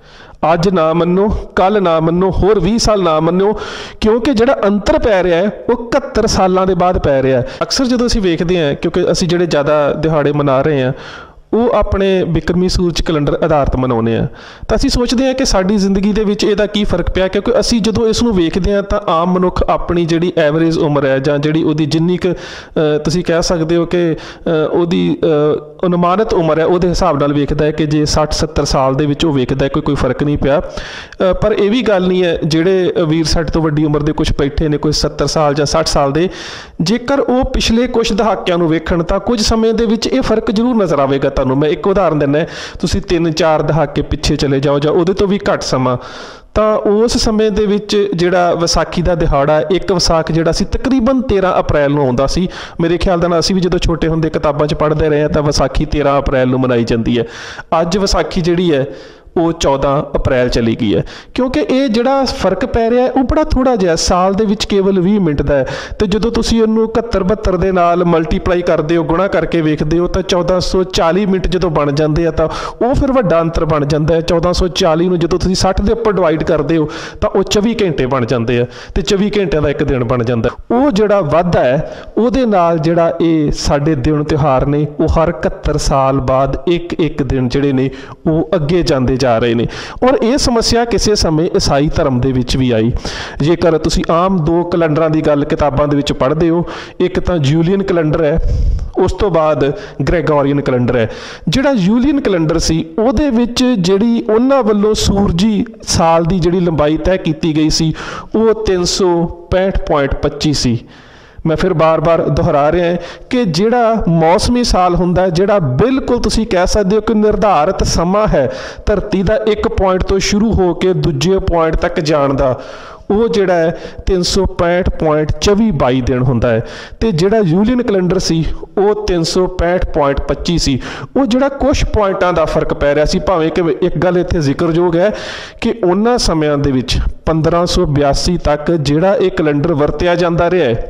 ਅੱਜ ਨਾ ਮੰਨੋ, ਕੱਲ ना ਮੰਨੋ, ਹੋਰ ਵੀਹ ਸਾਲ ना ਮੰਨੋ, क्योंकि ਜਿਹੜਾ अंतर पै रहा है वो इकहत्तर सालों के बाद पै रहा है। अक्सर जो ਅਸੀਂ ਵੇਖਦੇ ਹਾਂ, क्योंकि ਅਸੀਂ ਜਿਹੜੇ ਜ਼ਿਆਦਾ ਦਿਹਾੜੇ ਮਨਾ ਰਹੇ ਹਾਂ ਉਹ ਆਪਣੇ ਬਿਕਰਮੀ ਸੂਰਜ ਕੈਲੰਡਰ ਆਧਾਰਿਤ ਮਨਾਉਂਦੇ ਆ, ਤਾਂ ਅਸੀਂ ਸੋਚਦੇ ਹਾਂ ਕਿ ਸਾਡੀ ਜ਼ਿੰਦਗੀ ਦੇ ਵਿੱਚ ਇਹਦਾ ਕੀ ਫਰਕ ਪਿਆ, ਕਿਉਂਕਿ ਅਸੀਂ ਜਦੋਂ ਇਸ ਨੂੰ ਵੇਖਦੇ ਹਾਂ ਤਾਂ ਆਮ ਮਨੁੱਖ ਆਪਣੀ ਜਿਹੜੀ ਐਵਰੇਜ ਉਮਰ ਹੈ ਜਾਂ ਜਿਹੜੀ ਉਹਦੀ ਜਿੰਨੀ ਕੁ ਤੁਸੀਂ ਕਹਿ ਸਕਦੇ ਹੋ ਕਿ ਉਹਦੀ ਅਨੁਮਾਨਿਤ ਉਮਰ ਹੈ ਉਹਦੇ ਹਿਸਾਬ ਨਾਲ ਵੇਖਦਾ ਹੈ ਕਿ ਜੇ ਸੱਠ ਸੱਤਰ ਸਾਲ ਦੇ ਵਿੱਚ ਉਹ ਵੇਖਦਾ ਕੋਈ ਕੋਈ ਫਰਕ ਨਹੀਂ ਪਿਆ। ਪਰ ਇਹ ਵੀ ਗੱਲ ਨਹੀਂ ਹੈ, ਜਿਹੜੇ ਵੀਰ ਸਾਡੇ ਤੋਂ ਵੱਡੀ ਉਮਰ ਦੇ ਕੁਝ ਬੈਠੇ ਨੇ, ਕੋਈ ਸੱਤਰ ਸਾਲ ਜਾਂ ਸੱਠ ਸਾਲ ਦੇ, ਜੇਕਰ ਉਹ ਪਿਛਲੇ ਕੁਝ ਦਹਾਕਿਆਂ ਨੂੰ ਵੇਖਣ ਤਾਂ ਕੁਝ ਸਮੇਂ ਦੇ ਵਿੱਚ ਇਹ ਫਰਕ ਜ਼ਰੂਰ ਨਜ਼ਰ ਆਵੇਗਾ। ਤੁਹਾਨੂੰ ਮੈਂ ਇੱਕ ਉਦਾਹਰਨ ਦਿੰਦਾ, ਤੁਸੀਂ ਤਿੰਨ ਚਾਰ ਦਹਾਕੇ ਪਿੱਛੇ ਚਲੇ ਜਾਓ ਜਾਂ ਉਹਦੇ ਤੋਂ ਵੀ ਘੱਟ ਸਮਾਂ, ਤਾਂ ਉਸ ਸਮੇਂ ਦੇ ਵਿੱਚ ਜਿਹੜਾ ਵਿਸਾਖੀ ਦਾ ਦਿਹਾੜਾ, ਇੱਕ ਵਿਸਾਖ ਜਿਹੜਾ ਸੀ ਤਕਰੀਬਨ ਤੇਰ੍ਹਾਂ ਅਪ੍ਰੈਲ ਨੂੰ ਆਉਂਦਾ ਸੀ। ਮੇਰੇ ਖਿਆਲ ਦੇ ਨਾਲ ਅਸੀਂ ਵੀ ਜਦੋਂ ਛੋਟੇ ਹੁੰਦੇ ਕਿਤਾਬਾਂ 'ਚ ਪੜ੍ਹਦੇ ਰਹੇ ਹਾਂ ਤਾਂ ਵਿਸਾਖੀ ਤੇਰ੍ਹਾਂ ਅਪ੍ਰੈਲ ਨੂੰ ਮਨਾਈ ਜਾਂਦੀ ਹੈ। ਅੱਜ ਵਿਸਾਖੀ ਜਿਹੜੀ ਹੈ ਉਹ ਚੌਦਾਂ ਅਪ੍ਰੈਲ ਚਲੀ ਗਈ ਹੈ, ਕਿਉਂਕਿ ਇਹ ਜਿਹੜਾ ਫਰਕ ਪੈ ਰਿਹਾ ਉਹ ਬੜਾ ਥੋੜ੍ਹਾ ਜਿਹਾ, ਸਾਲ ਦੇ ਵਿੱਚ ਕੇਵਲ ਵੀਹ ਮਿੰਟ ਦਾ ਹੈ। ਅਤੇ ਜਦੋਂ ਤੁਸੀਂ ਉਹਨੂੰ ਇਕਹੱਤਰ ਬਹੱਤਰ ਦੇ ਨਾਲ ਮਲਟੀਪਲਾਈ ਕਰਦੇ ਹੋ, ਗੁਣਾ ਕਰਕੇ ਵੇਖਦੇ ਹੋ, ਤਾਂ ਚੌਦਾਂ ਸੌ ਚਾਲੀ ਮਿੰਟ ਜਦੋਂ ਬਣ ਜਾਂਦੇ ਆ ਤਾਂ ਉਹ ਫਿਰ ਵੱਡਾ ਅੰਤਰ ਬਣ ਜਾਂਦਾ ਹੈ। ਚੌਦਾਂ ਸੌ ਚਾਲੀ ਨੂੰ ਜਦੋਂ ਤੁਸੀਂ ਸੱਠ ਦੇ ਉੱਪਰ ਡਿਵਾਈਡ ਕਰਦੇ ਹੋ ਤਾਂ ਉਹ ਚੌਵੀ ਘੰਟੇ ਬਣ ਜਾਂਦੇ ਆ, ਅਤੇ ਚੌਵੀ ਘੰਟਿਆਂ ਦਾ ਇੱਕ ਦਿਨ ਬਣ ਜਾਂਦਾ। ਉਹ ਜਿਹੜਾ ਵਾਧਾ ਹੈ ਉਹਦੇ ਨਾਲ ਜਿਹੜਾ ਇਹ ਸਾਡੇ ਦਿਨ ਤਿਉਹਾਰ ਨੇ ਉਹ ਹਰ ਇਕਹੱਤਰ ਸਾਲ ਬਾਅਦ ਇੱਕ ਇੱਕ ਦਿਨ ਜਿਹੜੇ ਨੇ ਉਹ ਅੱਗੇ ਜਾਂਦੇ ਜਾ ਰਹੇ ਨੇ। ਔਰ ਇਹ ਸਮੱਸਿਆ ਕਿਸੇ ਸਮੇਂ ਈਸਾਈ ਧਰਮ ਦੇ ਵਿੱਚ ਵੀ ਆਈ। ਜੇਕਰ ਤੁਸੀਂ ਆਮ ਦੋ ਕੈਲੰਡਰਾਂ ਦੀ ਗੱਲ ਕਿਤਾਬਾਂ ਦੇ ਵਿੱਚ ਪੜ੍ਹਦੇ ਹੋ, ਇੱਕ ਤਾਂ ਜੂਲੀਅਨ ਕੈਲੰਡਰ ਹੈ, ਉਸ ਤੋਂ ਬਾਅਦ ਗ੍ਰੈਗੋਰੀਅਨ ਕੈਲੰਡਰ ਹੈ। ਜਿਹੜਾ ਜੂਲੀਅਨ ਕੈਲੰਡਰ ਸੀ ਉਹਦੇ ਵਿੱਚ ਜਿਹੜੀ ਉਹਨਾਂ ਵੱਲੋਂ ਸੂਰਜੀ ਸਾਲ ਦੀ ਜਿਹੜੀ ਲੰਬਾਈ ਤੈਅ ਕੀਤੀ ਗਈ ਸੀ ਉਹ ਤਿੰਨ ਸੌ ਪੈਂਹਠ ਪੁਆਇੰਟ ਪੱਚੀ ਸੀ। ਮੈਂ ਫਿਰ ਬਾਰ-ਬਾਰ ਦੁਹਰਾ ਰਿਹਾ ਕਿ ਜਿਹੜਾ ਮੌਸਮੀ ਸਾਲ ਹੁੰਦਾ, ਜਿਹੜਾ ਬਿਲਕੁਲ ਤੁਸੀਂ ਕਹਿ ਸਕਦੇ ਹੋ ਕਿ ਨਿਰਧਾਰਿਤ ਸਮਾਂ ਹੈ ਧਰਤੀ ਦਾ ਇੱਕ ਪੁਆਇੰਟ ਤੋਂ ਸ਼ੁਰੂ ਹੋ ਕੇ ਦੂਜੇ ਪੁਆਇੰਟ ਤੱਕ ਜਾਣ ਦਾ, ਉਹ ਜਿਹੜਾ ਹੈ ਤਿੰਨ ਸੌ ਪੈਂਹਠ ਪੁਆਇੰਟ ਚੌਵੀ ਬਾਈ ਦਿਨ ਹੁੰਦਾ ਹੈ। ਅਤੇ ਜਿਹੜਾ ਜੂਲੀਅਨ ਕੈਲੰਡਰ ਸੀ ਉਹ ਤਿੰਨ ਸੌ ਪੈਂਹਠ ਪੁਆਇੰਟ ਪੱਚੀ ਸੀ। ਉਹ ਜਿਹੜਾ ਕੁਛ ਪੁਆਇੰਟਾਂ ਦਾ ਫਰਕ ਪੈ ਰਿਹਾ ਸੀ, ਭਾਵੇਂ ਕਿ ਇੱਕ ਗੱਲ ਇੱਥੇ ਜ਼ਿਕਰਯੋਗ ਹੈ ਕਿ ਉਹਨਾਂ ਸਮਿਆਂ ਦੇ ਵਿੱਚ ਪੰਦਰਾਂ ਸੌ ਬਿਆਸੀ ਤੱਕ ਜਿਹੜਾ ਇਹ ਕੈਲੰਡਰ ਵਰਤਿਆ ਜਾਂਦਾ ਰਿਹਾ ਹੈ,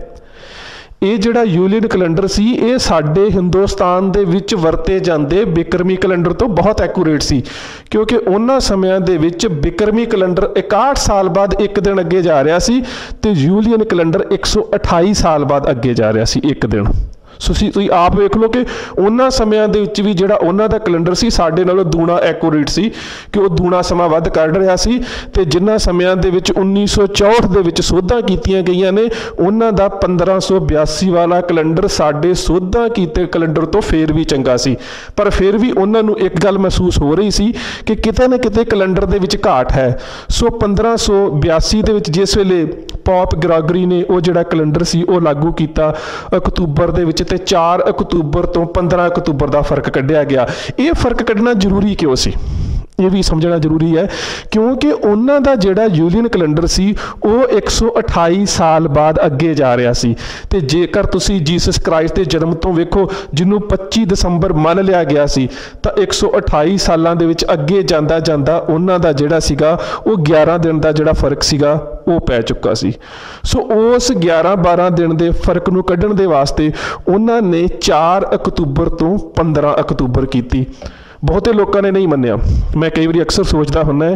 ਇਹ ਜਿਹੜਾ ਯੂਲੀਅਨ ਕੈਲੰਡਰ ਸੀ ਇਹ ਸਾਡੇ ਹਿੰਦੁਸਤਾਨ ਦੇ ਵਿੱਚ ਵਰਤੇ ਜਾਂਦੇ ਬਿਕਰਮੀ ਕੈਲੰਡਰ ਤੋਂ ਬਹੁਤ ਐਕੂਰੇਟ ਸੀ, ਕਿਉਂਕਿ ਉਹਨਾਂ ਸਮਿਆਂ ਦੇ ਵਿੱਚ ਬਿਕਰਮੀ ਕੈਲੰਡਰ ਇਕਾਹਠ ਸਾਲ ਬਾਅਦ ਇੱਕ ਦਿਨ ਅੱਗੇ ਜਾ ਰਿਹਾ ਸੀ ਅਤੇ ਯੂਲੀਅਨ ਕੈਲੰਡਰ ਇੱਕ ਸੌ ਅਠਾਈ ਸਾਲ ਬਾਅਦ ਅੱਗੇ ਜਾ ਰਿਹਾ ਸੀ ਇੱਕ ਦਿਨ। ਸੋ ਤੁਸੀਂ ਤੁਸੀਂ ਆਪ ਵੇਖ ਲਓ ਕਿ ਉਹਨਾਂ ਸਮਿਆਂ ਦੇ ਵਿੱਚ ਵੀ ਜਿਹੜਾ ਉਹਨਾਂ ਦਾ ਕੈਲੰਡਰ ਸੀ ਸਾਡੇ ਨਾਲੋਂ ਦੂਣਾ ਐਕੂਰੇਟ ਸੀ, ਕਿ ਉਹ ਦੂਣਾ ਸਮਾਂ ਵੱਧ ਕੱਢ ਰਿਹਾ ਸੀ। ਅਤੇ ਜਿਨ੍ਹਾਂ ਸਮਿਆਂ ਦੇ ਵਿੱਚ ਉੱਨੀ ਸੌ ਚੌਂਹਠ ਦੇ ਵਿੱਚ ਸੋਧਾਂ ਕੀਤੀਆਂ ਗਈਆਂ ਨੇ, ਉਹਨਾਂ ਦਾ ਪੰਦਰਾਂ ਸੌ ਬਿਆਸੀ ਵਾਲਾ ਕੈਲੰਡਰ ਸਾਡੇ ਸੋਧਾਂ ਕੀਤੇ ਕੈਲੰਡਰ ਤੋਂ ਫਿਰ ਵੀ ਚੰਗਾ ਸੀ। ਪਰ ਫਿਰ ਵੀ ਉਹਨਾਂ ਨੂੰ ਇੱਕ ਗੱਲ ਮਹਿਸੂਸ ਹੋ ਰਹੀ ਸੀ ਕਿ ਕਿਤੇ ਨਾ ਕਿਤੇ ਕੈਲੰਡਰ ਦੇ ਵਿੱਚ ਘਾਟ ਹੈ। ਸੋ ਪੰਦਰਾਂ ਸੌ ਬਿਆਸੀ ਦੇ ਵਿੱਚ ਜਿਸ ਵੇਲੇ ਪੌਪ ਗ੍ਰੈਗਰੀ ਨੇ ਉਹ ਜਿਹੜਾ ਕੈਲੰਡਰ ਸੀ ਉਹ ਲਾਗੂ ਕੀਤਾ ਅਕਤੂਬਰ ਦੇ ਵਿੱਚ, ਅਤੇ ਚਾਰ ਅਕਤੂਬਰ ਤੋਂ ਪੰਦਰਾਂ ਅਕਤੂਬਰ ਦਾ ਫਰਕ ਕੱਢਿਆ ਗਿਆ। ਇਹ ਫਰਕ ਕੱਢਣਾ ਜ਼ਰੂਰੀ ਕਿਉਂ ਸੀ, ਇਹ ਵੀ ਸਮਝਣਾ ਜ਼ਰੂਰੀ ਹੈ, ਕਿਉਂਕਿ ਉਹਨਾਂ ਦਾ ਜਿਹੜਾ ਯੂਲੀਅਨ ਕੈਲੰਡਰ ਸੀ ਉਹ ਇੱਕ ਸੌ ਅਠਾਈ ਸਾਲ ਬਾਅਦ ਅੱਗੇ ਜਾ ਰਿਹਾ ਸੀ। ਅਤੇ ਜੇਕਰ ਤੁਸੀਂ ਜੀਸਸ ਕ੍ਰਾਈਸਟ ਦੇ ਜਨਮ ਤੋਂ ਵੇਖੋ, ਜਿਹਨੂੰ ਪੱਚੀ ਦਸੰਬਰ ਮੰਨ ਲਿਆ ਗਿਆ ਸੀ, ਤਾਂ ਇੱਕ ਸੌ ਅਠਾਈ ਸਾਲਾਂ ਦੇ ਵਿੱਚ ਅੱਗੇ ਜਾਂਦਾ ਜਾਂਦਾ ਉਹਨਾਂ ਦਾ ਜਿਹੜਾ ਸੀਗਾ ਉਹ ਗਿਆਰਾਂ ਦਿਨ ਦਾ ਜਿਹੜਾ ਫਰਕ ਸੀਗਾ ਉਹ ਪੈ ਚੁੱਕਾ ਸੀ। ਸੋ ਉਸ ਗਿਆਰਾਂ ਬਾਰਾਂ ਦਿਨ ਦੇ ਫਰਕ ਨੂੰ ਕੱਢਣ ਦੇ ਵਾਸਤੇ ਉਹਨਾਂ ਨੇ ਚਾਰ ਅਕਤੂਬਰ ਤੋਂ ਪੰਦਰਾਂ ਅਕਤੂਬਰ ਕੀਤੀ। ਬਹੁਤੇ ਲੋਕਾਂ ਨੇ ਨਹੀਂ ਮੰਨਿਆ। ਮੈਂ ਕਈ ਵਾਰੀ ਅਕਸਰ ਸੋਚਦਾ ਹੁੰਦਾ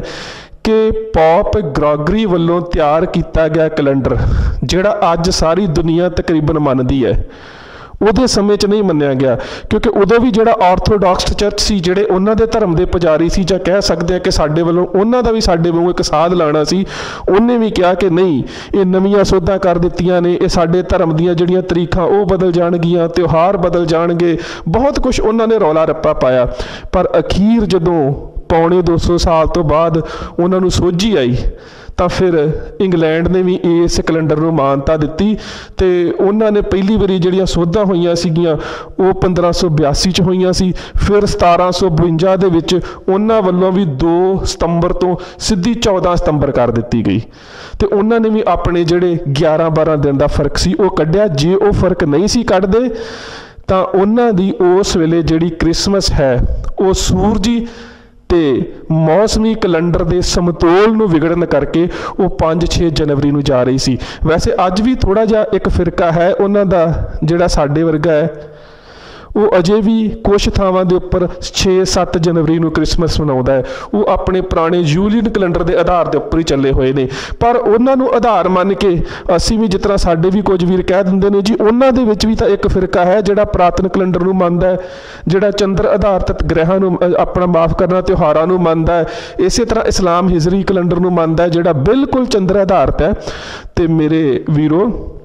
ਕਿ ਪੌਪ ਗ੍ਰੈਗਰੀ ਵੱਲੋਂ ਤਿਆਰ ਕੀਤਾ ਗਿਆ ਕੈਲੰਡਰ ਜਿਹੜਾ ਅੱਜ ਸਾਰੀ ਦੁਨੀਆ ਤਕਰੀਬਨ ਮੰਨਦੀ ਹੈ, ਉਹਦੇ ਸਮੇਂ 'ਚ ਨਹੀਂ ਮੰਨਿਆ ਗਿਆ, ਕਿਉਂਕਿ ਉਦੋਂ ਵੀ ਜਿਹੜਾ ਆਰਥੋਡਾਕਸ ਚਰਚ ਸੀ, ਜਿਹੜੇ ਉਹਨਾਂ ਦੇ ਧਰਮ ਦੇ ਪੁਜਾਰੀ ਸੀ, ਜਾਂ ਕਹਿ ਸਕਦੇ ਆ ਕਿ ਸਾਡੇ ਵੱਲੋਂ ਉਹਨਾਂ ਦਾ ਵੀ ਸਾਡੇ ਵਾਂਗੂ ਇੱਕ ਸਾਧ ਲਾਣਾ ਸੀ, ਉਹਨੇ ਵੀ ਕਿਹਾ ਕਿ ਨਹੀਂ, ਇਹ ਨਵੀਆਂ ਸੋਧਾਂ ਕਰ ਦਿੱਤੀਆਂ ਨੇ, ਇਹ ਸਾਡੇ ਧਰਮ ਦੀਆਂ ਜਿਹੜੀਆਂ ਤਰੀਕਾਂ ਉਹ ਬਦਲ ਜਾਣਗੀਆਂ, ਤਿਉਹਾਰ ਬਦਲ ਜਾਣਗੇ, ਬਹੁਤ ਕੁਛ ਉਹਨਾਂ ਨੇ ਰੌਲਾ ਰੱਪਾ ਪਾਇਆ। ਪਰ ਅਖੀਰ ਜਦੋਂ ਪੌਣੇ ਦੋ ਸੌ ਸਾਲ ਤੋਂ ਬਾਅਦ ਉਹਨਾਂ ਨੂੰ ਸੋਝੀ ਆਈ ਤਾਂ ਫਿਰ ਇੰਗਲੈਂਡ ਨੇ ਵੀ ਇਸ ਕੈਲੰਡਰ ਨੂੰ ਮਾਨਤਾ ਦਿੱਤੀ, ਅਤੇ ਉਹਨਾਂ ਨੇ ਪਹਿਲੀ ਵਾਰੀ ਜਿਹੜੀਆਂ ਸੋਧਾਂ ਹੋਈਆਂ ਸੀਗੀਆਂ ਉਹ ਪੰਦਰਾਂ ਸੌ ਬਿਆਸੀ 'ਚ ਹੋਈਆਂ ਸੀ। ਫਿਰ ਸਤਾਰਾਂ ਸੌ ਬਵੰਜਾ ਦੇ ਵਿੱਚ ਉਹਨਾਂ ਵੱਲੋਂ ਵੀ ਦੋ ਸਤੰਬਰ ਤੋਂ ਸਿੱਧੀ ਚੌਦਾਂ ਸਤੰਬਰ ਕਰ ਦਿੱਤੀ ਗਈ, ਅਤੇ ਉਹਨਾਂ ਨੇ ਵੀ ਆਪਣੇ ਜਿਹੜੇ ਗਿਆਰਾਂ ਬਾਰਾਂ ਦਿਨ ਦਾ ਫਰਕ ਸੀ ਉਹ ਕੱਢਿਆ। ਜੇ ਉਹ ਫਰਕ ਨਹੀਂ ਸੀ ਕੱਢਦੇ ਤਾਂ ਉਹਨਾਂ ਦੀ ਉਸ ਵੇਲੇ ਜਿਹੜੀ ਕ੍ਰਿਸਮਸ ਹੈ ਉਹ ਸੂਰਜੀ ਅਤੇ ਮੌਸਮੀ ਕੈਲੰਡਰ ਦੇ ਸਮਤੋਲ ਨੂੰ ਵਿਗੜਨ ਕਰਕੇ ਉਹ ਪੰਜ ਛੇ ਜਨਵਰੀ ਨੂੰ ਜਾ ਰਹੀ ਸੀ। ਵੈਸੇ ਅੱਜ ਵੀ ਥੋੜ੍ਹਾ ਜਿਹਾ ਇੱਕ ਫਿਰਕਾ ਹੈ ਉਹਨਾਂ ਦਾ ਜਿਹੜਾ ਸਾਡੇ ਵਰਗਾ ਹੈ, वो अजे भी कुछ थावां दे उपर छे सत्त जनवरी नूं क्रिसमस मनाउंदा है। वो अपने पुराने यूलियन कैलेंडर के आधार के उपर ही चले हुए ने, पर उन्हां नूं आधार मन के असीं भी जिस तरह साडे भी कुछ वीर कह दिंदे ने जी उन्हां दे विच भी तां एक फिरका है जिहड़ा पुरातन कैलेंडर नूं मनदा है, जिहड़ा चंद्र आधारित ग्रहां नूं अपना माफ करना त्योहारां नूं मनदा है। इसे तरह इस्लाम हिजरी कैलेंडर नूं मनदा है जिहड़ा बिल्कुल चंद्र आधारित है। तो मेरे वीरो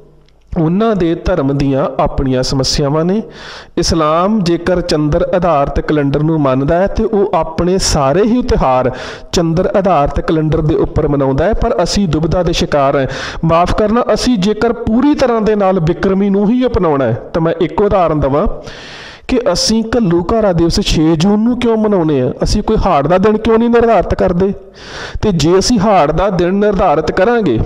उन्हां दे धर्म दियां अपनियां समस्यावां ने। इस्लाम जेकर चंद्र आधारित कैलेंडर नूं मनदा है तो वह अपने सारे ही त्योहार चंद्र आधारित कैलेंडर के उपर मनाउंदा है, पर असी दुविधा के शिकार हैं। माफ़ करना, असी जेकर पूरी तरह के नाल बिक्रमी नूं ही अपनाउणा है तो मैं एक उदाहरण देवां कि असी घल्लूघारा दिवस छे जून नूं क्यों मनाउने आ? असी कोई हाड़ का दिन क्यों नहीं निर्धारित करते? तो जे असी हाड़ का दिन निर्धारित करांगे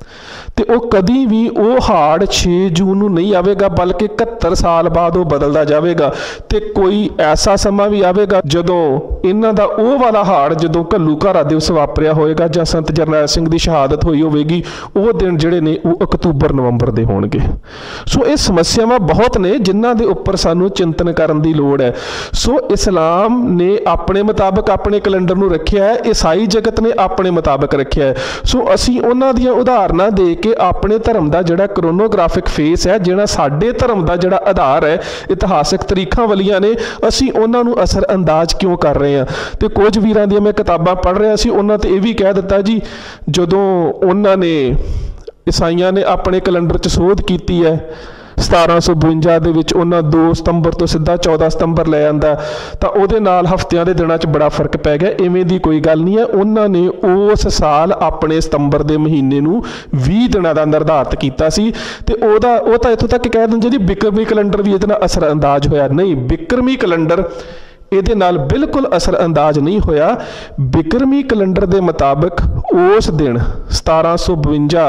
तो वह कभी भी वो हाड़ छे जून नूं नहीं आवेगा, बल्कि इकहत्तर साल बाद वो बदलता जाएगा। तो कोई ऐसा समा भी आवेगा जदों इन्हां दा वो वाला हाड़ जदों घल्लूघारा दिवस वापरिया होएगा जां संत जरनैल सिंह की शहादत हुई होगी, वो दिन जिहड़े ने वो अक्तूबर नवंबर दे होणगे। सो ये समस्यावां बहुत ने जिन्हां दे उपर सानूं चिंतन करन दी लोड़ है। सो इस्लाम ने अपने मुताबिक अपने कैलेंडर नूं रखिया है, ईसाई जगत ने अपने मुताबिक रखिया है। सो असीं उन्हां दियां उदाहरणां दे के अपने धर्म का जिहड़ा क्रोनोग्राफिक फेस है, जिहड़ा साडे धर्म का जिहड़ा आधार है इतिहासिक तरीखां वालियां ने, असीं उन्हां नूं असर अंदाज क्यों कर रहे हैं? तो कुछ वीरां दियां मैं किताबां पढ़ रहा सी, उन्हां ते इह भी कह दिता जी जदों उन्हां ने ईसाइयां ने अपने कैलेंडर च सोध की है सतारह सौ बवंजा दे विच उन्हां दो सितंबर तो सीधा चौदह सितंबर लै आंदा, तां उहदे नाल हफ्तियां दे दिनां च बड़ा फर्क पै गया। इवें दी कोई गल नहीं है। उन्हां ने उस साल अपने सितंबर दे महीने नूं बीस दिनां दा निर्धारित कीता सी ते ओहदा ओह तां इत्थों तक कह दिंदे जी बिक्रमी कैलेंडर भी इहदे नाल असर अंदाज होया। नहीं, बिक्रमी कैलेंडर ਇਹਦੇ ਨਾਲ बिल्कुल असर अंदाज नहीं होया। बिक्रमी कैलेंडर के मुताबिक उस दिन सतारह सौ बवंजा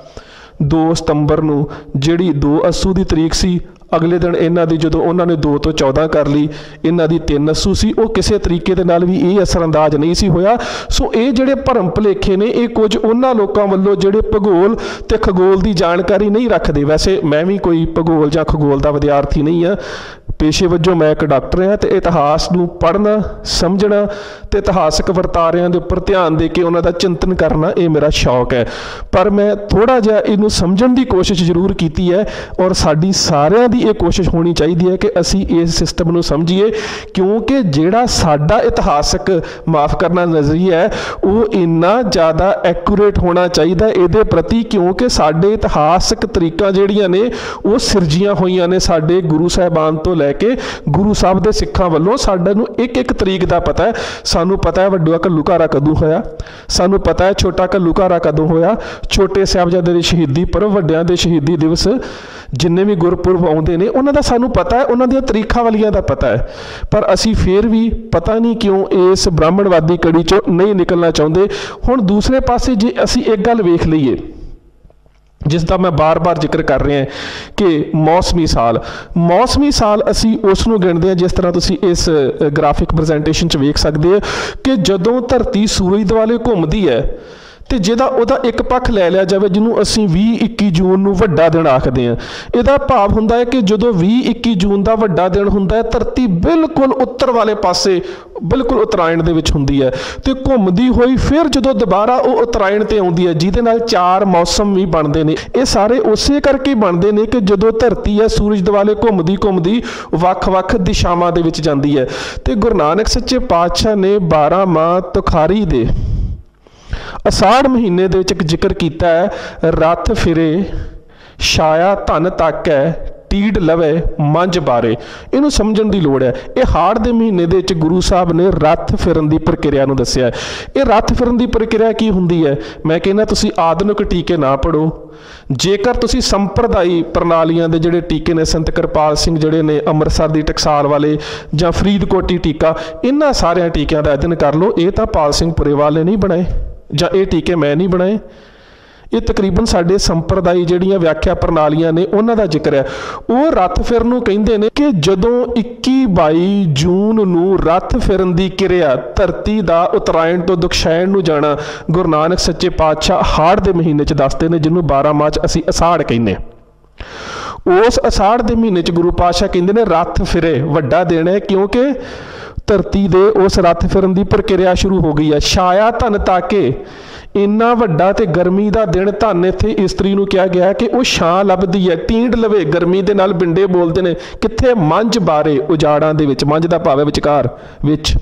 दो सितंबर नूं जिहड़ी दो अस्सू की तरीक सी, अगले दिन इन्हां दी जदों उन्हां ने दो तो चौदह कर ली, इन्हां दी तीन अस्सू सी, वो किसी तरीके दे नाल भी ये असर अंदाज नहीं सी होया। सो ये जिहड़े भरम भुलेखे ने ये कुछ उन्हां लोकां वल्लों जिहड़े भूगोल ते खगोल की जानकारी नहीं रखते। वैसे मैं भी कोई भूगोल जां खगोल का विद्यार्थी नहीं हाँ, पेशे वजों मैं एक डॉक्टर हाँ, तो इतिहास नूं पढ़ना समझना तो इतिहासिक वरतारियां दे उपर ध्यान दे के उन्हां दा चिंतन करना ये मेरा शौक है। पर मैं थोड़ा जिहा इहनूं समझण दी कोशिश जरूर कीती है, और साडी सारियां दी ये कोशिश होनी चाहिए है कि असी इस सिस्टम नूं समझीए, क्योंकि जिहड़ा साडा इतिहासिक माफ़ करना नज़रिया है वो इन्ना ज़्यादा एक्यूरेट होना चाहिए इहदे प्रति, क्योंकि साडे इतिहासिक तरीकां जिहड़ियां ने वो सिरजियां होईयां ने साडे गुरु साहिबान तो लैके गुरु साहब के सिखां वल्लों। साडे नूं एक एक तरीक का पता है। सानूं पता है वड्डा घल्लूघारा कदों होया, सानूं पता है छोटा घल्लूघारा कदों होया, छोटे साहिबजादे दे शहीदी पर्व, वड्डियां दे शहीदी दिवस जिन्ने भी गुरपुरब आउंदे ने उन्हां दा सानूं पता है, उन्हां दियां तरीखां वालियां दा पता है। पर असी फिर भी पता नहीं क्यों इस ब्राह्मणवादी कड़ी चों नहीं निकलना चाहुंदे। हुण दूसरे पासे जे असी एक गल वेख लईए जिसका मैं बार बार जिक्र कर रहा हैं कि मौसमी साल मौसमी साल असी उस नूं गिणदे हैं जिस तरह तुसी इस ग्राफिक प्रजेंटेशन च वेख सकते हो कि जदों धरती सूरज दुआले घुमदी है तो जिहदा उहदा एक पक्ष लै लिया जाए जिन्हों असी भी इक्की जून नूं वड्डा दिन आखते हैं। इहदा भाव हुंदा है कि जदों भी इक्की जून का वड्डा दिन हुंदा है धरती बिल्कुल उत्तर वाले पासे बिल्कुल उत्तरायण दे विच हुंदी है तो घुमदी होई फिर जदों दोबारा वो उत्तरायण ते आउंदी है जिहदे नाल चार मौसम भी बनते हैं। ये सारे उसे करके बनते हैं कि जदों धरती है सूरज दुआले घुमदी घुमदी वख-वख दिशावां दे विच जांदी है। तो गुरु नानक सच्चे पातशाह ने बारह माह तुखारी दे असाढ़ महीने दे विच एक जिक्र किया है, रथ फिरे छाया धन तक है टीड लवे मंझ बारे। इनू समझण दी लोड़ है। ये हाड़ दे महीने दे विच गुरु साहब ने रथ फिरन दी प्रक्रिया नूं दस्सिया है। ये रथ फिरन दी प्रक्रिया की हुंदी है? मैं कहना तुसी आधुनिक टीके ना पढ़ो, जेकर तुसी संप्रदाई प्रणालियां दे जिहड़े टीके ने संत कृपाल सिंह जिहड़े ने अमृतसर दी टकसाल वाले जां फरीदकोटी टीका, इन्हां सारियां टीकियां दा अध्ययन कर लो। ये तां पाल सिंह पुरेवाल ने नहीं बनाए जां ये टीके मैं नहीं बनाए, ये तकरीबन साडे संप्रदाई जिहड़ियां व्याख्या प्रणालियां ने उन्हां दा जिक्र है। वो रथ फिरन नूं कहिंदे ने कि जदों इक्की बाई जून नूं रथ फिरन दी किरिया धरती दा उत्तरायण तो दक्षिण नूं जाना गुरु नानक सच्चे पातशाह हाड़ दे महीने च दसदे ने, जिन्हों बारह माह च असीं असाड़ कहने। उस असाड़ के महीने च गुरु पातशाह कहते हैं रथ फिरे वड्डा दिन है, क्योंकि धरती दे उस रथ फिरन की प्रक्रिया शुरू हो गई है। छाया धन ताके इन्ना वड्डा ते गर्मी का दिन, धन इत्थे इस्तरी नूं कहा गया कि वह छां लभदी है, तींड लवे, गर्मी दे नाल बिंडे बोलते हैं, कित्थे मंझ बारे उजाड़ां दे विच, मंझ दा भाव है विचकार विच।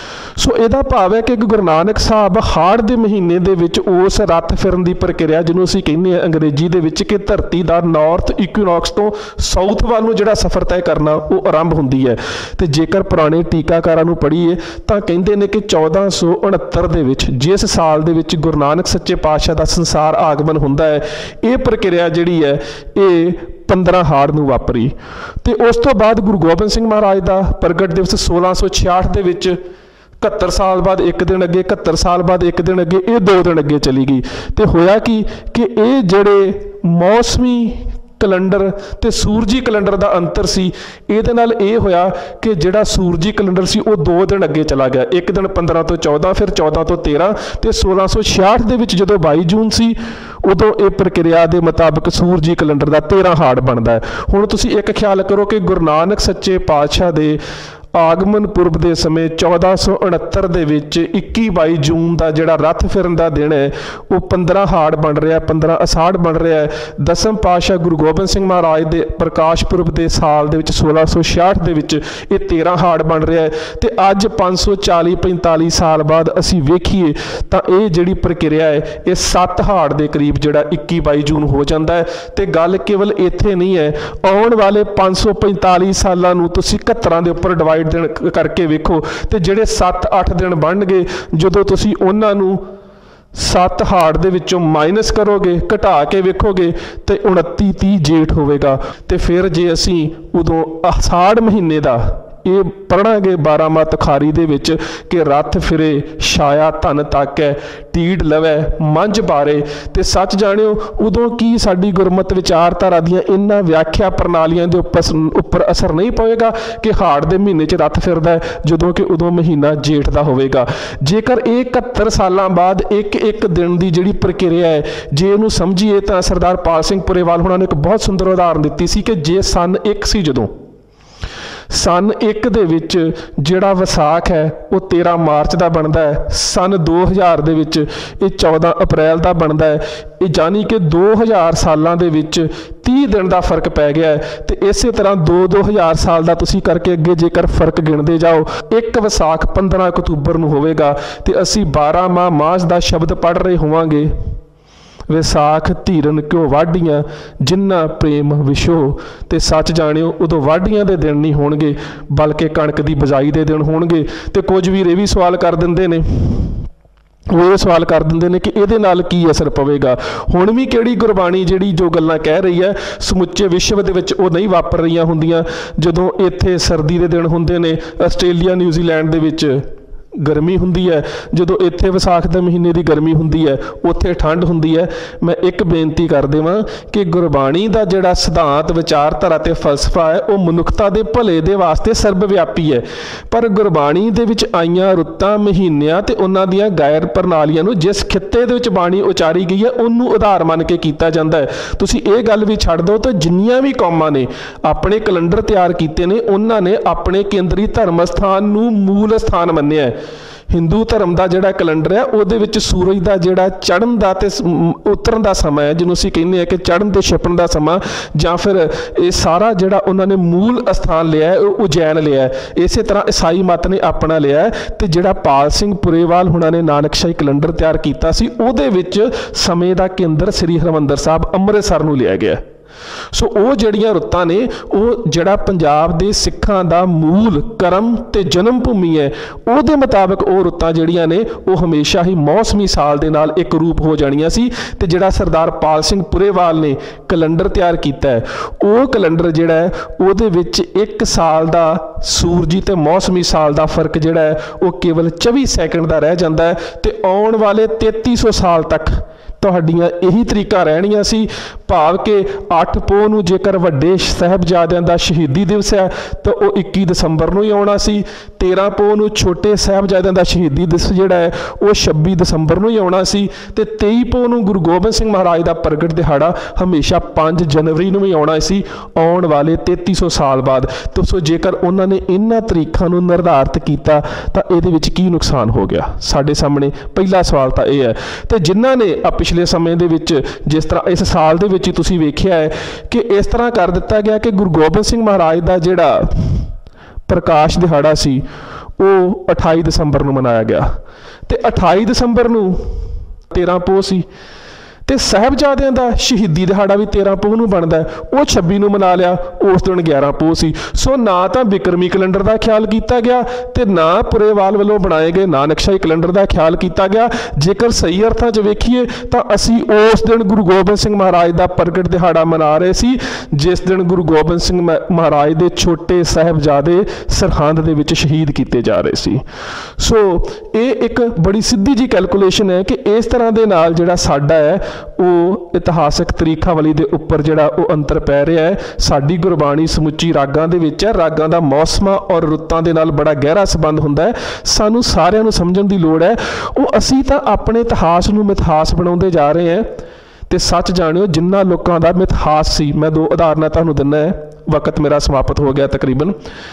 सो इहदा भाव है कि गुरु नानक साहब हाड़ के महीने दे विच उस रथ फिरन की प्रक्रिया जिन्हों असीं कहने हैं अंग्रेजी दे विच कि धरती का नॉर्थ इक्विनॉक्स तो साउथ वाल नूं जिहड़ा सफ़र तय करना वो आरंभ हुंदी है। तो जेकर पुराने टीकाकारां नूं पढ़ीए तो कहते हैं कि चौदह सौ उनहत्तर दे विच जिस साल दे विच गुरु नानक सच्चे पातशाह का संसार आगमन हुंदा है, ये प्रक्रिया जिहड़ी है ये पंद्रह हाड़ नूं वापरी। तो उस तो बाद गुरु गोबिंद सिंह महाराज का प्रगट दिवस सोलह सौ छियाठ दे विच इकहत्तर साल बाद एक दिन अगे, इकहत्तर साल बाद एक दिन अगे, ये दो दिन अगे चली गई। तो होया कि कि ये जिहड़े मौसमी कैलेंडर ते सूरजी कैलेंडर का अंतर सी, इहदे नाल ये होया कि जिहड़ा सूरजी कैलेंडर सी वो दो दिन अगे चला गया, एक दिन पंद्रह तो चौदह, फिर चौदह तो तेरह, तो सोलह सौ छियाठ दे विच जदों बाई जून सी उदों ये प्रक्रिया के मुताबिक सूरजी कैलेंडर का तेरह हाड़ बनता है। हुण तुसीं एक ख्याल करो कि गुरु नानक सच्चे पातशाह दे आगमन पुरब के समय चौदह सौ उनहत्तर के इक्की बाई जून का जोड़ा रथ फिरन का दिन है वो पंद्रह हाड़ बन रहा है, पंद्रह असाड़ बन रहा है। दसम पातशाह गुरु गोबिंद सिंह महाराज के प्रकाश पुरब के साल के सोलह सौ छियाठ के तेरह हाड़ बन रहा है। तो अज पाँच सौ चाली पैंताली साल बाद असी वेखीए तो ये जी प्रक्रिया है ये सत्त हाड़ के करीब जोड़ा इक्की बाई जून हो जाता है। तो गल केवल इत्थे नहीं है, आने वाले पाँच सौ पैंताली सालों तुसीं इकहत्तरां दे उपर डिवाइड दिन करके वेखो तो जिहड़े सत्त अठ दिन बन गए जदों तुसीं उन्हां नूं सत्त हाड़ दे विचों माइनस करोगे, घटा के वेखोगे तो उनती तीह जेठ होवेगा। तो फिर जे असीं उदों असाड़ महीने का ये पढ़ांगे बारह मत खारी दे विच कि रथ फिरे छाया धन ताकै टीड लवै मंझ बारे। तो सच जाणिओ उदों की साडी गुरमत विचारधारा दीआं इन्हां व्याख्या प्रणालियां दे उपर उपर असर नहीं पवेगा कि हाड़ दे महीने च रथ फिरदा है जदों कि उदों महीना जेठ दा होवेगा। जेकर ये इकहत्तर सालां बाद एक एक दिन की जिहड़ी प्रक्रिया है जे इहनूं समझीए तां सरदार पाल सिंह पुरेवाल हुणां ने एक बहुत सुंदर उदाहरण दित्ती सी कि जे सन एक सी जदों सन एक दे विच जिहड़ा विसाख है वो तेरह मार्च का बनता है, सन दो हज़ार दे विच ये चौदह अप्रैल का बनता है, यानी कि दो हज़ार सालों के विच तीह दिन का फर्क पै गया है। तो इस तरह दो दो हज़ार साल का तुसीं करके अगे जेकर फर्क गिणदे जाओ एक विसाख पंद्रह अक्तूबर नूं होवेगा तो असी बारह माह मास का शब्द पढ़ रहे होवांगे। विसाख धीरन क्यों वाढियां जिन्ना प्रेम विछो। तो सच जाणिओ उदों वाढियां दे दिन नहीं होणगे बल्कि कणक की बजाई के दिन होणगे। तो कुछ वीर ये भी सवाल कर दिंदे ने वो ये सवाल कर दिंदे ने कि इहदे नाल की असर पवेगा। हुण भी किहड़ी गुरबाणी जिहड़ी जो गल्लां कह रही है समुचे विश्व दे विच वो नहीं वापर रहीआं हुंदियां। जदों इत्थे सर्दी दे दिन हुंदे ने आस्ट्रेलिया न्यूजीलैंड दे विच गर्मी हुंदी है, जदों इत्थे विसाख दे महीने की गर्मी हुंदी है उत्थे ठंड हुंदी है। मैं एक बेनती कर देवां कि गुरबाणी का जिहड़ा सिद्धांत विचारधारा ते फलसफा है वो मनुखता दे भले दे वास्ते सर्वव्यापी है, पर गुरबाणी दे विच आईयां रुत्तां महीनियां ते उन्हां दीयां गैर प्रणालियां नूं जिस खित्ते दे विच बाणी उचारी गई है उन्नूं आधार मान के कीता जांदा है। तुसीं इह गल भी छड्ड दो तो जिन्नियां भी कौमां ने अपने कैलेंडर तैयार कीते ने उन्हां ने अपने केंद्री धर्म स्थान नूं मूल स्थान मन्निया है। हिंदू धर्म का जिहड़ा कैलेंडर है उहदे विच सूरज का जिहड़ा चढ़न का ते उतरन का समा है जिन्हों असीं कहने कि चढ़न ते छिपण का समा जां फिर ये सारा जिहड़ा उन्होंने मूल स्थान लिया है उज्जैन लिया है। इस तरह ईसाई मत ने अपना लिया है। तो जिहड़ा पाल सिंह पुरेवाल हुणां ने नानकशाही कैलेंडर तैयार किया सी उहदे विच समय का केंद्र श्री हरमंदर साहब अंमृतसर नूं लिया गया। सो वो जड़ियां रुत्तां ने वो जिहड़ा पंजाब दे सिखां दा मूल कर्म ते जन्म भूमि है उहदे मुताबिक वो रुत्तां जड़ियां ने वो हमेशा ही मौसमी साल दे नाल एक रूप हो जाणियां सी। ते जिहड़ा सरदार पाल सिंह पुरेवाल ने कैलेंडर तैयार कीता है वो कैलेंडर जिहड़ा है उहदे विच एक साल दा सूरजी ते मौसमी साल दा फर्क जिहड़ा है वो केवल चौबी सैकंड दा रह जांदा है। ते आउण वाले तेती सौ साल तक तुहाडीआं यही तरीका रहणीआं सी। ਭਾਵ ਕਿ ਅੱਠ ਪੋਹ ਨੂੰ ਜੇकर ਵੱਡੇ ਸਾਹਿਬਜ਼ਾਦਿਆਂ ਦਾ ਸ਼ਹੀਦੀ ਦਿਵਸ ਹੈ ਤਾਂ ਉਹ ਇੱਕੀ ਦਸੰਬਰ ਨੂੰ ਹੀ ਆਉਣਾ ਸੀ। ਤੇਰਾਂ ਪੋਹ ਨੂੰ ਛੋਟੇ ਸਾਹਿਬਜ਼ਾਦਿਆਂ ਦਾ ਸ਼ਹੀਦੀ ਦਿਵਸ ਜਿਹੜਾ ਹੈ ਉਹ ਛੱਬੀ ਦਸੰਬਰ ਨੂੰ ਹੀ ਆਉਣਾ ਸੀ ਤੇ ਤੇਈ ਪੋਹ ਨੂੰ ਗੁਰੂ ਗੋਬਿੰਦ ਸਿੰਘ ਮਹਾਰਾਜ ਦਾ ਪ੍ਰਗਟ ਦਿਹਾੜਾ ਹਮੇਸ਼ਾ ਪੰਜ ਜਨਵਰੀ ਨੂੰ ਹੀ ਆਉਣਾ ਸੀ, ਆਉਣ ਵਾਲੇ ਤੇਤੀ ਸੌ ਸਾਲ ਬਾਅਦ। ਤਾਂ ਸੋ ਜੇਕਰ ਉਹਨਾਂ ਨੇ ਇਹਨਾਂ ਤਰੀਕਾਂ ਨੂੰ ਨਿਰਧਾਰਿਤ ਕੀਤਾ ਤਾਂ ਇਹਦੇ ਵਿੱਚ ਕੀ ਨੁਕਸਾਨ ਹੋ ਗਿਆ? ਸਾਡੇ ਸਾਹਮਣੇ ਪਹਿਲਾ ਸਵਾਲ ਤਾਂ ਇਹ ਹੈ। ਤੇ ਜਿਨ੍ਹਾਂ ਨੇ ਆ ਪਿਛਲੇ ਸਮੇਂ ਦੇ ਵਿੱਚ, ਜਿਸ ਤਰ੍ਹਾਂ ਇਸ ਸਾਲ ਦੇ ਵਿੱਚ ਹੀ ਤੁਸੀਂ ਵੇਖਿਆ ਹੈ ਕਿ ਇਸ ਤਰ੍ਹਾਂ ਕਰ ਦਿੱਤਾ ਗਿਆ ਕਿ ਗੁਰੂ ਗੋਬਿੰਦ ਸਿੰਘ ਮਹਾਰਾਜ ਦਾ ਜਿਹੜਾ ਪ੍ਰਕਾਸ਼ ਦਿਹਾੜਾ ਸੀ ਉਹ ਅਠਾਈ ਦਸੰਬਰ ਨੂੰ ਮਨਾਇਆ ਗਿਆ ਤੇ ਅਠਾਈ ਦਸੰਬਰ ਨੂੰ ਤੇਰਾਂ ਪੋਹ ਸੀ ਤੇ ਸਾਹਿਬਜ਼ਾਦਿਆਂ ਦਾ ਸ਼ਹੀਦੀ ਦਿਹਾੜਾ ਵੀ ਤੇਰਾਂ ਪੋਹ ਨੂੰ ਬਣਦਾ, ਉਹ ਛੱਬੀ ਨੂੰ ਮਨਾ ਲਿਆ, ਉਸ ਦਿਨ ਗਿਆਰਾਂ ਪੋਹ ਸੀ। ਸੋ ਨਾ ਤਾਂ ਬਿਕਰਮੀ ਕੈਲੰਡਰ ਦਾ ਖਿਆਲ ਕੀਤਾ ਗਿਆ ਤੇ ਨਾ ਪੁਰੇਵਾਲ ਵੱਲੋਂ ਬਣਾਏ ਗਏ ਨਾਨਕਸ਼ਾਹੀ ਕੈਲੰਡਰ ਦਾ ਖਿਆਲ ਕੀਤਾ ਗਿਆ। ਜੇਕਰ ਸਹੀ ਅਰਥਾਂ 'ਚ ਵੇਖੀਏ ਤਾਂ ਅਸੀਂ ਉਸ ਦਿਨ ਗੁਰੂ ਗੋਬਿੰਦ ਸਿੰਘ ਮਹਾਰਾਜ ਦਾ ਪ੍ਰਗਟ ਦਿਹਾੜਾ ਮਨਾ ਰਹੇ ਸੀ ਜਿਸ ਦਿਨ ਗੁਰੂ ਗੋਬਿੰਦ ਸਿੰਘ ਮਹਾਰਾਜ ਦੇ ਛੋਟੇ ਸਾਹਿਬਜ਼ਾਦੇ ਸਰਹੰਦ ਦੇ ਵਿੱਚ ਸ਼ਹੀਦ ਕੀਤੇ ਜਾ ਰਹੇ ਸੀ। ਸੋ ਇਹ ਇੱਕ ਬੜੀ ਸਿੱਧੀ ਜੀ ਕੈਲਕੂਲੇਸ਼ਨ ਹੈ ਕਿ ਇਸ ਤਰ੍ਹਾਂ ਦੇ ਨਾਲ ਜਿਹੜਾ ਸਾਡਾ ਹੈ ਉਹ ਇਤਿਹਾਸਕ ਤਰੀਖਾਵਲੀ ਦੇ ਉੱਪਰ ਜਿਹੜਾ ਉਹ ਅੰਤਰ ਪੈ ਰਿਹਾ ਹੈ। ਸਾਡੀ ਗੁਰਬਾਣੀ ਸਮੁੱਚੀ ਰਾਗਾਂ ਦੇ ਵਿੱਚ ਹੈ। ਰਾਗਾਂ ਦਾ ਮੌਸਮਾਂ ਔਰ ਰੁੱਤਾਂ ਦੇ ਨਾਲ ਬੜਾ ਗਹਿਰਾ ਸੰਬੰਧ ਹੁੰਦਾ ਹੈ। ਸਾਨੂੰ ਸਾਰਿਆਂ ਨੂੰ ਸਮਝਣ ਦੀ ਲੋੜ ਹੈ। ਉਹ ਅਸੀਂ ਤਾਂ ਆਪਣੇ ਇਤਿਹਾਸ ਨੂੰ ਮਿਥਿਹਾਸ ਬਣਾਉਂਦੇ ਜਾ ਰਹੇ ਹਾਂ ਤੇ ਸੱਚ ਜਾਣਿਓ ਜਿਨ੍ਹਾਂ ਲੋਕਾਂ ਦਾ ਮਿਥਿਹਾਸ ਸੀ, ਮੈਂ ਦੋ ਉਦਾਹਰਨਾਂ ਤੁਹਾਨੂੰ ਦਿੰਦਾ ਹੈ, ਵਕਤ ਮੇਰਾ ਸਮਾਪਤ ਹੋ ਗਿਆ ਤਕਰੀਬਨ।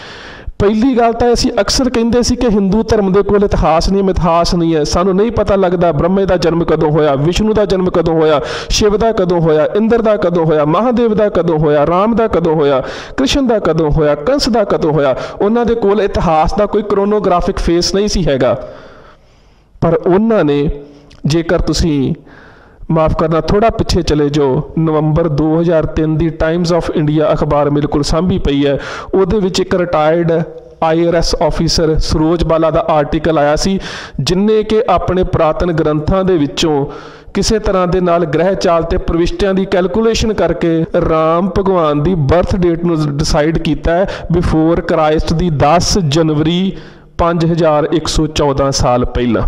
ਪਹਿਲੀ ਗੱਲ ਤਾਂ ਅਸੀਂ ਅਕਸਰ ਕਹਿੰਦੇ ਸੀ ਕਿ ਹਿੰਦੂ ਧਰਮ ਦੇ ਕੋਲ ਇਤਿਹਾਸ ਨਹੀਂ, ਮਿਥਿਹਾਸ ਨਹੀਂ ਹੈ, ਸਾਨੂੰ ਨਹੀਂ ਪਤਾ ਲੱਗਦਾ ਬ੍ਰਹਮੇ ਦਾ ਜਨਮ ਕਦੋਂ ਹੋਇਆ, ਵਿਸ਼ਨੂੰ ਦਾ ਜਨਮ ਕਦੋਂ ਹੋਇਆ, ਸ਼ਿਵ ਦਾ ਕਦੋਂ ਹੋਇਆ, ਇੰਦਰ ਦਾ ਕਦੋਂ ਹੋਇਆ, ਮਹਾਦੇਵ ਦਾ ਕਦੋਂ ਹੋਇਆ, ਰਾਮ ਦਾ ਕਦੋਂ ਹੋਇਆ, ਕ੍ਰਿਸ਼ਨ ਦਾ ਕਦੋਂ ਹੋਇਆ, ਕੰਸ ਦਾ ਕਦੋਂ ਹੋਇਆ। ਉਹਨਾਂ ਦੇ ਕੋਲ ਇਤਿਹਾਸ ਦਾ ਕੋਈ ਕ੍ਰੋਨੋਗ੍ਰਾਫਿਕ ਫੇਸ ਨਹੀਂ ਸੀ ਹੈਗਾ। ਪਰ ਉਹਨਾਂ ਨੇ, ਜੇਕਰ ਤੁਸੀਂ ਮਾਫ ਕਰਨਾ ਥੋੜਾ ਪਿੱਛੇ ਚਲੇ ਜਾਓ, ਨਵੰਬਰ ਦੋ ਹਜ਼ਾਰ ਤਿੰਨ ਦੀ ਟਾਈਮਜ਼ ਆਫ ਇੰਡੀਆ ਅਖਬਾਰ ਮੇਰੇ ਕੋਲ ਸਾਂਭੀ ਪਈ ਹੈ, ਉਹਦੇ ਵਿੱਚ ਇੱਕ retired I R S officer Saroj Bala ਦਾ ਆਰਟੀਕਲ ਆਇਆ ਸੀ ਜਿਨਨੇ ਕਿ ਆਪਣੇ ਪੁਰਾਤਨ ਗ੍ਰੰਥਾਂ ਦੇ ਵਿੱਚੋਂ ਕਿਸੇ ਤਰ੍ਹਾਂ ਦੇ ਨਾਲ ਗ੍ਰਹਿ ਚਾਲ ਤੇ ਪ੍ਰਵਿਸ਼ਟੀਆਂ ਦੀ ਕੈਲਕੂਲੇਸ਼ਨ ਕਰਕੇ ਰਾਮ ਭਗਵਾਨ ਦੀ ਬਰਥ ਡੇਟ ਨੂੰ ਡਿਸਾਈਡ ਕੀਤਾ ਹੈ ਬਿਫੋਰ ਕ੍ਰਾਈਸਟ ਦੀ ਦਸ ਜਨਵਰੀ ਪੰਜ ਹਜ਼ਾਰ ਇੱਕ ਸੌ ਚੌਦਾਂ ਸਾਲ ਪਹਿਲਾਂ।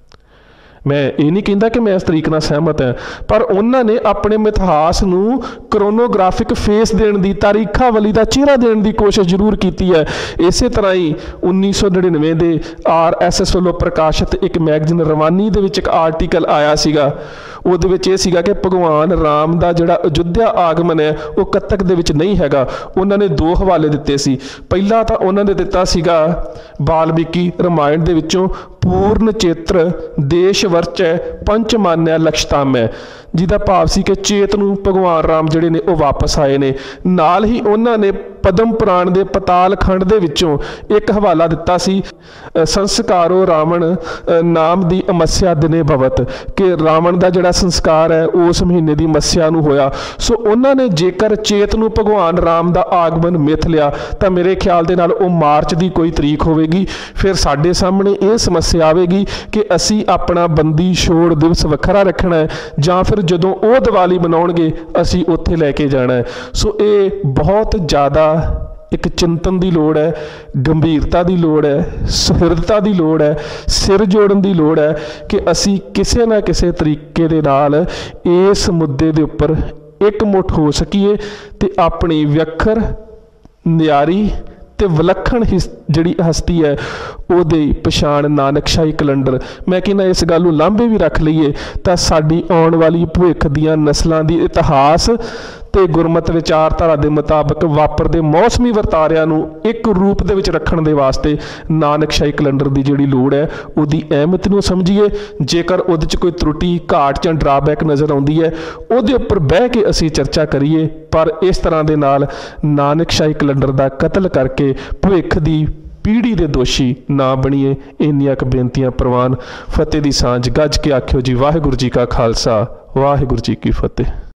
ਮੈਂ ਇਹ ਨਹੀਂ ਕਹਿੰਦਾ ਕਿ ਮੈਂ ਇਸ ਤਰੀਕ ਨਾਲ ਸਹਿਮਤ ਹਾਂ, ਪਰ ਉਹਨਾਂ ਨੇ ਆਪਣੇ ਮਿਥਿਹਾਸ ਨੂੰ ਕ੍ਰੋਨੋਗ੍ਰਾਫਿਕ ਫੇਸ ਦੇਣ ਦੀ, ਤਾਰੀਖਾਵਲੀ ਦਾ ਚਿਹਰਾ ਦੇਣ ਦੀ ਕੋਸ਼ਿਸ਼ ਜ਼ਰੂਰ ਕੀਤੀ ਹੈ। ਇਸੇ ਤਰ੍ਹਾਂ ਹੀ ਉੱਨੀ ਸੌ ਨੜਿਨਵੇਂ ਦੇ ਆਰ ਐਸ ਐਸ ਵੱਲੋਂ ਪ੍ਰਕਾਸ਼ਿਤ ਇੱਕ ਮੈਗਜ਼ੀਨ ਰਵਾਨੀ ਦੇ ਵਿੱਚ ਇੱਕ ਆਰਟੀਕਲ ਆਇਆ ਸੀਗਾ। ਉਹਦੇ ਵਿੱਚ ਇਹ ਸੀਗਾ ਕਿ ਭਗਵਾਨ ਰਾਮ ਦਾ ਜਿਹੜਾ ਅਯੁੱਧਿਆ ਆਗਮਨ ਹੈ ਉਹ ਕੱਤਕ ਦੇ ਵਿੱਚ ਨਹੀਂ ਹੈਗਾ। ਉਹਨਾਂ ਨੇ ਦੋ ਹਵਾਲੇ ਦਿੱਤੇ ਸੀ। ਪਹਿਲਾ ਤਾਂ ਉਹਨਾਂ ਨੇ ਦਿੱਤਾ ਸੀਗਾ ਵਾਲਮੀਕੀ ਰਾਮਾਇਣ ਦੇ ਵਿੱਚੋਂ ਪੂਰਨ ਚੇਤਰ ਦੇਸ਼ ਵਰਚੈ ਪੰਚ ਮਾਨਿਆ ਲਕਸ਼ਤਾਮੈ, ਜਿਹਦਾ ਭਾਵ ਸੀ ਕਿ ਚੇਤ ਨੂੰ ਭਗਵਾਨ ਰਾਮ ਜਿਹੜੇ ਨੇ ਉਹ ਵਾਪਸ ਆਏ ਨੇ। ਨਾਲ ਹੀ ਉਹਨਾਂ ਨੇ ਪਦਮ ਪੁਰਾਣ ਦੇ ਪਤਾਲ ਖੰਡ ਦੇ ਵਿੱਚੋਂ ਇੱਕ ਹਵਾਲਾ ਦਿੱਤਾ ਸੀ ਸੰਸਕਾਰੋ ਰਾਵਣ ਨਾਮ ਦੀ ਅਮੱਸਿਆ ਦਿਨੇ ਭਵਤ, ਕਿ ਰਾਵਣ ਦਾ ਜਿਹੜਾ ਸੰਸਕਾਰ ਹੈ ਉਸ ਮਹੀਨੇ ਦੀ ਮੱਸਿਆ ਨੂੰ ਹੋਇਆ। ਸੋ ਉਹਨਾਂ ਨੇ ਜੇਕਰ ਚੇਤ ਨੂੰ ਭਗਵਾਨ ਰਾਮ ਦਾ ਆਗਮਨ ਮਿਥ ਲਿਆ ਤਾਂ ਮੇਰੇ ਖਿਆਲ ਦੇ ਨਾਲ ਉਹ ਮਾਰਚ ਦੀ ਕੋਈ ਤਰੀਕ ਹੋਵੇਗੀ। ਫਿਰ ਸਾਡੇ ਸਾਹਮਣੇ ਇਹ ਸਮੱਸਿਆ ਆਵੇਗੀ ਕਿ ਅਸੀਂ ਆਪਣਾ ਬੰਦੀ ਛੋੜ ਦਿਵਸ ਵੱਖਰਾ ਰੱਖਣਾ ਹੈ ਜਾਂ ਫਿਰ ਜਦੋਂ ਉਹ ਦੀਵਾਲੀ ਮਨਾਉਣਗੇ ਅਸੀਂ ਉੱਥੇ ਲੈ ਕੇ ਜਾਣਾ ਹੈ। ਸੋ ਇਹ ਬਹੁਤ ਜ਼ਿਆਦਾ ਇੱਕ ਚਿੰਤਨ ਦੀ ਲੋੜ ਹੈ, ਗੰਭੀਰਤਾ ਦੀ ਲੋੜ ਹੈ, ਸੁਹਿਰਦਤਾ ਦੀ ਲੋੜ ਹੈ, ਸਿਰ ਜੋੜਨ ਦੀ ਲੋੜ ਹੈ ਕਿ ਅਸੀਂ ਕਿਸੇ ਨਾ ਕਿਸੇ ਤਰੀਕੇ ਦੇ ਨਾਲ ਇਸ ਮੁੱਦੇ ਦੇ ਉੱਪਰ ਇਕਮੁੱਠ ਹੋ ਸਕੀਏ ਤੇ ਆਪਣੀ ਵਿਅਖਰ ਨਿਆਰੀ ਤੇ ਵਿਲੱਖਣ ਹਿਸ ਜਿਹੜੀ ਹਸਤੀ ਹੈ ਉਹਦੀ ਪਛਾਣ ਨਾਨਕਸ਼ਾਹੀ ਕੈਲੰਡਰ, ਮੈਂ ਕਹਿੰਦਾ ਇਸ ਗੱਲ ਨੂੰ ਲਾਂਭੇ ਵੀ ਰੱਖ ਲਈਏ ਤਾਂ ਸਾਡੀ ਆਉਣ ਵਾਲੀ ਭਵਿੱਖ ਦੀਆਂ ਨਸਲਾਂ ਦੀ ਇਤਿਹਾਸ ਤੇ ਗੁਰਮਤ ਵਿਚਾਰਧਾਰਾ ਦੇ ਮੁਤਾਬਕ ਵਾਪਰਦੇ ਮੌਸਮੀ ਵਰਤਾਰਿਆਂ ਨੂੰ ਇੱਕ ਰੂਪ ਦੇ ਵਿੱਚ ਰੱਖਣ ਦੇ ਵਾਸਤੇ ਨਾਨਕਸ਼ਾਹੀ ਕੈਲੰਡਰ ਦੀ ਜਿਹੜੀ ਲੋੜ ਹੈ ਉਹਦੀ ਅਹਿਮੀਅਤ ਨੂੰ ਸਮਝੀਏ। ਜੇਕਰ ਉਹਦੇ 'ਚ ਕੋਈ ਤਰੁੱਟੀ ਘਾਟ ਜਾਂ ਡਰਾਬੈਕ ਨਜ਼ਰ ਆਉਂਦੀ ਹੈ ਉਹਦੇ ਉੱਪਰ ਬਹਿ ਕੇ ਅਸੀਂ ਚਰਚਾ ਕਰੀਏ, ਪਰ ਇਸ ਤਰ੍ਹਾਂ ਦੇ ਨਾਲ ਨਾਨਕਸ਼ਾਹੀ ਕੈਲੰਡਰ ਦਾ ਕਤਲ ਕਰਕੇ ਭਵਿੱਖ ਦੀ ਪੀੜ੍ਹੀ ਦੇ ਦੋਸ਼ੀ ਨਾ ਬਣੀਏ। ਇੰਨੀਆਂ ਕੁ ਬੇਨਤੀਆਂ ਪ੍ਰਵਾਨ। ਫਤਿਹ ਦੀ ਸਾਂਝ ਗੱਜ ਕੇ ਆਖਿਓ ਜੀ ਵਾਹਿਗੁਰੂ ਜੀ ਕਾ ਖਾਲਸਾ ਵਾਹਿਗੁਰੂ ਜੀ ਕੀ ਫਤਿਹ।